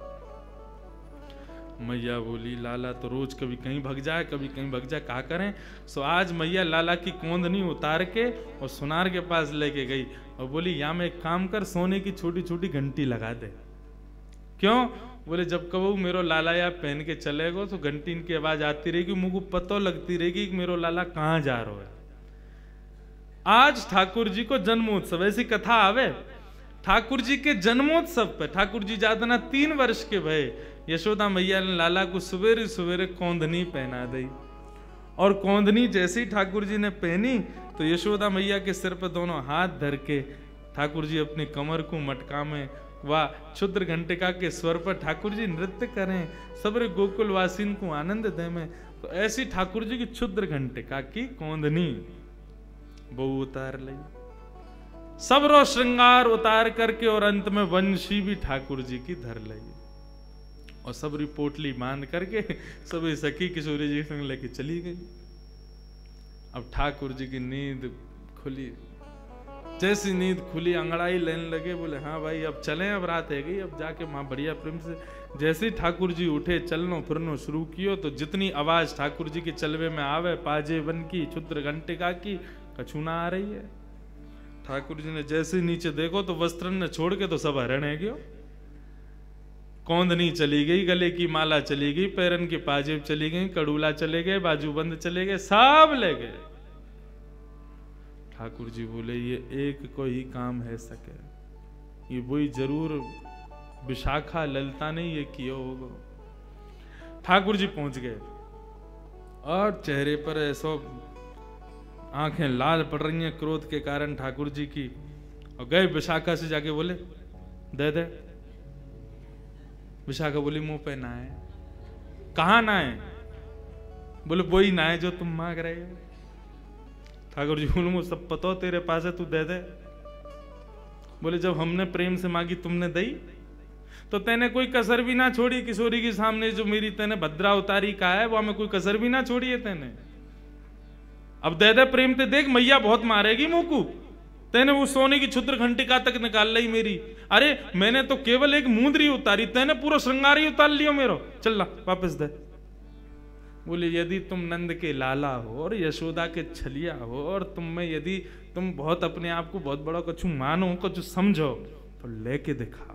मैया बोली लाला तो रोज कभी कहीं भग जाए कभी कहीं भग जाए, कहा करें। सो आज मैया लाला की कोंदनी उतार के और सुनार के पास लेके गई और बोली या में एक काम कर, सोने की छोटी छोटी घंटी लगा दे। क्यों? बोले जब कबू मेरो लाला या पहन के चलेगो तो घंटी की आवाज आती रहेगी, मुझको पतो लगती रहेगी कि मेरो लाला कहाँ जा रहा है। आज ठाकुर जी को जन्मोत्सव, ऐसी कथा आवे ठाकुर जी के जन्मोत्सव पे ठाकुर जी जातना 3 वर्ष के भय, यशोदा मैया ने लाला को सवेरे सवेरे कौंधनी पहना दी। और कौंधनी जैसी ठाकुर जी ने पहनी तो यशोदा मैया के सिर पर दोनों हाथ धर के ठाकुर जी अपनी कमर को मटका में व क्षुद्र घंटिका के स्वर पर ठाकुर जी नृत्य करें, सबरे गोकुल वासीन को आनंद दे में। तो ऐसी ठाकुर जी की क्षुद्र घंटिका की कौंधनी वो उतार ली, सबरो श्रृंगार उतार करके, और अंत में वंशी भी ठाकुर जी की धर ली और सबरी पोटली बांध करके सभी सखी किशोरी जी संग लेके चली गई। अब ठाकुर जी की नींद खुली, जैसी नींद खुली अंगड़ाई लेने लगे, बोले हाँ भाई अब चलें, अब रात है गई, अब जाके माँ बढ़िया प्रेम से। जैसे ही ठाकुर जी उठे चलनो फिरनो शुरू कियो तो जितनी आवाज ठाकुर जी के चलवे में आवे, पाजे वन की क्षुद्र घंटिका की, कछु ना आ रही है। ठाकुर जी ने जैसे नीचे देखो तो वस्त्र ने छोड़ के तो सब हरण है गयो। कौंधनी चली गई, गले की माला चली गई, पैरन की पाजेब चली गई, कड़ूला चले गए, बाजूबंद चले गए, सब ले गए। ठाकुर जी बोले ये एक को ही काम है सके, ये वही जरूर विशाखा ललिता ने ये किया होगा। ठाकुर जी पहुंच गए और चेहरे पर ऐसा आंखें लाल पड़ रही हैं क्रोध के कारण ठाकुर जी की, और गए विशाखा से जाके बोले दे दे। विशाखा बोली मुंह पे ना है। कहां ना है? बोले वही ना है जो तुम मांग रहे हो। ठाकुर जी बोले मुझे सब पता हो तेरे पास है, तू दे दे। बोले जब हमने प्रेम से मांगी तुमने दी, तो तेने कोई कसर भी ना छोड़ी किशोरी के सामने, जो मेरी तेने भद्रा उतारी कहा है वो हमें कोई कसर भी ना छोड़ी है तेने। अब दे दे प्रेम ते, देख मैया बहुत मारेगी मुंह को। तेने वो सोने की क्षुद्र घंटिका तक निकाल ली मेरी। अरे मैंने तो केवल एक मुंदरी उतारी, तेने पूरा श्रृंगार ही उतार लियो मेरो। चल ला वापस दे। बोले यदि तुम नंद के लाला हो और यशोदा के छलिया हो, और तुम में यदि तुम बहुत अपने आप को बहुत बड़ा कुछ मानो, कुछ समझो, तो लेके दिखाओ।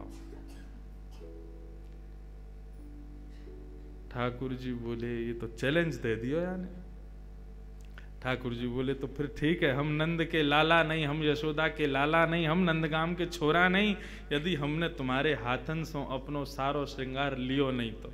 ठाकुर जी बोले ये तो चैलेंज दे दियो यानी। ठाकुर जी बोले तो फिर ठीक है, हम नंद के लाला नहीं, हम यशोदा के लाला नहीं, हम नंदगाम के छोरा नहीं, यदि हमने तुम्हारे हाथन सो अपनो सारो श्रृंगार लियो नहीं तो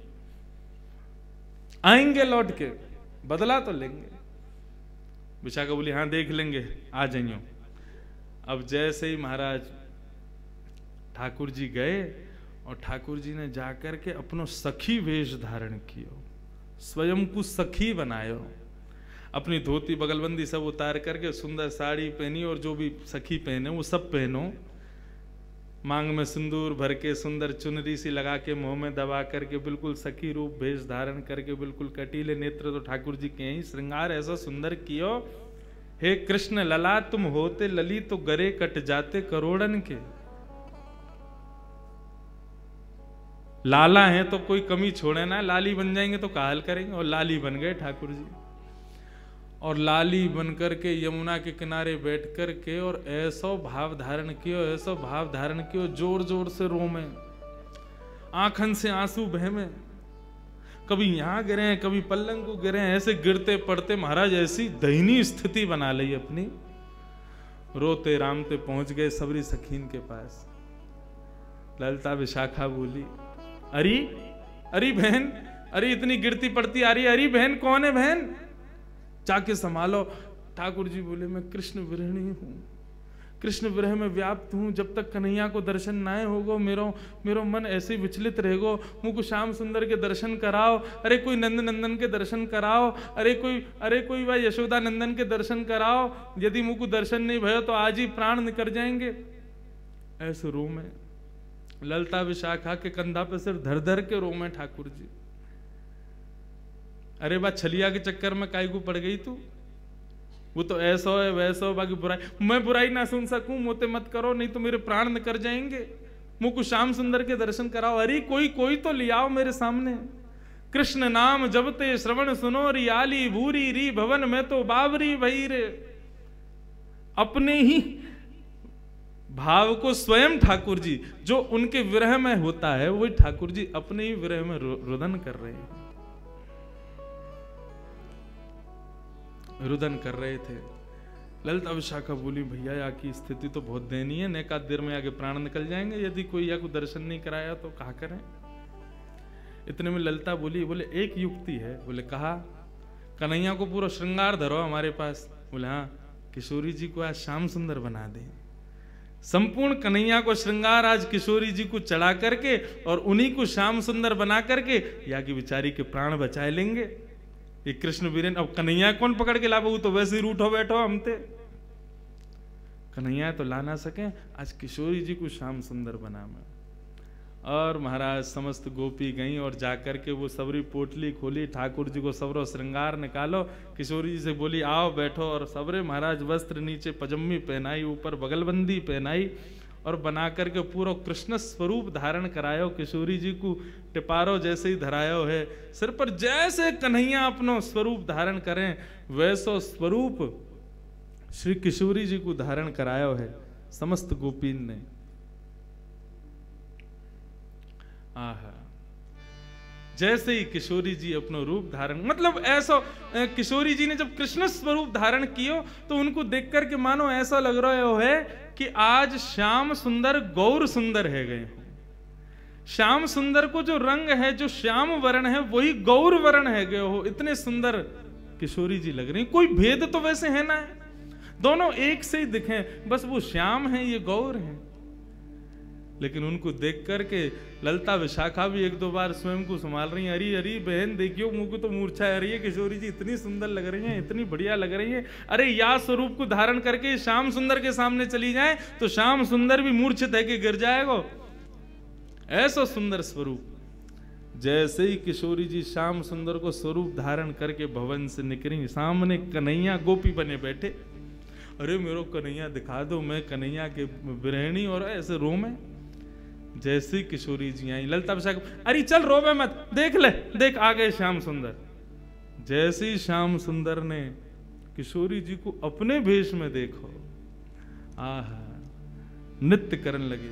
आएंगे लौट के, बदला तो लेंगे। विशाखा बोली हाँ देख लेंगे, आ जाइयो। अब जैसे ही महाराज ठाकुर जी गए और ठाकुर जी ने जाकर के अपनो सखी वेश धारण कियो, स्वयं को सखी बनायो, अपनी धोती बगलबंदी सब उतार करके सुंदर साड़ी पहनी, और जो भी सखी पहने वो सब पहनो, मांग में सिंदूर भर के सुंदर चुनरी सी लगा के मुंह में दबा करके बिल्कुल सखी रूप भेष धारण करके बिल्कुल कटीले नेत्र तो ठाकुर जी के ही श्रृंगार ऐसा सुंदर कियो। हे कृष्ण लला तुम होते लली तो गरे कट जाते करोड़न के। लाला है तो कोई कमी छोड़े ना, लाली बन जाएंगे तो काहल करेंगे, और लाली बन गए ठाकुर जी। और लाली बनकर के यमुना के किनारे बैठ कर के और ऐसो भाव धारण कियो, ऐसो भाव धारण कियो, जोर जोर से रोमे, आंखन से आंसू बहमे, कभी यहां गिरे कभी पल्लंग को गिरे, ऐसे गिरते पड़ते महाराज ऐसी दयनीय स्थिति बना ली अपनी। रोते रामते पहुंच गए सबरी सखीन के पास। ललिता विशाखा बोली अरे अरे बहन, अरे इतनी गिरती पड़ती आ रही है, अरे बहन कौन है बहन, जाके संभालो। ठाकुर जी बोले मैं कृष्ण विरहिणी हूं, कृष्ण विरह में व्याप्त हूं, जब तक कन्हैया को दर्शन ना होगो मेरो मन ऐसे विचलित रहेगो। मुझको श्याम सुंदर के दर्शन कराओ, अरे कोई नंद नंदन के दर्शन कराओ, अरे कोई भाई यशोदा नंदन के दर्शन कराओ, यदि मुझको दर्शन नहीं भयो तो आज ही प्राण निकल जाएंगे। ऐसे रो में ललिता विशाखा के कंधा पे सिर्फ धर धर के रो में ठाकुर जी। अरे बा छलिया के चक्कर में काई को पड़ गई तू, वो तो ऐसा है वैसा हो, बाकी बुराई मैं बुराई ना सुन सकूं, मोते मत करो नहीं तो मेरे प्राण निकल जाएंगे। मुझको श्याम सुंदर के दर्शन कराओ, अरे कोई तो ले आओ मेरे सामने। कृष्ण नाम जबते श्रवण सुनो री आली भूरी री भवन में तो बावरी भई रे। अपने ही भाव को स्वयं ठाकुर जी जो उनके विरह में होता है वही ठाकुर जी अपने ही विरह में रुदन कर रहे हैं, रुदन कर रहे थे। ललिता विशाखा बोली भैया यहाँ की स्थिति तो बहुत दयनीय है, नेका देर में आगे प्राण निकल जाएंगे, यदि कोई या को दर्शन नहीं कराया तो कहा करें। इतने में ललिता बोली, बोले एक युक्ति है। बोले कहा, कन्हैया को पूरा श्रृंगार धरो हमारे पास। बोले हाँ, किशोरी जी को आज श्याम सुंदर बना दे। संपूर्ण कन्हैया को श्रृंगार आज किशोरी जी को चढ़ा करके और उन्हीं को श्याम सुंदर बना करके या की बिचारी के प्राण बचाए लेंगे। ये कृष्ण वीरेन, अब कन्हैया कौन पकड़ के लाबो, तो वैसे ही रूठो बैठो हमते, कन्हैया तो ला ना सके, आज किशोरी जी को श्याम सुंदर बना मैं। और महाराज समस्त गोपी गई और जाकर के वो सबरी पोटली खोली, ठाकुर जी को सबरो श्रृंगार निकालो, किशोरी जी से बोली आओ बैठो, और सबरे महाराज वस्त्र नीचे पजम्मी पहनाई, ऊपर बगलबंदी पहनाई और बना करके पूरा कृष्ण स्वरूप धारण करायो। किशोरी जी को टिपारो जैसे ही धरायो है, सिर पर जैसे कन्हैया अपनो स्वरूप धारण करें वैसो स्वरूप श्री किशोरी जी को धारण करायो है समस्त गोपीन ने। आहा, जैसे ही किशोरी जी अपनो रूप धारण, मतलब ऐसा किशोरी जी ने जब कृष्ण स्वरूप धारण कियो तो उनको देख करके मानो ऐसा लग रहा है कि आज श्याम सुंदर गौर सुंदर है गए। श्याम सुंदर को जो रंग है, जो श्याम वर्ण है, वही गौर वर्ण है गए हो। इतने सुंदर किशोरी जी लग रही, कोई भेद तो वैसे है ना, दोनों एक से ही दिखे, बस वो श्याम है ये गौर है। लेकिन उनको देख करके ललिता विशाखा भी एक दो बार स्वयं को संभाल रही है, अरे अरे बहन देखियो मुंह को तो मूर्छा आ रही है, किशोरी जी इतनी सुंदर लग रही हैं, इतनी बढ़िया लग रही हैं, अरे या स्वरूप को धारण करके श्याम सुंदर के सामने चली जाए तो श्याम सुंदर भी मूर्छित है कि गिर जाएगा, ऐसा सुंदर स्वरूप। जैसे ही किशोरी जी श्याम सुंदर को स्वरूप धारण करके भवन से निकली, सामने कन्हैया गोपी बने बैठे, अरे मेरे कन्हैया दिखा दो, मैं कन्हैया के विरहणी, और ऐसे रो में। जैसे किशोरी जी आई, ललिता विशाखा, अरे चल रोवे मत, देख ले, देख आ गए श्याम सुंदर। जैसे ही श्याम सुंदर ने किशोरी जी को अपने भेष में देखो, आहा, नृत्य करने लगे।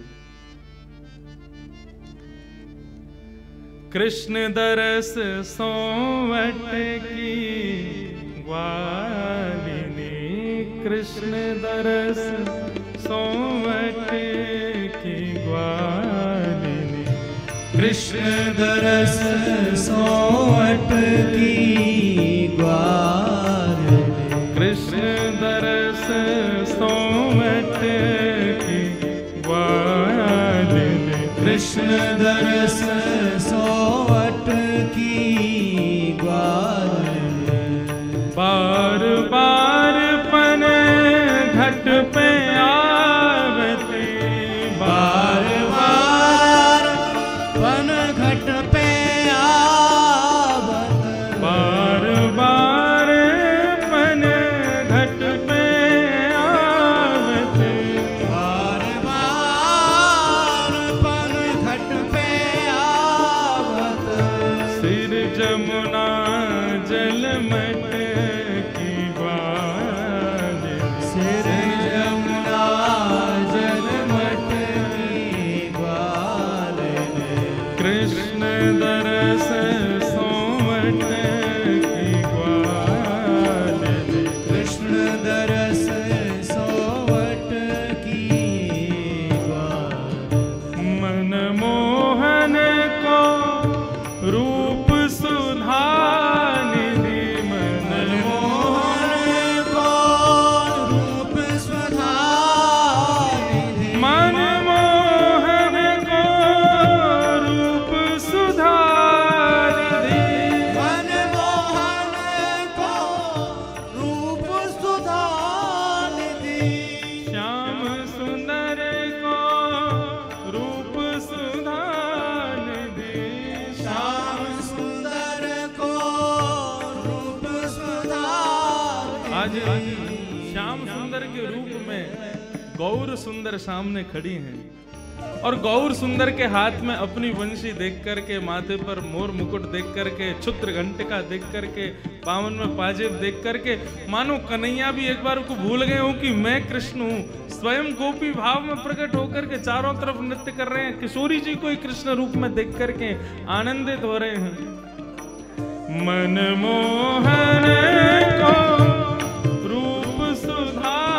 कृष्ण दरस सोवट की ग्वालिनी, कृष्ण दरस सोवट की ग्वालिनी, कृष्ण दरस सोवट की ग्वालिनी, कृष्ण दरस सोवट की ग्वालिनी, कृष्ण दरस सोवट की ग्वालिनी। बार बार पन घट पे आवती, बार बार पन घट पे आवत, बार बार पन घट पे आवती, बार बार पन घट पे आवत, सिर जमुना जलमट की ग्वालिनी, सिर जमुना जलमट की ग्वालिनी, कृष्ण दरस सोवट की ग्वालिनी, कृष्ण दरस सोवट की ग्वालिनी। मनमोहन को रूप सुधा निधि, मनमोहन को रूप सुधा निधि, मनमोहन को रूप सुधा निधि, मनमोहन को रूप सुधा निधि, श्याम सुंदर को रूप सुधा निधि, श्याम सुंदर को रूप सुधा आज निधि। श्याम सुंदर के रूप में गौर सुंदर सामने खड़ी हैं, और गौर सुंदर के हाथ में अपनी वंशी देख करके, माथे पर मोर मुकुट देख करके, छुत्र घंटिका देख करके, पावन में पाजेब देख करके, मानो कन्हैया भी एक बार को भूल गए हो कि मैं कृष्ण हूँ। स्वयं गोपी भाव में प्रकट होकर के चारों तरफ नृत्य कर रहे हैं, किशोरी जी को ही कृष्ण रूप में देख करके आनंदित हो रहे हैं। मनमोहन को रूप सुधा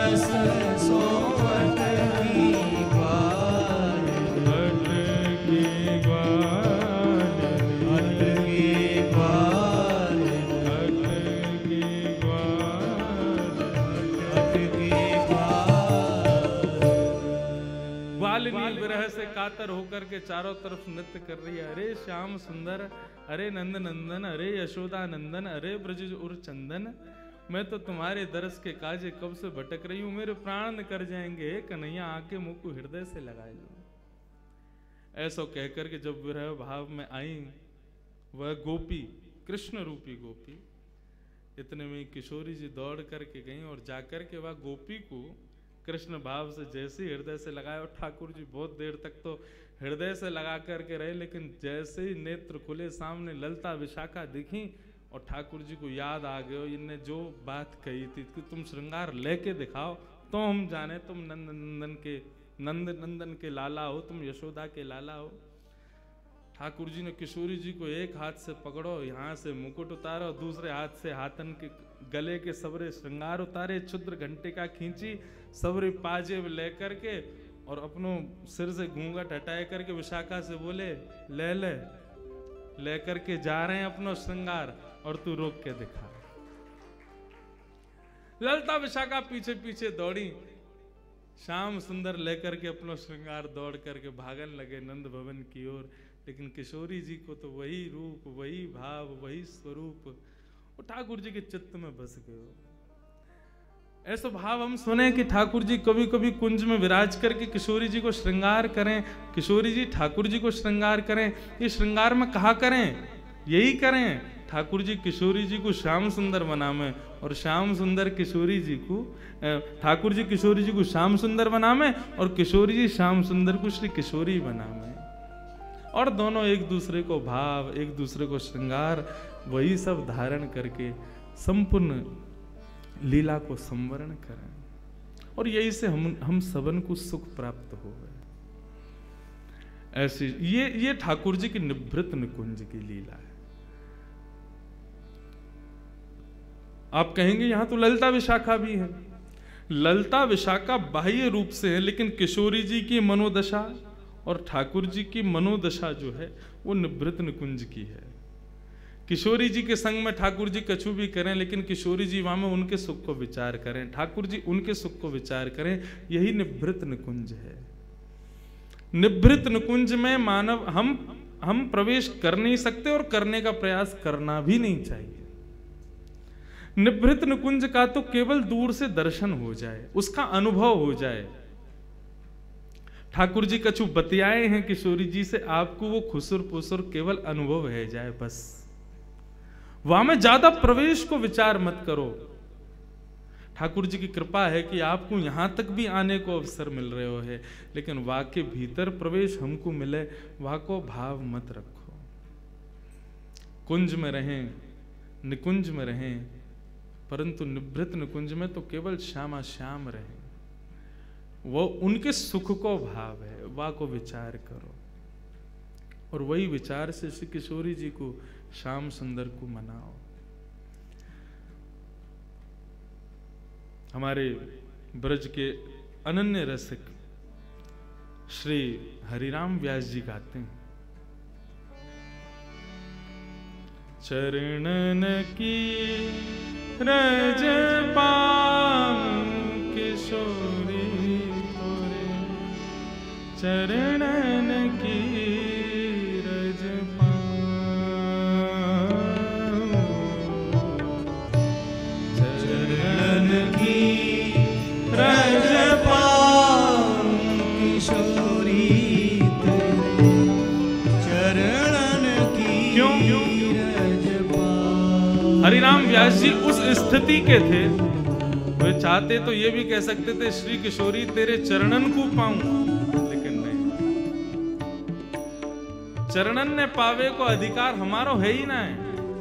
रस सो अटकी ग्वाल, अटकी ग्वाल, अटकी ग्वाल, अटकी ग्वाल, अटकी ग्वाल। ग्वालिनी विरह से कातर होकर के चारों तरफ नृत्य कर रही है। अरे श्याम सुंदर, अरे नंद नंदन, अरे यशोदा नंदन, अरे ब्रज उर चंदन, मैं तो तुम्हारे दरस के काजे कब से भटक रही हूं, मेरे प्राण निकर जाएंगे, हे कन्हैया आके मुख को हृदय से लगाए लो। ऐसा कहकर के जब विरह भाव में आई वह गोपी, कृष्ण रूपी गोपी, इतने में किशोरी जी दौड़ करके गई और जाकर के वह गोपी को कृष्ण भाव से जैसे ही हृदय से लगाया। और ठाकुर जी बहुत देर तक तो हृदय से लगा करके रहे, लेकिन जैसे ही नेत्र खुले सामने ललता विशाखा दिखी और ठाकुर जी को याद आ गया इनने जो बात कही थी कि तुम श्रृंगार लेके दिखाओ तो हम जाने तुम नंद नंदन के लाला हो, तुम यशोदा के लाला हो। ठाकुर जी ने किशोरी जी को एक हाथ से पकड़ो, यहाँ से मुकुट उतारो, दूसरे हाथ से हाथन के गले के सबरे श्रृंगार उतारे, क्षुद्र घंटिका खींची, सबरे पाजेब लेकर के और अपनों सिर से घूंघट हटाए करके विशाखा से बोले ले करके जा रहे हैं अपनो श्रृंगार और तू रोक के दिखा। ललता विशाखा पीछे पीछे दौड़ी, श्याम सुंदर लेकर के अपनो श्रृंगार दौड़ करके भागन लगे नंद भवन की ओर। लेकिन किशोरी जी को तो वही रूप, वही भाव, वही स्वरूप वो ठाकुर जी के चित्त में बस गए। ऐसा भाव हम सुने कि ठाकुर जी कभी कभी कुंज में विराज करके किशोरी जी को श्रृंगार करें, किशोरी जी ठाकुर जी को श्रृंगार करें। ये श्रृंगार में कहा करें, यही करें ठाकुर जी किशोरी जी को श्याम सुंदर बनावे और श्याम सुंदर किशोरी जी को, ठाकुर जी किशोरी जी को श्याम सुंदर बनावे और किशोरी जी श्याम सुंदर को श्री किशोरी बनावे। और दोनों एक दूसरे को भाव, एक दूसरे को श्रृंगार, वही सब धारण करके संपूर्ण लीला को संवरण करें और यही से हम सबन को सुख प्राप्त हो गए। ऐसी ये ठाकुर जी की निभृत निकुंज की लीला है। आप कहेंगे यहां तो ललता विशाखा भी है। ललता विशाखा बाह्य रूप से है, लेकिन किशोरी जी की मनोदशा और ठाकुर जी की मनोदशा जो है वो निभृत निकुंज की है। किशोरी जी के संग में ठाकुर जी कछु भी करें, लेकिन किशोरी जी वहां में उनके सुख को विचार करें, ठाकुर जी उनके सुख को विचार करें, यही निभृत निकुंज है। निभृत निकुंज में मानव हम प्रवेश कर नहीं सकते और करने का प्रयास करना भी नहीं चाहिए। निभृत निकुंज का तो केवल दूर से दर्शन हो जाए, उसका अनुभव हो जाए। ठाकुर जी कछु बतियाए हैं किशोरी जी से, आपको वो खुसुर पुसुर केवल अनुभव है जाए, बस वहां में ज्यादा प्रवेश को विचार मत करो। ठाकुर जी की कृपा है कि आपको यहां तक भी आने को अवसर मिल रहे हो है, लेकिन वहां के भीतर प्रवेश हमको मिले, वहां को भाव मत रखो। कुंज में रहें, निकुंज में रहें, परंतु निभृत निकुंज में तो केवल श्यामा श्याम रहें। वो उनके सुख को भाव है, वह को विचार करो और वही विचार से श्री किशोरी जी को श्याम सुंदर को मनाओ। हमारे ब्रज के अनन्य रसिक श्री हरिराम व्यास जी गाते हैं, चरणन की रज पाम किशोरी तोरे, चरणन की रज पाम, चरणन की रज पाम किशोरी तेरे, चरणन की रज पाम। हरिराम व्यास जी उस स्थिति के थे, वे चाहते तो ये भी कह सकते थे श्री किशोरी तेरे चरणन को पाऊं, लेकिन नहीं, चरणन ने पावे को अधिकार हमारो है ही ना है।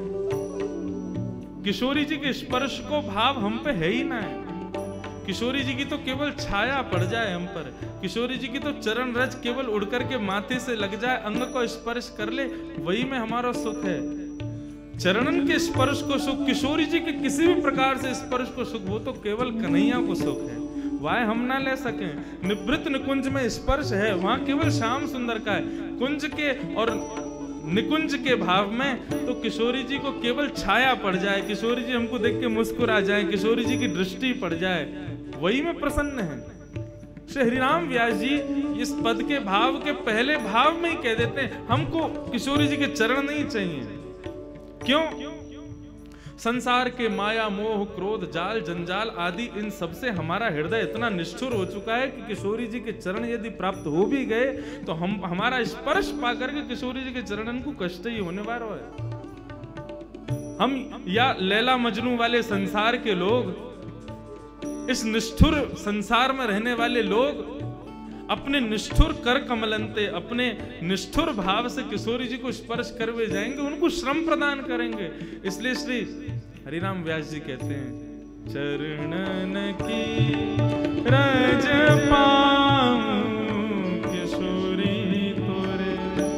किशोरी जी के स्पर्श को भाव हम पे है ही ना है। किशोरी जी की तो केवल छाया पड़ जाए हम पर, किशोरी जी की तो चरण रज केवल उड़ करके माथे से लग जाए, अंग को स्पर्श कर ले, वही में हमारा सुख है। चरणन के स्पर्श को सुख, किशोरी जी के किसी भी प्रकार से स्पर्श को सुख, वो तो केवल कन्हैया को सुख है। वाय हम ना ले सकें। निवृत्त निकुंज में स्पर्श है, वहां केवल श्याम सुंदर का है। कुंज के और निकुंज के भाव में तो किशोरी जी को केवल छाया पड़ जाए, किशोरी जी हमको देख के मुस्कुरा जाए, किशोरी जी की दृष्टि पड़ जाए, वही में प्रसन्न है। श्री हरिराम व्यास जी इस पद के भाव के पहले भाव में ही कह देते हैं हमको किशोरी जी के चरण नहीं चाहिए। क्यों? संसार के माया मोह क्रोध जाल जंजाल आदि इन सब से हमारा हृदय इतना निष्ठुर हो चुका है कि किशोरी जी के चरण यदि प्राप्त हो भी गए तो हम हमारा स्पर्श पाकर के किशोरी जी के चरणन को कष्ट ही होने वाला है। हम या लैला मजनू वाले संसार के लोग, इस निष्ठुर संसार में रहने वाले लोग अपने निष्ठुर कर कमलंते, अपने निष्ठुर भाव से किशोरी जी को स्पर्श करवे जाएंगे, उनको श्रम प्रदान करेंगे। इसलिए श्री हरिराम व्यास जी कहते हैं चरणन की रज पाऊं किशोरी तोरे,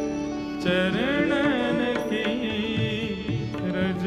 चरणन की रज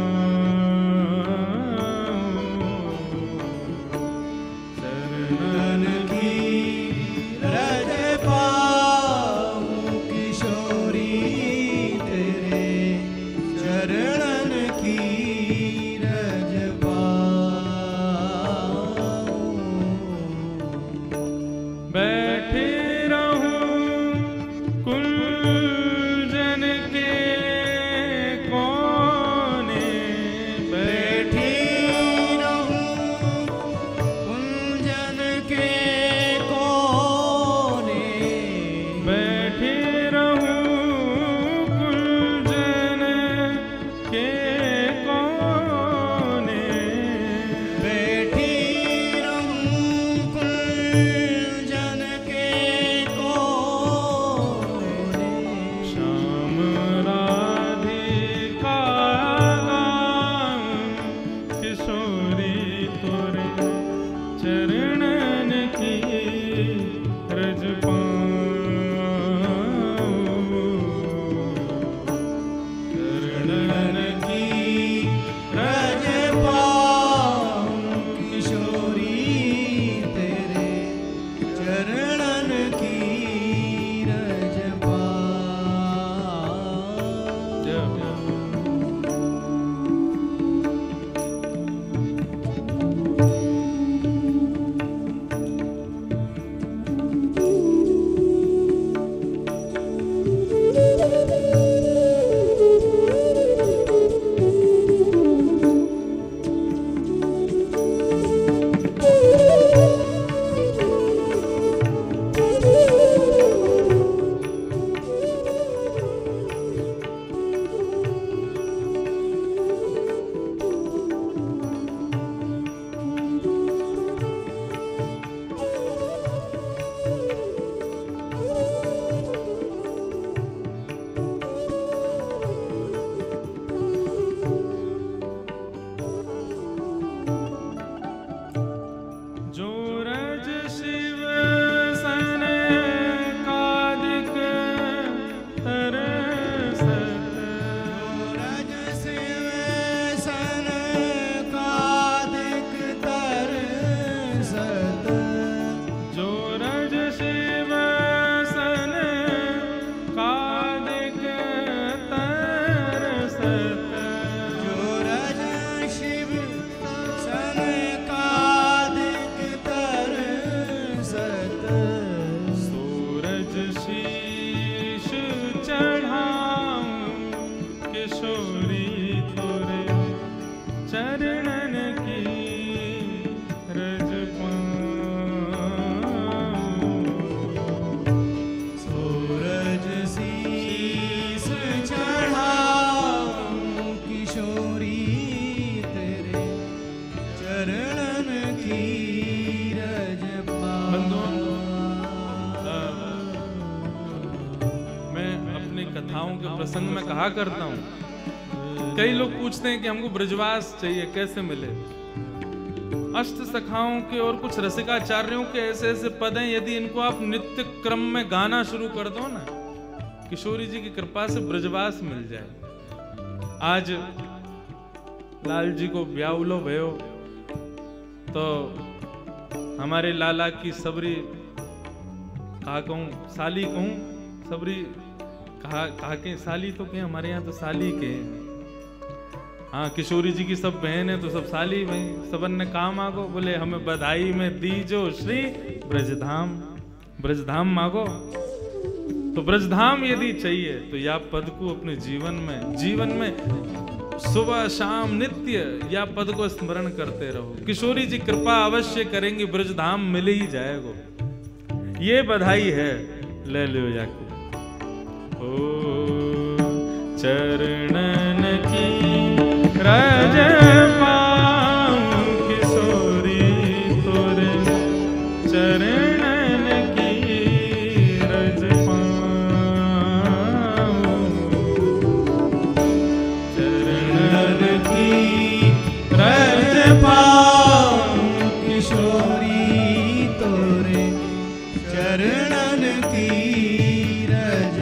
प्रसंग में कहा करता हूं, कई लोग पूछते हैं कि हमको ब्रजवास चाहिए, कैसे मिले? अष्ट सखाओं के और कुछ रसिकाचार्यों के ऐसे ऐसे पद हैं, यदि इनको आप नित्य क्रम में गाना शुरू कर दो ना, किशोरी जी की कृपा से ब्रजवास मिल जाए। आज लाल जी को ब्याउलो भयो तो हमारे लाला की सबरी कहा कहूँ, साली कहूँ, सबरी कहा के साली तो क्या, हमारे यहाँ तो साली के हैं। हाँ, किशोरी जी की सब बहन है तो सब साली भाई। सबन ने कहा मांगो, बोले हमें बधाई में दीजो श्री ब्रजधाम, ब्रजधाम मांगो। तो ब्रजधाम यदि चाहिए तो या पद को अपने जीवन में सुबह शाम नित्य या पद को स्मरण करते रहो। किशोरी जी कृपा अवश्य करेंगे, ब्रजधाम मिल ही जाएगा। ये बधाई है, ले लो जाके। ओ चरणन की रज पाऊं किशोरी तोरे, चरणन की रज पाऊं, चरणन की रज पाऊं किशोरी तोरे, चरणन की रज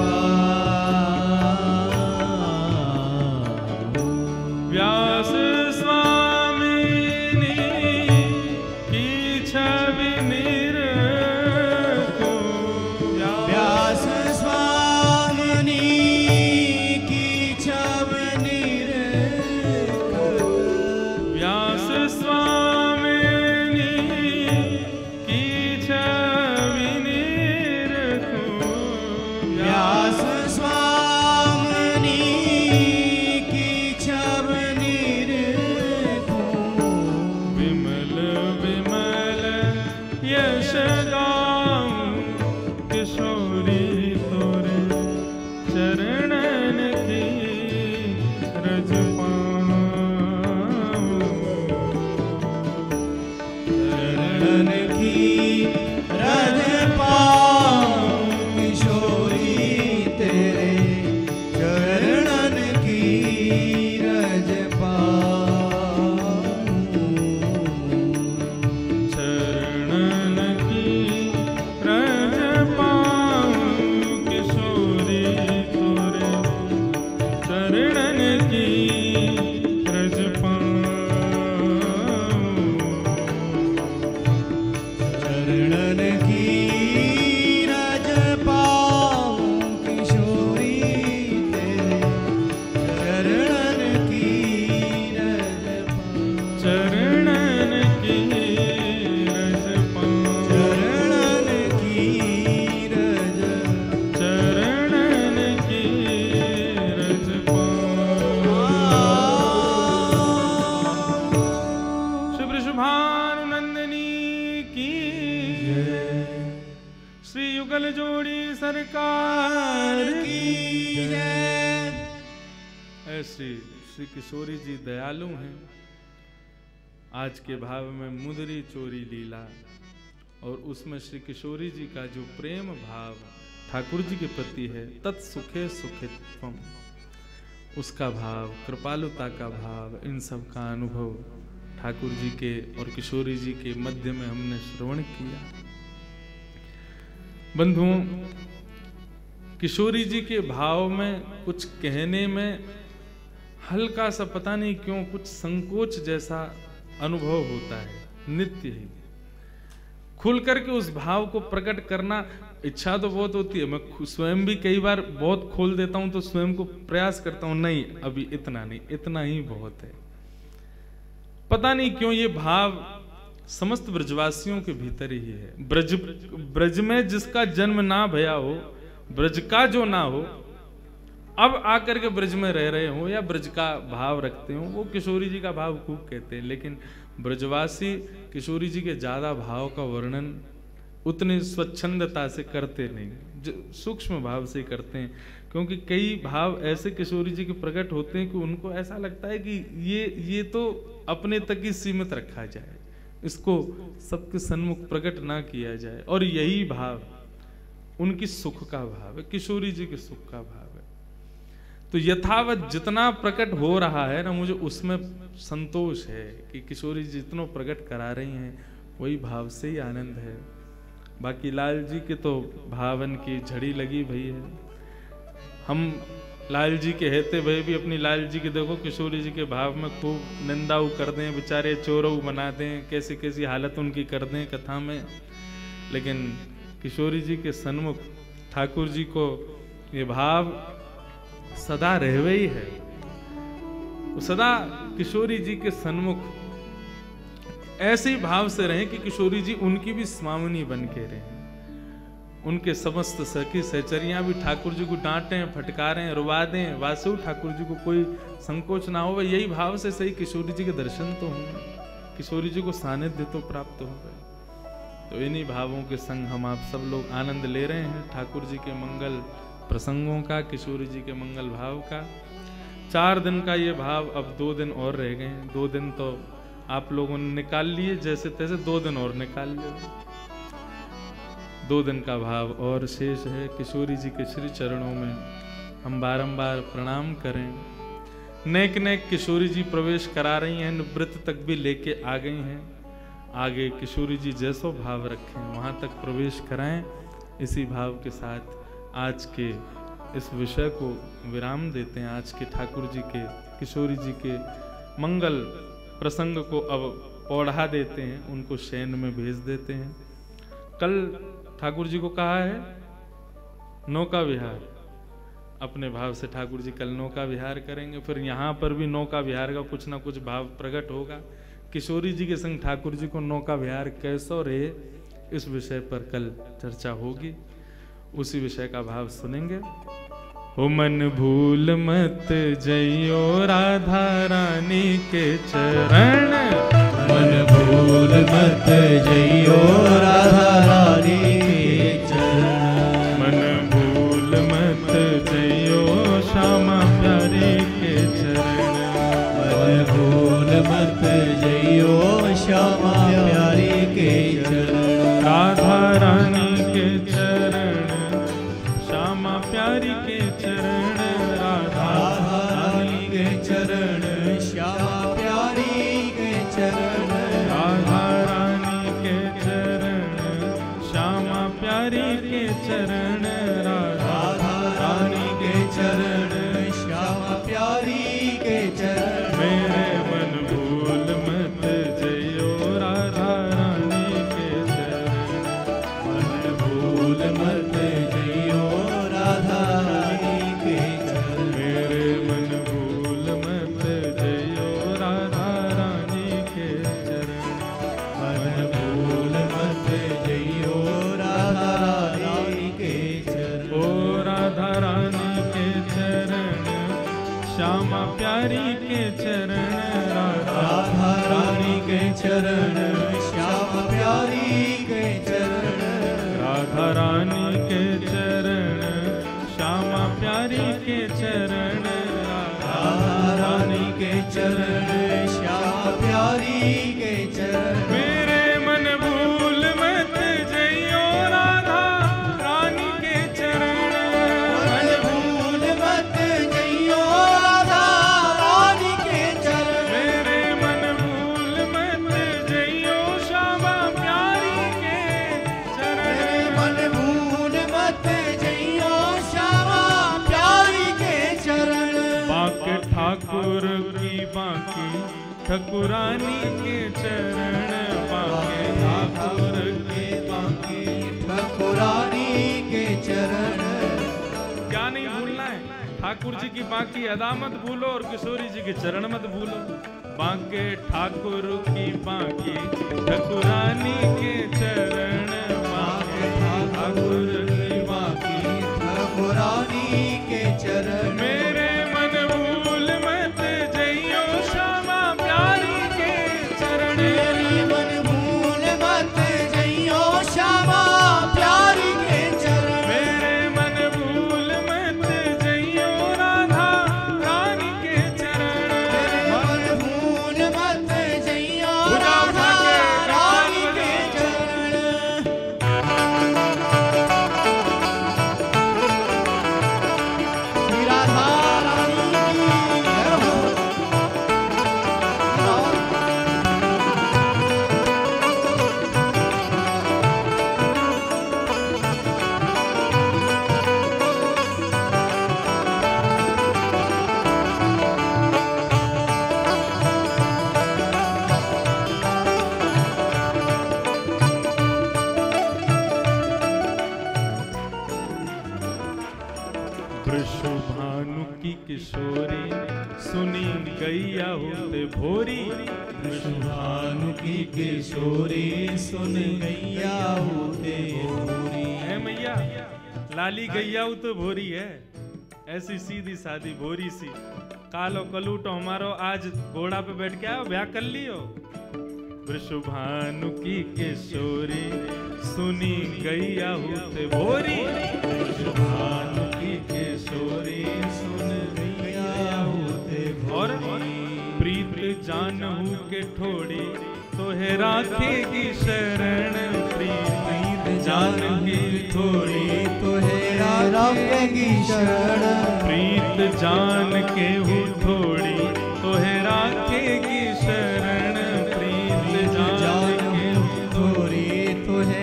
पाऊं। व्यास स्वामिनी की छवि निरखो, व्यास स्वामिनी की छवि निरखो, व्यास स्वामिनी की छवि निरखो, व्यास स्वामिनी की छवि निरखो, विमल विमल यश गाऊं किशोरी तोरे, चरणन की रज पाऊं, चरणन की रज पाऊं किशोरी तेरे, चरणन की रज पाऊं, चरणन की रज पाऊं किशोरी तोरे, चरणन की रज पाऊं, चरणन की रज पाऊं किशोरी तेरे, चरणन की रज पाऊं, चरणन की रज पाऊं, चरणन की रज, चरणन की रज पाऊं। श्री वृषभानुनंदिनी की श्री युगल जोड़ी सरकार की जय। ऐसी श्री किशोरी जी दयालु हैं। आज के भाव में मुदरी चोरी लीला, और उसमें श्री किशोरी जी का जो प्रेम भाव ठाकुर जी के प्रति है, तत्सुखे सुखित्वम, उसका भाव, कृपालुता का भाव, इन सब का अनुभव ठाकुर जी के और किशोरी जी के मध्य में हमने श्रवण किया। बंधुओं, किशोरी जी के भाव में कुछ कहने में हल्का सा, पता नहीं क्यों, कुछ संकोच जैसा अनुभव होता है। नित्य ही खुल करके उस भाव को प्रकट करना, इच्छा तो बहुत होती है। मैं स्वयं भी कई बार बहुत खोल देता हूं, तो स्वयं को प्रयास करता हूं, नहीं अभी इतना नहीं, इतना ही बहुत है। पता नहीं क्यों ये भाव समस्त ब्रजवासियों के भीतर ही है। ब्रज में जिसका जन्म ना भया हो, ब्रज का जो ना हो, अब आकर के ब्रज में रह रहे हो या ब्रज का भाव रखते हो, वो किशोरी जी का भाव खूब कहते हैं। लेकिन ब्रजवासी किशोरी जी के ज्यादा भाव का वर्णन उतनी स्वच्छंदता से करते नहीं, सूक्ष्म भाव से करते हैं। क्योंकि कई भाव ऐसे किशोरी जी के प्रकट होते हैं कि उनको ऐसा लगता है कि ये तो अपने तक ही सीमित रखा जाए, इसको सबके सन्मुख प्रकट ना किया जाए। और यही भाव उनकी सुख का भाव है, किशोरी जी के सुख का भाव है। तो यथावत जितना प्रकट हो रहा है ना, मुझे उसमें संतोष है कि किशोरी जी जितना प्रकट करा रही हैं, वही भाव से ही आनंद है। बाकी लाल जी के तो भावन की झड़ी लगी भई है। हम लाल जी के हेते भय भी अपनी लाल जी के देखो किशोरी जी के भाव में खूब निंदाऊ कर दें, बेचारे चोरऊ बना दें, कैसी कैसी हालत उनकी कर दें कथा में। लेकिन किशोरी जी के सन्मुख ठाकुर जी को ये भाव सदा रहवे ही है। सदा किशोरी जी के सन्मुख ऐसे ही भाव से रहें कि किशोरी जी उनकी भी स्वामिनी बन के रहें। उनके समस्त सखी सहचरियां भी ठाकुर जी को डांटें, फटकारें, रुवा दें, वासु ठाकुर जी को कोई संकोच ना हो। यही भाव से सही किशोरी जी के दर्शन तो होंगे, किशोरी जी को सानिध्य तो प्राप्त होगा। तो इन्हीं भावों के संग हम आप सब लोग आनंद ले रहे हैं ठाकुर जी के मंगल प्रसंगों का, किशोरी जी के मंगल भाव का। 4 दिन का ये भाव, अब 2 दिन और रह गए हैं। 2 दिन तो आप लोगों ने निकाल लिए जैसे तैसे, 2 दिन और निकाल लिए। 2 दिन का भाव और शेष है। किशोरी जी के श्री चरणों में हम बारंबार प्रणाम करें। नेक नेक किशोरी जी प्रवेश करा रही हैं, निवृत्त तक भी लेके आ गई हैं। आगे किशोरी जी जैसो भाव रखें वहां तक प्रवेश कराएं। इसी भाव के साथ आज के इस विषय को विराम देते हैं। आज के ठाकुर जी के, किशोरी जी के मंगल प्रसंग को अब पौढ़ा देते हैं, उनको शयन में भेज देते हैं। कल ठाकुर जी को कहा है नौका विहार, अपने भाव से ठाकुर जी कल नौका विहार करेंगे। फिर यहाँ पर भी नौका विहार का कुछ ना कुछ भाव प्रकट होगा। किशोरी जी के संग ठाकुर जी को नौका विहार कैसो रहे, इस विषय पर कल चर्चा होगी। उसी विषय का भाव सुनेंगे। हो मन भूल मत जइयो राधा रानी के चरण, मन भूल मत जइयो राधा रानी के चरण, मन भूल मत जइयो श्यामा प्यारी के चरण, मन भूल मत जइयो श्यामा प्यारी के चरण, राधा रानी के चरण, श्यामा प्यारी के चरण, राधा रानी के चरण, श्यामा प्यारी के चरण, राधा रानी के चरण, श्यामा प्यारी के चरण, राधा रानी के चरण, श्यामा प्यारी के चरण। मेरे मन भूल मत जइयो राधा रानी के चरण, मन भूल मत जइयो राधा रानी के चरण, मेरे मन भूल मत जइयो राधा रानी के चरण, मन भूल मत जइयो राधा रानी के चरण। ओ राधा रानी के चरण, श्यामा प्यारी के चरण, राधा रानी के चरण, श्यामा प्यारी के चरण, राधा रानी के चरण, श्यामा प्यारी के चरण, राधा रानी के चरण, श्यामा प्यारी के चरण। मेरे मन भूल मत जइयो राधा रानी के चरण, मन भूल मत जइयो राधा रानी के चरण, मेरे मन भूल मत जइयो श्यामा प्यारी के चरण, मन भूल मत जइयो श्यामा प्यारी के चरण। बाके ठाकुर की बाकी ठकुरानी के चरण, बाके ठाकुर की बाकी। ठकुरानी के चरण, क्या नहीं भूलना है, ठाकुर जी की बाकी अदा मत भूलो और किशोरी जी के चरण मत भूलो। बाके ठाकुर की बाकी ठकुरानी के चरण, बाके ठाकुर की बाकी ठकुरानी के चरण। मेरे मन भूल मत जइयो श्यामा प्यारी के चरण, मेरी मन भूल मत जइयो श्यामा प्यारी के चरण, मेरे मन भूल मत जइयो राधा रानी के चरण, मन भूल मत जइयो राधा रानी के चरण, किशोरी सुनी गैया होते भोरी। भानु की किशोरी सुन गैया होते भोरी। है मैया लाली गैया तो भोरी है, ऐसी सीधी सादी भोरी सी। कालो कलूटो हमारो आज घोड़ा पे बैठ के आओ, ब्याह कर लियो। वृषभानु की किशोरी सुनी गैया होते भोरी। भानु की किशोरी सुन गैया होते और भोरी। प्रीत जानहु के ठोड़ी तो है राखेगी शरण। प्रीत जान की थोड़ी तो है राखेगी शरण। प्रीत जान के हूँ थोड़ी तो है राखेगी शरण। प्रीत जान के हूँ थोड़ी तो है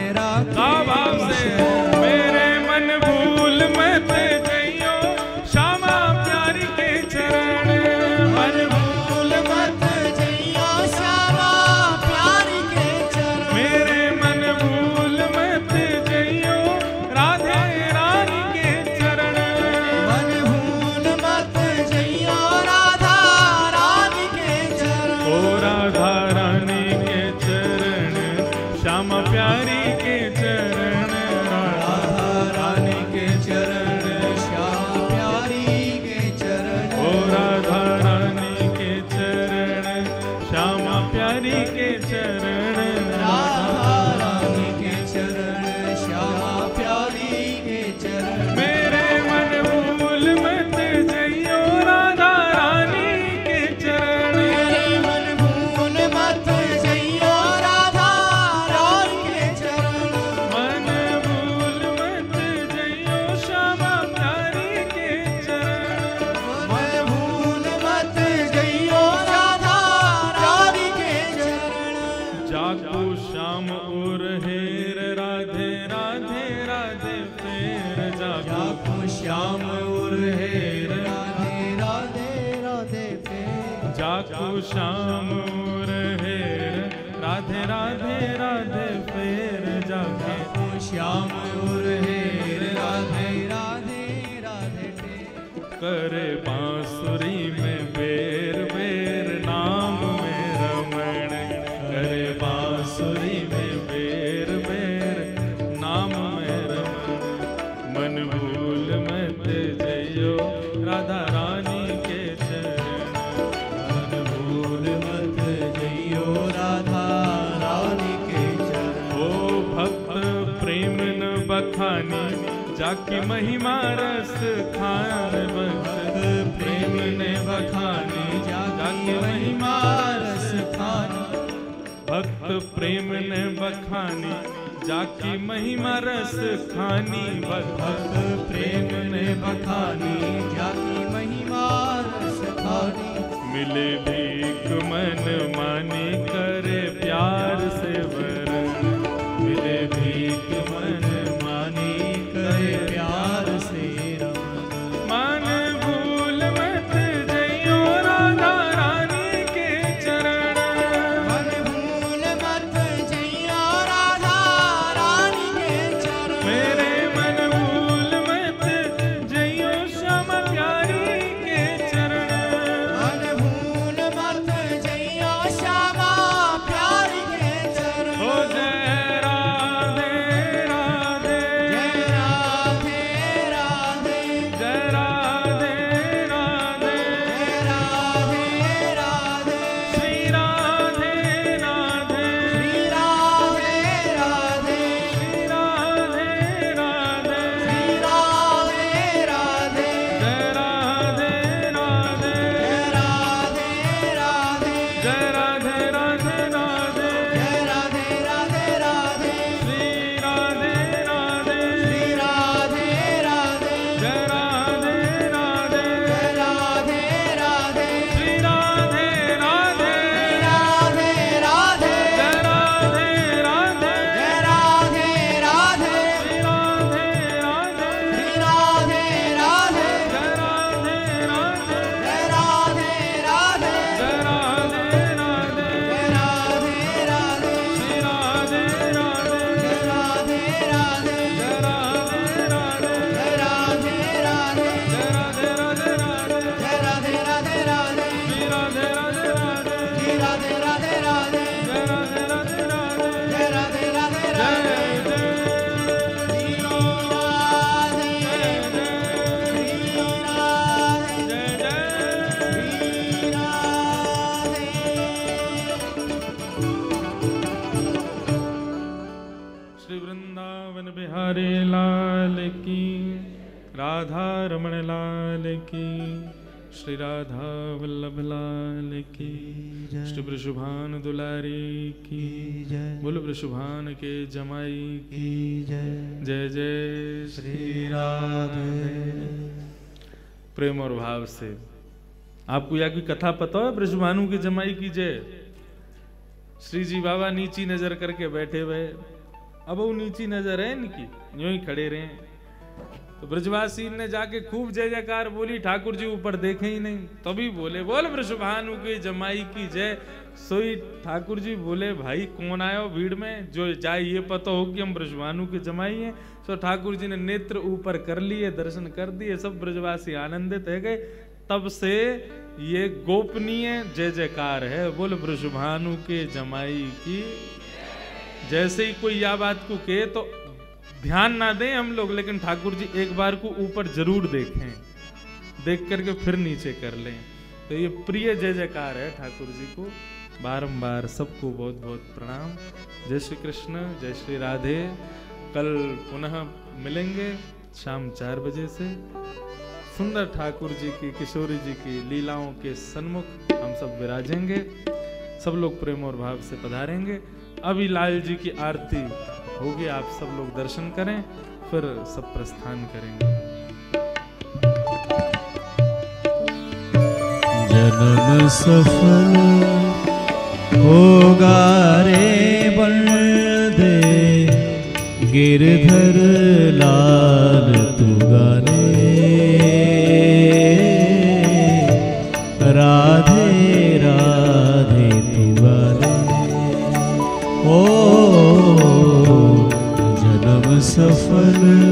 भाव से मेरे मन भूल मत जइयो श्यामा प्यारी के चरण। मन भूल मत जइयो श्यामा प्यारी के चरण। मेरे मन भूल मत जइयो राधे रानी के चरण। मन भूल मत जइयो राधा रानी के चरण। ओ राधा रानी के चरण श्यामा प्यारी के चरण। राधा रानी के चरण श्यामा प्यारी के चरण। ओ राधा रानी के चरण श्यामा प्यारी के चरण। राधा रानी के चरण श्यामा प्यारी के चरण। मेरे मन भूल मत जइयो राधा रानी के चरण। मेरे मन भूल मत जइयो राधा रानी के चरण। मन भूल मत जइयो श्यामा प्यारी के चरण। मन भूल मत जइयो राधा रानी के चरण। जाको श्याम और हेर राधे राधे राधे फेर। जाको श्याम और हेर राधे राधे राधे फेर। जाको श्याम और हेर राधे राधे राधे फेर। जाके जाको श्याम और हेर राधे राधे राधे फेर। करे बांसुरी में बेर बेर नाम में रमण। करे बांसुरी में बेर बेर नाम में रमण। मन भूल मत जइयो राधा रानी के चरण। मन भूल मत जइयो राधा रानी के चरण। ओ भक्त प्रेम न बखानी जाकी महिमा रस खान। भक्त प्रेम ने बखानी जाकी महिमा रस खानी। भक्त प्रेम ने बखानी जाकी महिमा रस खानी। भक्त प्रेम ने बखानी जाकी महिमा रस खानी। मिले भीख मन मानी करे प्यार से वरण। मिले भीख मन मानी करे प्यार से रमण। मन भूल मत जइयो राधा रानी के चरण। मन भूल मत जइयो राधा रानी के चरण। मेरे मन भूल मत जइयो श्यामा प्यारी के चरण। मन भूल मत जइयो श्यामा प्यारी के चरण। श्री वृंदावन बिहारी लाल की, राधा रमण लाल की, श्री राधा वल्लभ लाल की, श्री वृषभान दुलारी की, बोल वृषभान के जमाई की जय जय श्री राधे। प्रेम और भाव से आपको यह की कथा पता है? वृषभानु की जमाई की जय। श्री जी बाबा नीची नजर करके बैठे हुए, अब वो नीची नजर है इनकी, यूं ही खड़े रहे। तो ब्रजवासी ने जाके खूब जय जयकार बोली, ठाकुर जी ऊपर देखे ही नहीं, तभी बोले बोल वृषभानु की जमाई की जय। सोई ठाकुर जी बोले भाई कौन आयो भीड़ में, जो जाए ये पता हो कि हम वृषभानु के जमाई हैं। तो ठाकुर जी ने नेत्र ऊपर कर लिए, दर्शन कर दिए, सब ब्रजवासी आनंदित है गए। तब से ये गोपनीय जय जयकार है, बोल वृषभानु के जमाई की। जैसे ही कोई या बात को कहे तो ध्यान ना दें हम लोग, लेकिन ठाकुर जी एक बार को ऊपर जरूर देखें, देख करके फिर नीचे कर लें। तो ये प्रिय जय जयकार है ठाकुर जी को। बारंबार सबको बहुत बहुत प्रणाम। जय श्री कृष्ण, जय श्री राधे। कल पुनः मिलेंगे शाम 4 बजे से। सुंदर ठाकुर जी की, किशोरी जी की लीलाओं के सन्मुख हम सब विराजेंगे, सब लोग प्रेम और भाव से पधारेंगे। अभी लाल जी की आरती होगी, आप सब लोग दर्शन करें, फिर सब प्रस्थान करेंगे। जन्म सफल होगा रे बलदे, गिरधर लाल तू गाने, राधे राधे तू गाने। ओ जन्म सफल